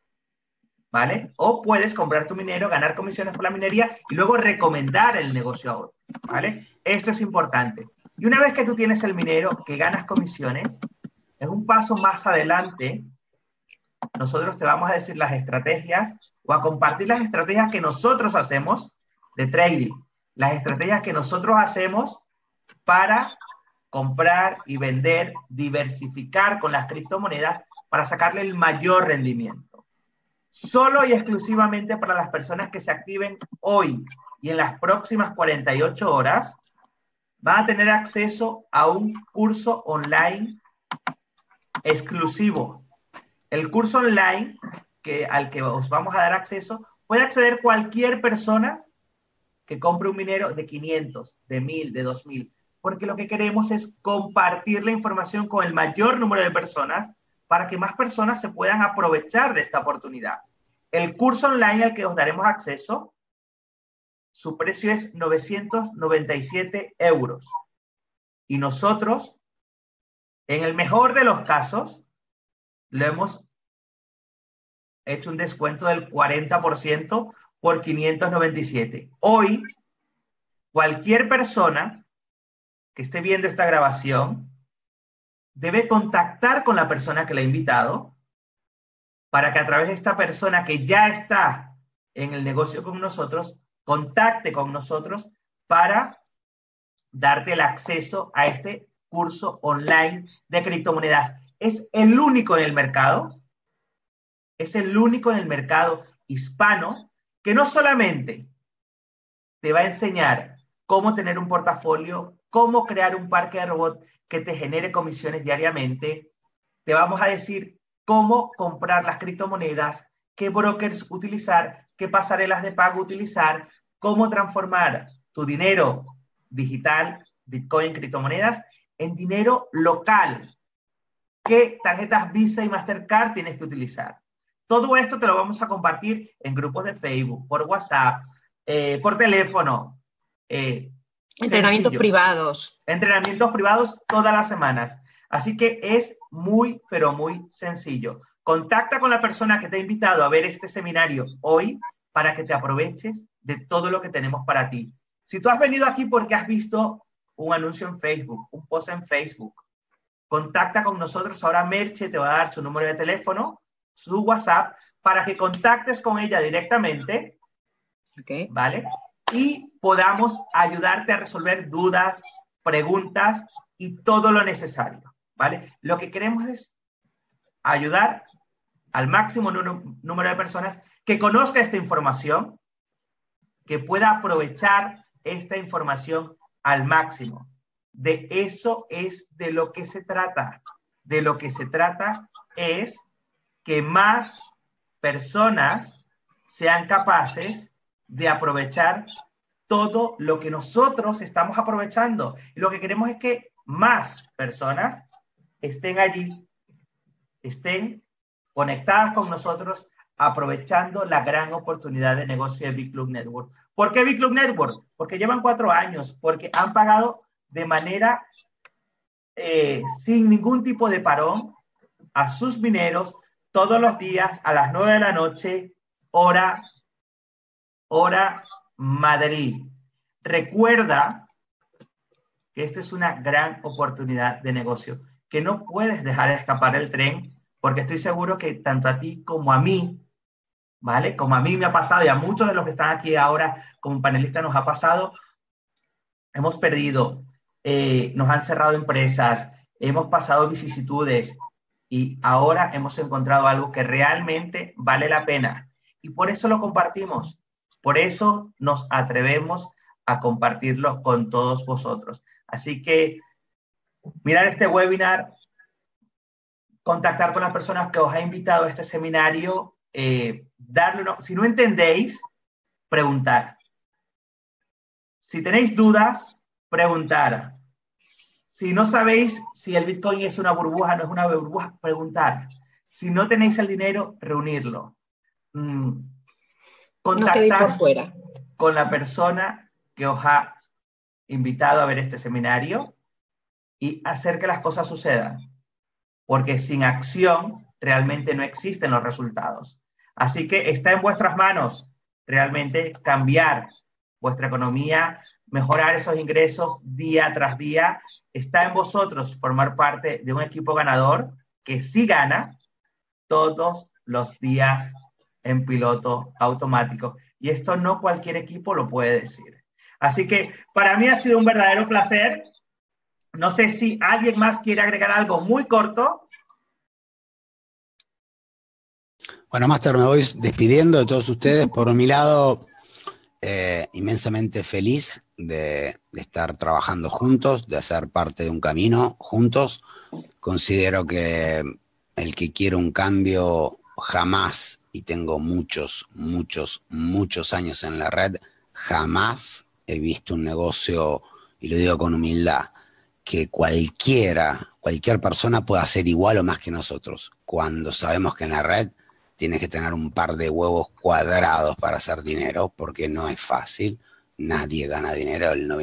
S2: ¿vale? O puedes comprar tu minero, ganar comisiones por la minería y luego recomendar el negocio a otro, ¿vale? Esto es importante. Y una vez que tú tienes el minero, que ganas comisiones, en un paso más adelante, nosotros te vamos a decir las estrategias o a compartir las estrategias que nosotros hacemos de trading, las estrategias que nosotros hacemos para comprar y vender, diversificar con las criptomonedas para sacarle el mayor rendimiento. Solo y exclusivamente para las personas que se activen hoy y en las próximas 48 horas, van a tener acceso a un curso online exclusivo. El curso online al que os vamos a dar acceso, puede acceder cualquier persona que compre un minero de 500, de 1000, de 2000, porque lo que queremos es compartir la información con el mayor número de personas para que más personas se puedan aprovechar de esta oportunidad. El curso online al que os daremos acceso, su precio es 997 euros. Y nosotros, en el mejor de los casos, le hemos hecho un descuento del 40% por 597. Hoy, cualquier persona que esté viendo esta grabación debe contactar con la persona que le ha invitado para que a través de esta persona que ya está en el negocio con nosotros, contacte con nosotros para darte el acceso a este curso online de criptomonedas. Es el único en el mercado, es el único en el mercado hispano que no solamente te va a enseñar cómo tener un portafolio, cómo crear un parque de robots que te genere comisiones diariamente, te vamos a decir cómo comprar las criptomonedas, qué brokers utilizar, qué pasarelas de pago utilizar, cómo transformar tu dinero digital, Bitcoin, criptomonedas, en dinero local, qué tarjetas Visa y Mastercard tienes que utilizar. Todo esto te lo vamos a compartir en grupos de Facebook, por WhatsApp, por teléfono.
S1: Entrenamientos privados.
S2: Entrenamientos privados todas las semanas. Así que es muy, pero muy sencillo. Contacta con la persona que te ha invitado a ver este seminario hoy para que te aproveches de todo lo que tenemos para ti. Si tú has venido aquí porque has visto un anuncio en Facebook, un post en Facebook, contacta con nosotros. Ahora Merche te va a dar su número de teléfono, su WhatsApp, para que contactes con ella directamente,
S1: okay,
S2: ¿vale? Y podamos ayudarte a resolver dudas, preguntas y todo lo necesario, ¿vale? Lo que queremos es ayudar al máximo número de personas que conozca esta información, que pueda aprovechar esta información al máximo. De eso es de lo que se trata. De lo que se trata es que más personas sean capaces de aprovechar todo lo que nosotros estamos aprovechando. Y lo que queremos es que más personas estén allí, estén conectadas con nosotros, aprovechando la gran oportunidad de negocio de Big Club Network. ¿Por qué Big Club Network? Porque llevan 4 años, porque han pagado de manera sin ningún tipo de parón a sus mineros todos los días a las 9 de la noche, hora Madrid. Recuerda que esto es una gran oportunidad de negocio, que no puedes dejar escapar el tren, porque estoy seguro que tanto a ti como a mí, ¿vale? Como a mí me ha pasado y a muchos de los que están aquí ahora como panelistas nos ha pasado, hemos perdido, nos han cerrado empresas, hemos pasado vicisitudes y ahora hemos encontrado algo que realmente vale la pena. Y por eso lo compartimos, por eso nos atrevemos a compartirlo con todos vosotros. Así que mirar este webinar, contactar con las personas que os ha invitado a este seminario, si no entendéis, preguntar. Si tenéis dudas, preguntar. Si no sabéis si el Bitcoin es una burbuja, no es una burbuja, preguntar. Si no tenéis el dinero, reunirlo. Contactar con la persona que os ha invitado a ver este seminario y hacer que las cosas sucedan. Porque sin acción realmente no existen los resultados. Así que está en vuestras manos realmente cambiar vuestra economía, mejorar esos ingresos día tras día. Está en vosotros formar parte de un equipo ganador que sí gana todos los días en piloto automático. Y esto no cualquier equipo lo puede decir. Así que para mí ha sido un verdadero placer. No sé si alguien más quiere agregar algo muy corto.
S5: Bueno, Máster, me voy despidiendo de todos ustedes. Por mi lado, inmensamente feliz de estar trabajando juntos, de hacer parte de un camino juntos. Considero que el que quiere un cambio jamás, y tengo muchos años en la red, jamás he visto un negocio, y lo digo con humildad, que cualquier persona pueda hacer igual o más que nosotros, cuando sabemos que en la red tienes que tener un par de huevos cuadrados para hacer dinero, porque no es fácil, nadie gana dinero, el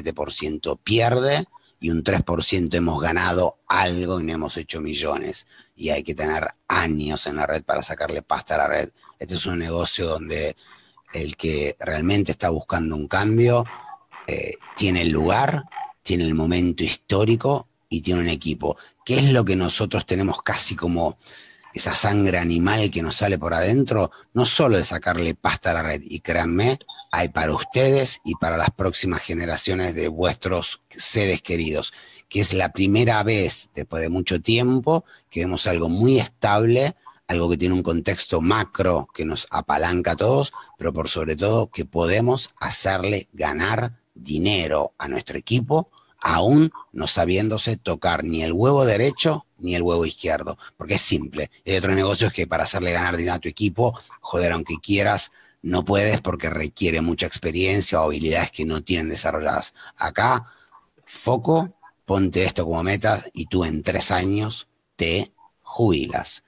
S5: 97% pierde, y un 3% hemos ganado algo y no hemos hecho millones. Y hay que tener años en la red para sacarle pasta a la red. Este es un negocio donde el que realmente está buscando un cambio tiene el lugar, tiene el momento histórico y tiene un equipo. ¿Qué es lo que nosotros tenemos casi como esa sangre animal que nos sale por adentro? No solo de sacarle pasta a la red, y créanme, hay para ustedes y para las próximas generaciones de vuestros seres queridos, que es la primera vez después de mucho tiempo que vemos algo muy estable, algo que tiene un contexto macro que nos apalanca a todos, pero por sobre todo que podemos hacerle ganar dinero a nuestro equipo, aún no sabiéndose tocar ni el huevo derecho ni el huevo izquierdo, porque es simple. Hay otros negocios que para hacerle ganar dinero a tu equipo, joder, aunque quieras, no puedes porque requiere mucha experiencia o habilidades que no tienen desarrolladas. Acá, foco, ponte esto como meta y tú en 3 años te jubilas.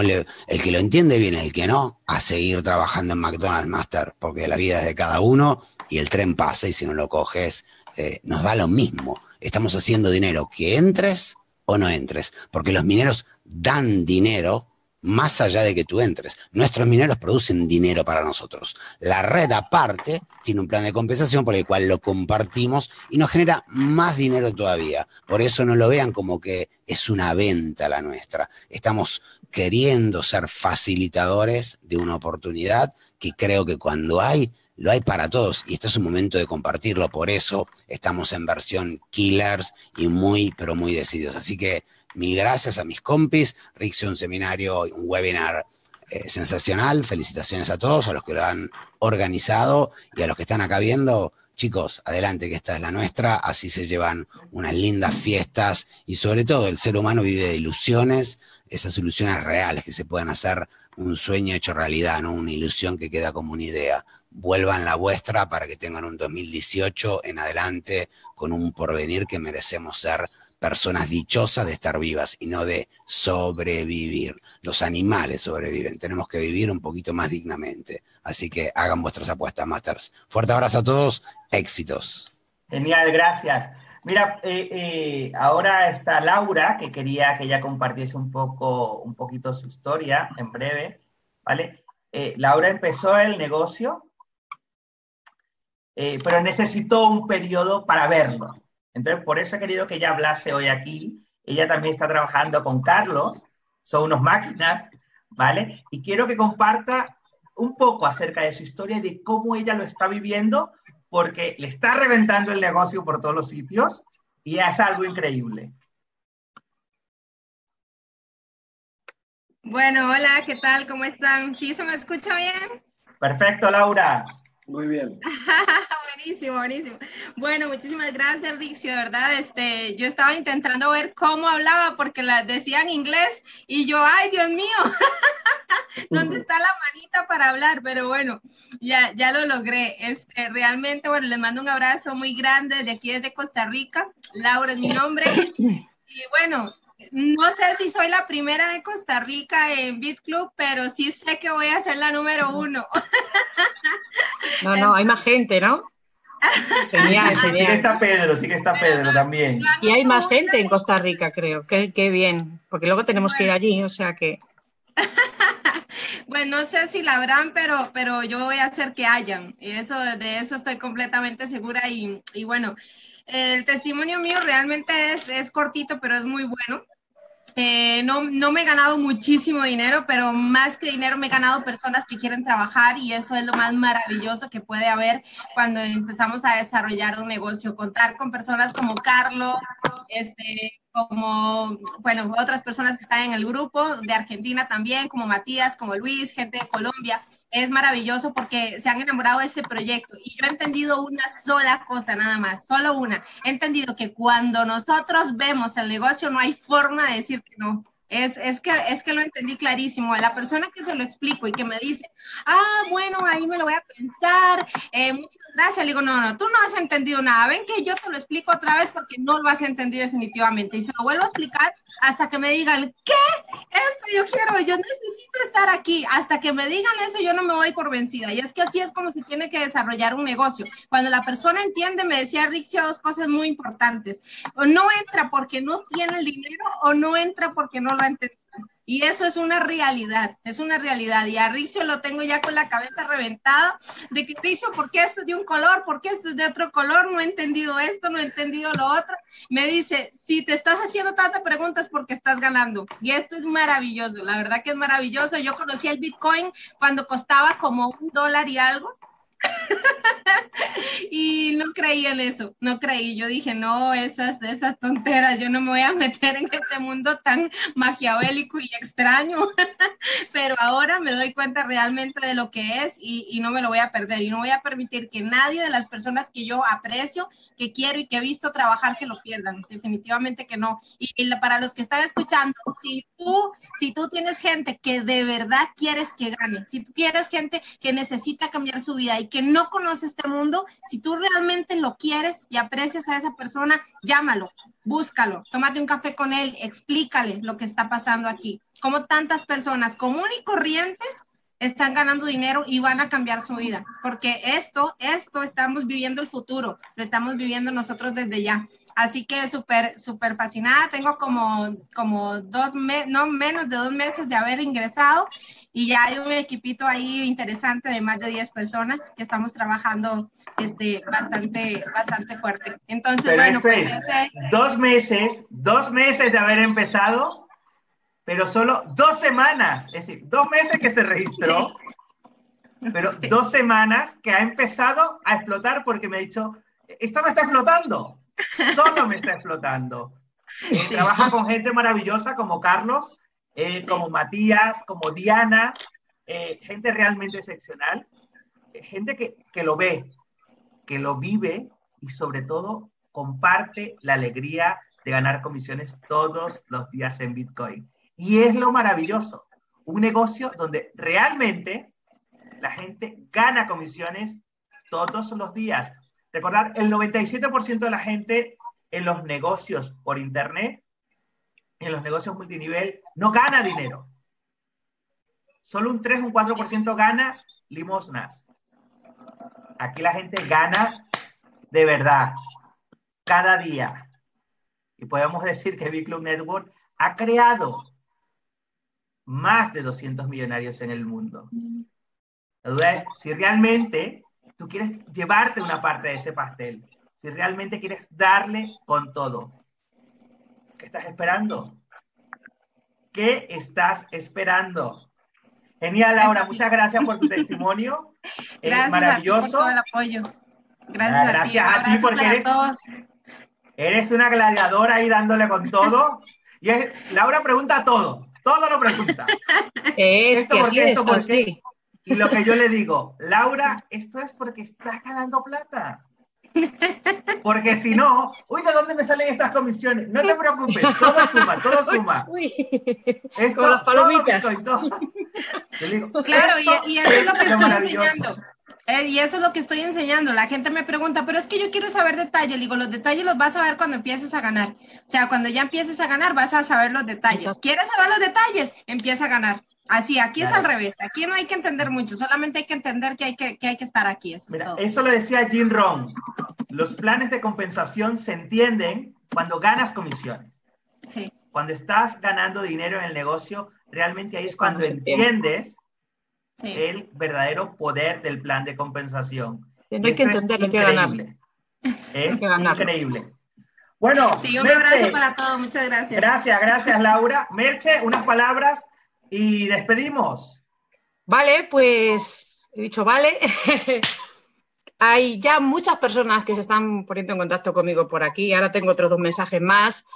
S5: El que lo entiende bien, el que no, a seguir trabajando en McDonald's, Master, porque la vida es de cada uno y el tren pasa y si no lo coges, nos da lo mismo. Estamos haciendo dinero, que entres o no entres, porque los mineros dan dinero más allá de que tú entres. Nuestros mineros producen dinero para nosotros. La red aparte tiene un plan de compensación por el cual lo compartimos y nos genera más dinero todavía. Por eso no lo vean como que es una venta la nuestra. Estamos queriendo ser facilitadores de una oportunidad que creo que cuando lo hay para todos, y este es un momento de compartirlo. Por eso estamos en versión killers y muy, pero muy decididos. Así que mil gracias a mis compis. Rixio, un seminario, un webinar sensacional. Felicitaciones a todos, a los que lo han organizado y a los que están acá viendo. Chicos, adelante, que esta es la nuestra. Así se llevan unas lindas fiestas y sobre todo el ser humano vive de ilusiones, esas ilusiones reales que se pueden hacer un sueño hecho realidad, no una ilusión que queda como una idea. Vuelvan la vuestra para que tengan un 2018 en adelante con un porvenir que merecemos ser personas dichosas de estar vivas y no de sobrevivir. Los animales sobreviven, tenemos que vivir un poquito más dignamente. Así que hagan vuestras apuestas, Masters. Fuerte abrazo a todos, éxitos.
S2: Genial, gracias. Mira, ahora está Laura, que quería que ella compartiese un poquito su historia en breve, ¿vale? Laura empezó el negocio, pero necesitó un periodo para verlo. Entonces, por eso he querido que ella hablase hoy aquí. Ella también está trabajando con Carlos, son unos máquinas, ¿vale? Y quiero que comparta un poco acerca de su historia y de cómo ella lo está viviendo, porque le está reventando el negocio por todos los sitios y es algo increíble.
S9: Bueno, hola, ¿qué tal? ¿Cómo están? ¿Sí se me escucha bien?
S2: Perfecto, Laura.
S3: Muy bien.
S9: Buenísimo, buenísimo. Bueno, muchísimas gracias, Rixio, de verdad. Yo estaba intentando ver cómo hablaba porque decía en inglés y yo, ¡ay, Dios mío! ¿Dónde está la manita para hablar? Pero bueno, ya lo logré. Realmente, bueno, les mando un abrazo muy grande de aquí desde Costa Rica. Laura es mi nombre. Y bueno, no sé si soy la primera de Costa Rica en BitClub, pero sí sé que voy a ser la número 1.
S1: No, hay más gente, ¿no?
S2: Genial, sí que está Pedro también.
S1: Y hay más gente en Costa Rica, creo. Qué bien, porque luego tenemos que ir allí, o sea que...
S9: Bueno, no sé si la habrán, pero yo voy a hacer que hayan. Y de eso estoy completamente segura. Y bueno, el testimonio mío realmente es cortito, pero es muy bueno. No me he ganado muchísimo dinero, pero más que dinero me he ganado personas que quieren trabajar y eso es lo más maravilloso que puede haber cuando empezamos a desarrollar un negocio. Contar con personas como Carlos, como, bueno, otras personas que están en el grupo de Argentina también, como Matías, como Luis, gente de Colombia, es maravilloso porque se han enamorado de ese proyecto y yo he entendido una sola cosa nada más, solo una. He entendido que cuando nosotros vemos el negocio no hay forma de decir que no. Es que lo entendí clarísimo. A la persona que se lo explico y que me dice, bueno, ahí me lo voy a pensar, muchas gracias, le digo, no, tú no has entendido nada, ven que yo te lo explico otra vez porque no lo has entendido definitivamente. Y se lo vuelvo a explicar hasta que me digan, ¿qué? Esto yo quiero, yo necesito estar aquí. Hasta que me digan eso, yo no me voy por vencida. Y es que así es como se tiene que desarrollar un negocio. Cuando la persona entiende, me decía Rixio dos cosas muy importantes. O no entra porque no tiene el dinero o no entra porque no lo ha entendido. Y eso es una realidad, Y a Rixio lo tengo ya con la cabeza reventada de que Rixio, ¿por qué esto es de un color? ¿Por qué esto es de otro color? No he entendido esto, no he entendido lo otro. Me dice, si te estás haciendo tantas preguntas porque estás ganando. Y esto es maravilloso, la verdad que es maravilloso. Yo conocí el Bitcoin cuando costaba como $1 y algo. Y no creí en eso, no creí. Yo dije, no, esas tonteras, yo no me voy a meter en ese mundo tan maquiavélico y extraño. Pero ahora me doy cuenta realmente de lo que es y no me lo voy a perder. Y no voy a permitir que nadie de las personas que yo aprecio, que quiero y que he visto trabajar se lo pierdan. Definitivamente que no. Y para los que están escuchando, si tú tienes gente que de verdad quieres que gane, si tú quieres gente que necesita cambiar su vida y que no conoce este mundo, si tú realmente lo quieres y aprecias a esa persona, llámalo, búscalo, tómate un café con él, explícale lo que está pasando aquí. Como tantas personas comunes y corrientes están ganando dinero y van a cambiar su vida, porque esto estamos viviendo el futuro, lo estamos viviendo nosotros desde ya. Así que súper fascinada. Tengo como no menos de 2 meses de haber ingresado y ya hay un equipito ahí interesante de más de 10 personas que estamos trabajando bastante fuerte. Entonces,
S2: pero
S9: bueno,
S2: esto
S9: pues
S2: es 2 meses de haber empezado, pero solo 2 semanas, es decir, 2 meses que se registró, pero 2 semanas que ha empezado a explotar porque me ha dicho, esto me está explotando. Solo me está explotando. Trabaja con gente maravillosa como Carlos, como Matías, como Diana, gente realmente excepcional, gente que lo ve, que lo vive y sobre todo comparte la alegría de ganar comisiones todos los días en Bitcoin. Y es lo maravilloso, un negocio donde realmente la gente gana comisiones todos los días. Recordar, el 97% de la gente en los negocios por internet, en los negocios multinivel, no gana dinero. Solo un 3, un 4% gana limosnas. Aquí la gente gana de verdad, cada día. Y podemos decir que Big Club Network ha creado más de 200 millonarios en el mundo. La duda es si realmente tú quieres llevarte una parte de ese pastel, si realmente quieres darle con todo. ¿Qué estás esperando? ¿Qué estás esperando? Genial, Laura, muchas gracias por tu testimonio.
S9: Gracias
S2: maravilloso.
S9: a ti por todo el apoyo. Gracias
S2: a ti porque eres una gladiadora ahí dándole con todo. Y Laura pregunta todo lo pregunta.
S1: Esto por qué.
S2: Y lo que yo le digo, Laura, esto es porque estás ganando plata. Porque si no, ¿de dónde me salen estas comisiones? No te preocupes, todo suma.
S1: Esto, con las palomitas.
S9: Claro, y eso es lo que estoy enseñando. Y eso es lo que estoy enseñando. La gente me pregunta, pero es que yo quiero saber detalles. Le digo, los detalles los vas a ver cuando empieces a ganar. O sea, cuando ya empieces a ganar, vas a saber los detalles. ¿Quieres saber los detalles? Empieza a ganar. Así, aquí es al revés. Aquí no hay que entender mucho, solamente hay que entender que hay que estar aquí. Eso es todo.
S2: Eso lo decía Jim Rohn. Los planes de compensación se entienden cuando ganas comisiones.
S9: Sí.
S2: Cuando estás ganando dinero en el negocio, realmente ahí es cuando entiendes el verdadero poder del plan de compensación.
S1: No hay que entender, hay que ganar.
S2: Es increíble. Bueno,
S9: sí, un abrazo para todos, muchas gracias.
S2: Gracias Laura. Merche, unas palabras y despedimos.
S1: Vale, pues he dicho vale. Hay ya muchas personas que se están poniendo en contacto conmigo por aquí. Ahora tengo otros 2 mensajes más.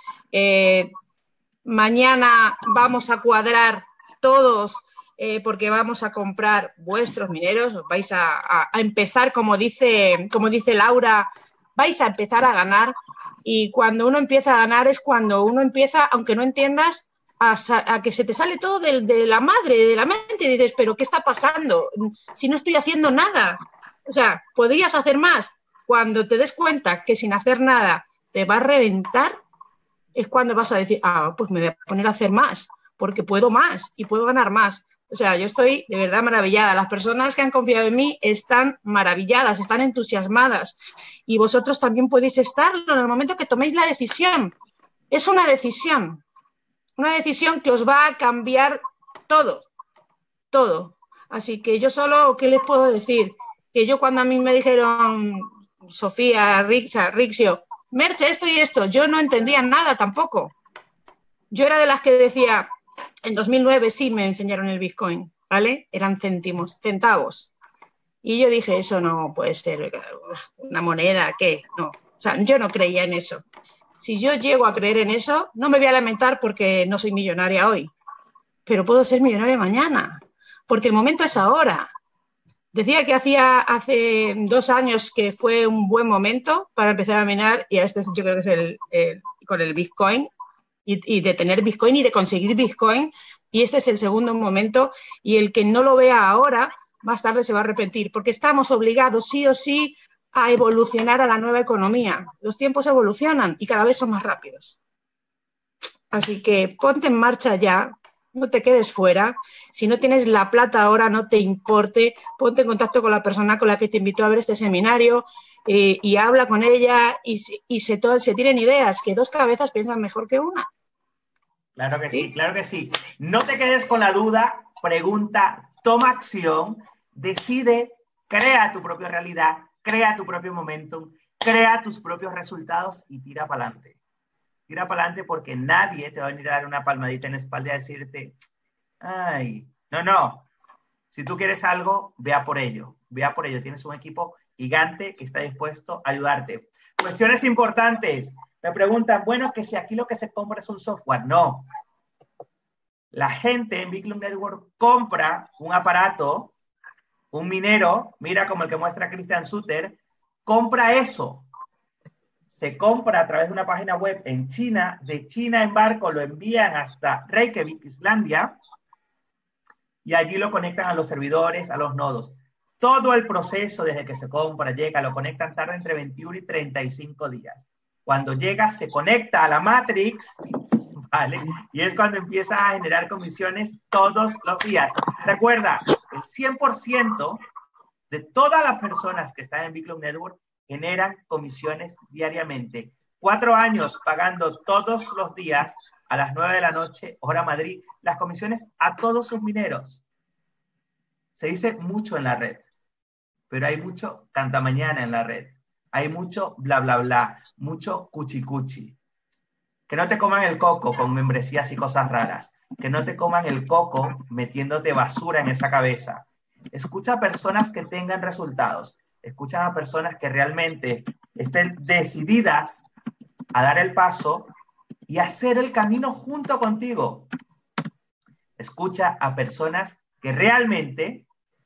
S1: Mañana vamos a cuadrar todos porque vamos a comprar vuestros mineros. Vais a empezar, como dice Laura, vais a empezar a ganar. Y cuando uno empieza a ganar es cuando uno empieza, aunque no entiendas, a que se te sale todo de la madre, de la mente, y dices, pero ¿qué está pasando? Si no estoy haciendo nada. O sea, ¿podrías hacer más? Cuando te des cuenta que sin hacer nada te va a reventar, es cuando vas a decir, pues me voy a poner a hacer más, porque puedo más y puedo ganar más. O sea, yo estoy de verdad maravillada. Las personas que han confiado en mí están maravilladas, están entusiasmadas. Y vosotros también podéis estarlo en el momento que toméis la decisión. Es una decisión que os va a cambiar todo, todo. Así que yo solo, ¿qué les puedo decir? Que yo cuando a mí me dijeron, Sofía, Rixio, Merche, esto y esto, yo no entendía nada tampoco. Yo era de las que decía, en 2009 sí me enseñaron el Bitcoin, ¿vale? Eran centavos. Y yo dije, eso no puede ser una moneda, ¿qué? No, o sea, yo no creía en eso. Si yo llego a creer en eso, no me voy a lamentar porque no soy millonaria hoy, pero puedo ser millonaria mañana, porque el momento es ahora. Decía que hace 2 años que fue un buen momento para empezar a minar, y este yo creo que es con el Bitcoin, y de tener Bitcoin y de conseguir Bitcoin, y este es el segundo momento, y el que no lo vea ahora, más tarde se va a arrepentir, porque estamos obligados sí o sí a evolucionar a la nueva economía. Los tiempos evolucionan y cada vez son más rápidos. Así que ponte en marcha ya, no te quedes fuera. Si no tienes la plata ahora, no te importe, ponte en contacto con la persona con la que te invitó a ver este seminario y habla con ella y se tienen ideas, que 2 cabezas piensan mejor que una.
S2: Claro que sí, claro que sí. No te quedes con la duda, pregunta, toma acción, decide, crea tu propia realidad, crea tu propio momentum, crea tus propios resultados y tira para adelante. Tira para adelante porque nadie te va a venir a dar una palmadita en la espalda y a decirte, ay, no. Si tú quieres algo, vea por ello. Tienes un equipo gigante que está dispuesto a ayudarte. Cuestiones importantes. Me preguntan, bueno, que si aquí lo que se compra es un software. No. La gente en Bitcoin Network compra un aparato, un minero, mira como el que muestra Christian Suter, compra eso. Se compra a través de una página web en China, de China en barco lo envían hasta Reykjavik, Islandia, y allí lo conectan a los servidores, a los nodos. Todo el proceso desde que se compra, llega, lo conectan, tarda entre 21 y 35 días. Cuando llega, se conecta a la Matrix, ¿vale? Y es cuando empieza a generar comisiones todos los días. Recuerda, el 100% de todas las personas que están en Bitcoin Network generan comisiones diariamente. 4 años pagando todos los días a las 9 de la noche, hora Madrid, las comisiones a todos sus mineros. Se dice mucho en la red, pero hay mucho cantamañana en la red. Hay mucho bla, bla, bla, mucho cuchi, cuchi. Que no te coman el coco con membresías y cosas raras. Que no te coman el coco metiéndote basura en esa cabeza. Escucha a personas que tengan resultados. Escucha a personas que realmente estén decididas a dar el paso y hacer el camino junto contigo. Escucha a personas que realmente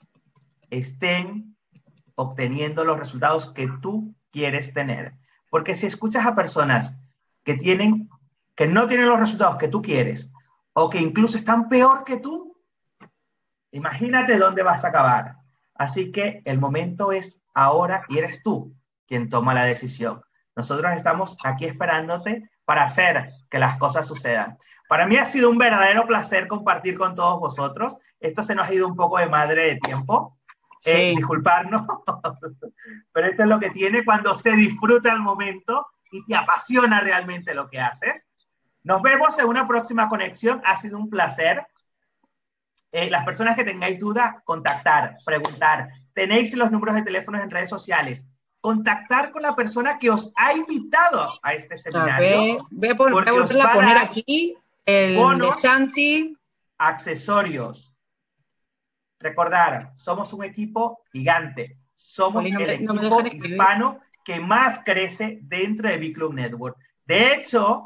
S2: estén obteniendo los resultados que tú quieres tener. Porque si escuchas a personas que no tienen los resultados que tú quieres o que incluso están peor que tú, imagínate dónde vas a acabar. Así que el momento es ahora y eres tú quien toma la decisión. Nosotros estamos aquí esperándote para hacer que las cosas sucedan. Para mí ha sido un verdadero placer compartir con todos vosotros. Esto se nos ha ido un poco de madre de tiempo. Sí. Disculparnos, pero esto es lo que tiene cuando se disfruta el momento y te apasiona realmente lo que haces. Nos vemos en una próxima conexión. Ha sido un placer. Las personas que tengáis dudas, contactar, preguntar. Tenéis los números de teléfonos en redes sociales. Contactar con la persona que os ha invitado a este seminario.
S1: Voy a volverla a poner aquí el
S2: bonos,
S1: de Santi.
S2: Accesorios. Recordar, somos un equipo gigante. Somos el equipo hispano que más crece dentro de Big Club Network. De hecho,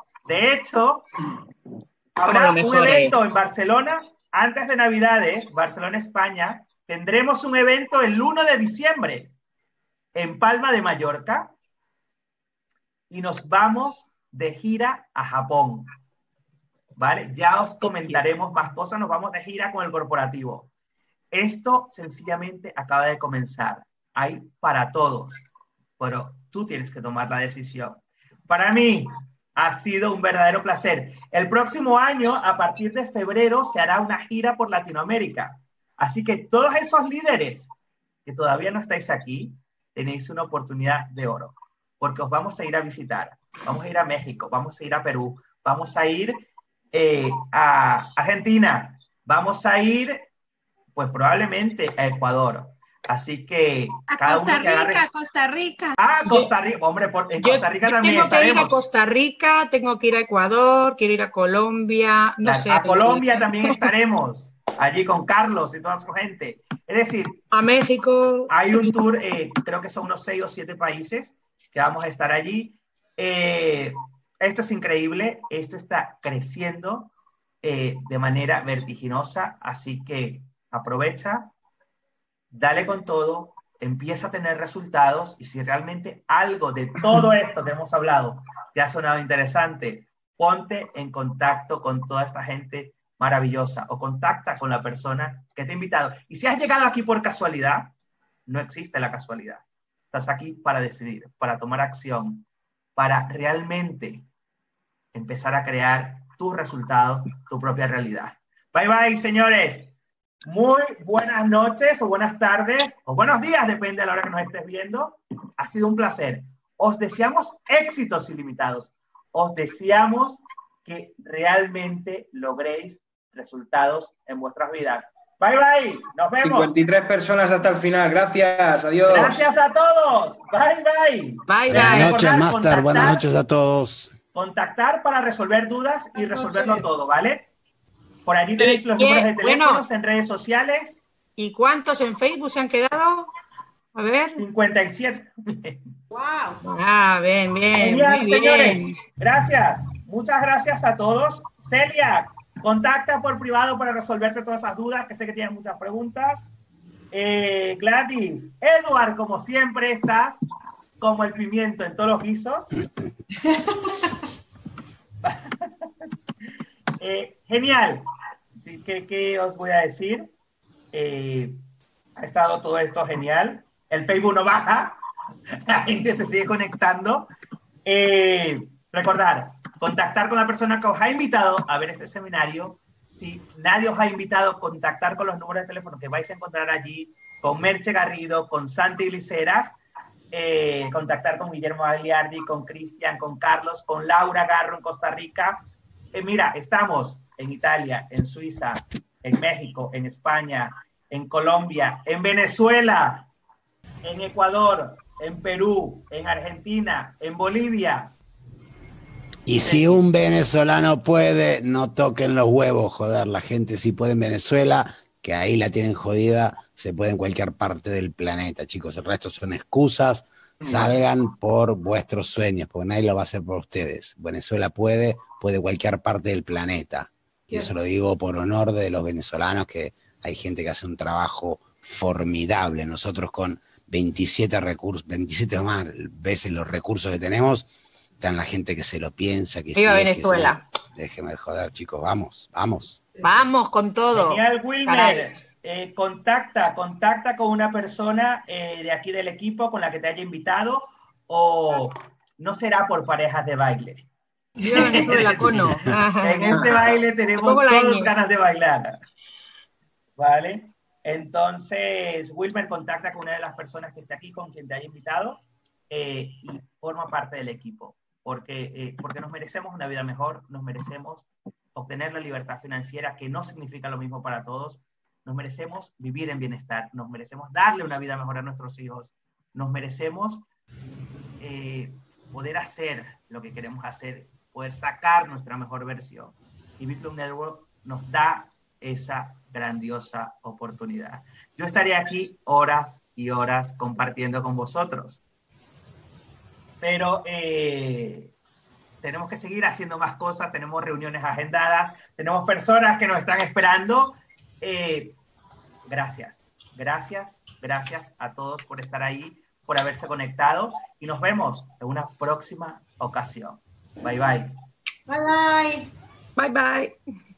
S2: habrá un evento en Barcelona antes de Navidades, Barcelona, España. Tendremos un evento el 1 de diciembre en Palma de Mallorca y nos vamos de gira a Japón. ¿Vale? Ya os comentaremos más cosas, nos vamos de gira con el corporativo. Esto sencillamente acaba de comenzar. Hay para todos, pero tú tienes que tomar la decisión. Para mí ha sido un verdadero placer. El próximo año, a partir de febrero, se hará una gira por Latinoamérica. Así que todos esos líderes que todavía no estáis aquí, tenéis una oportunidad de oro, porque os vamos a ir a visitar. Vamos a ir a México, vamos a ir a Perú, vamos a ir a Argentina, vamos a ir, pues probablemente a Ecuador. Así que
S9: a Costa Rica, Costa Rica.
S2: Ah, Costa Rica, hombre, en Costa Rica también
S1: tengo
S2: estaremos.
S1: que ir a Costa Rica, tengo que ir a Ecuador, quiero ir a Colombia, no sé.
S2: A Colombia también estaremos, allí con Carlos y toda su gente. Es decir,
S1: a México.
S2: Hay un tour, creo que son unos 6 o 7 países que vamos a estar allí. Esto es increíble, esto está creciendo de manera vertiginosa, así que aprovecha. Dale con todo, empieza a tener resultados y si realmente algo de todo esto que hemos hablado te ha sonado interesante, ponte en contacto con toda esta gente maravillosa o contacta con la persona que te ha invitado. Y si has llegado aquí por casualidad, no existe la casualidad. Estás aquí para decidir, para tomar acción, para realmente empezar a crear tus resultados, tu propia realidad. Bye bye, señores. Muy buenas noches o buenas tardes o buenos días, depende de la hora que nos estés viendo. Ha sido un placer. Os deseamos éxitos ilimitados. Os deseamos que realmente logréis resultados en vuestras vidas. Bye, bye. Nos vemos.
S3: 53 personas hasta el final. Gracias. Adiós.
S2: Gracias a todos. Bye, bye.
S1: Bye, bye.
S5: Buenas noches, Master. Buenas noches a todos.
S2: Contactar para resolver dudas y resolverlo todo, ¿vale? Por allí tenéis los números de teléfonos en redes sociales.
S1: ¿Y cuántos en Facebook se han quedado? A ver.
S2: 57.
S6: ¡Wow!
S1: Ah, bien, bien.
S2: Genial,
S1: muy
S2: señores.
S1: bien.
S2: Gracias. Muchas gracias a todos. Celia, contacta por privado para resolverte todas esas dudas, que sé que tienes muchas preguntas. Gladys, Edward, como siempre estás, como el pimiento en todos los guisos. Genial. Sí, ¿qué os voy a decir? Ha estado todo esto genial. El Facebook no baja. La gente se sigue conectando. Recordar, contactar con la persona que os ha invitado a ver este seminario. Si nadie os ha invitado, contactar con los números de teléfono que vais a encontrar allí, con Merche Garrido, con Santi Gliceras, contactar con Guillermo Agliardi, con Cristian, con Carlos, con Laura Garro en Costa Rica. Mira, estamos en Italia, en Suiza, en México, en España, en Colombia, en Venezuela, en Ecuador, en Perú, en Argentina, en Bolivia.
S5: Y si un venezolano puede, no toquen los huevos, joder, la gente si puede en Venezuela, que ahí la tienen jodida, se puede en cualquier parte del planeta, chicos, el resto son excusas, salgan por vuestros sueños, porque nadie lo va a hacer por ustedes. Venezuela puede cualquier parte del planeta, y eso lo digo por honor de los venezolanos, que hay gente que hace un trabajo formidable. Nosotros con 27 recursos, 27 más veces los recursos que tenemos, están la gente que se lo piensa, que
S1: viva Venezuela.
S5: Déjenme de joder, chicos, vamos, vamos.
S1: Vamos con todo.
S2: Genial, Wilmer. Contacta con una persona de aquí del equipo con la que te haya invitado, o no será por parejas de baile.
S1: Yo no de la cono.
S2: En este baile tenemos todos ganas de bailar. ¿Vale? Entonces, Wilmer, contacta con una de las personas que esté aquí, con quien te haya invitado, y forma parte del equipo. Porque nos merecemos una vida mejor, nos merecemos obtener la libertad financiera, que no significa lo mismo para todos, nos merecemos vivir en bienestar, nos merecemos darle una vida mejor a nuestros hijos, nos merecemos poder hacer lo que queremos hacer, poder sacar nuestra mejor versión. Y BitClub Network nos da esa grandiosa oportunidad. Yo estaré aquí horas y horas compartiendo con vosotros, pero tenemos que seguir haciendo más cosas, tenemos reuniones agendadas, tenemos personas que nos están esperando. Gracias a todos por estar ahí, por haberse conectado, y nos vemos en una próxima ocasión. Bye bye.
S6: Bye bye.
S1: Bye bye.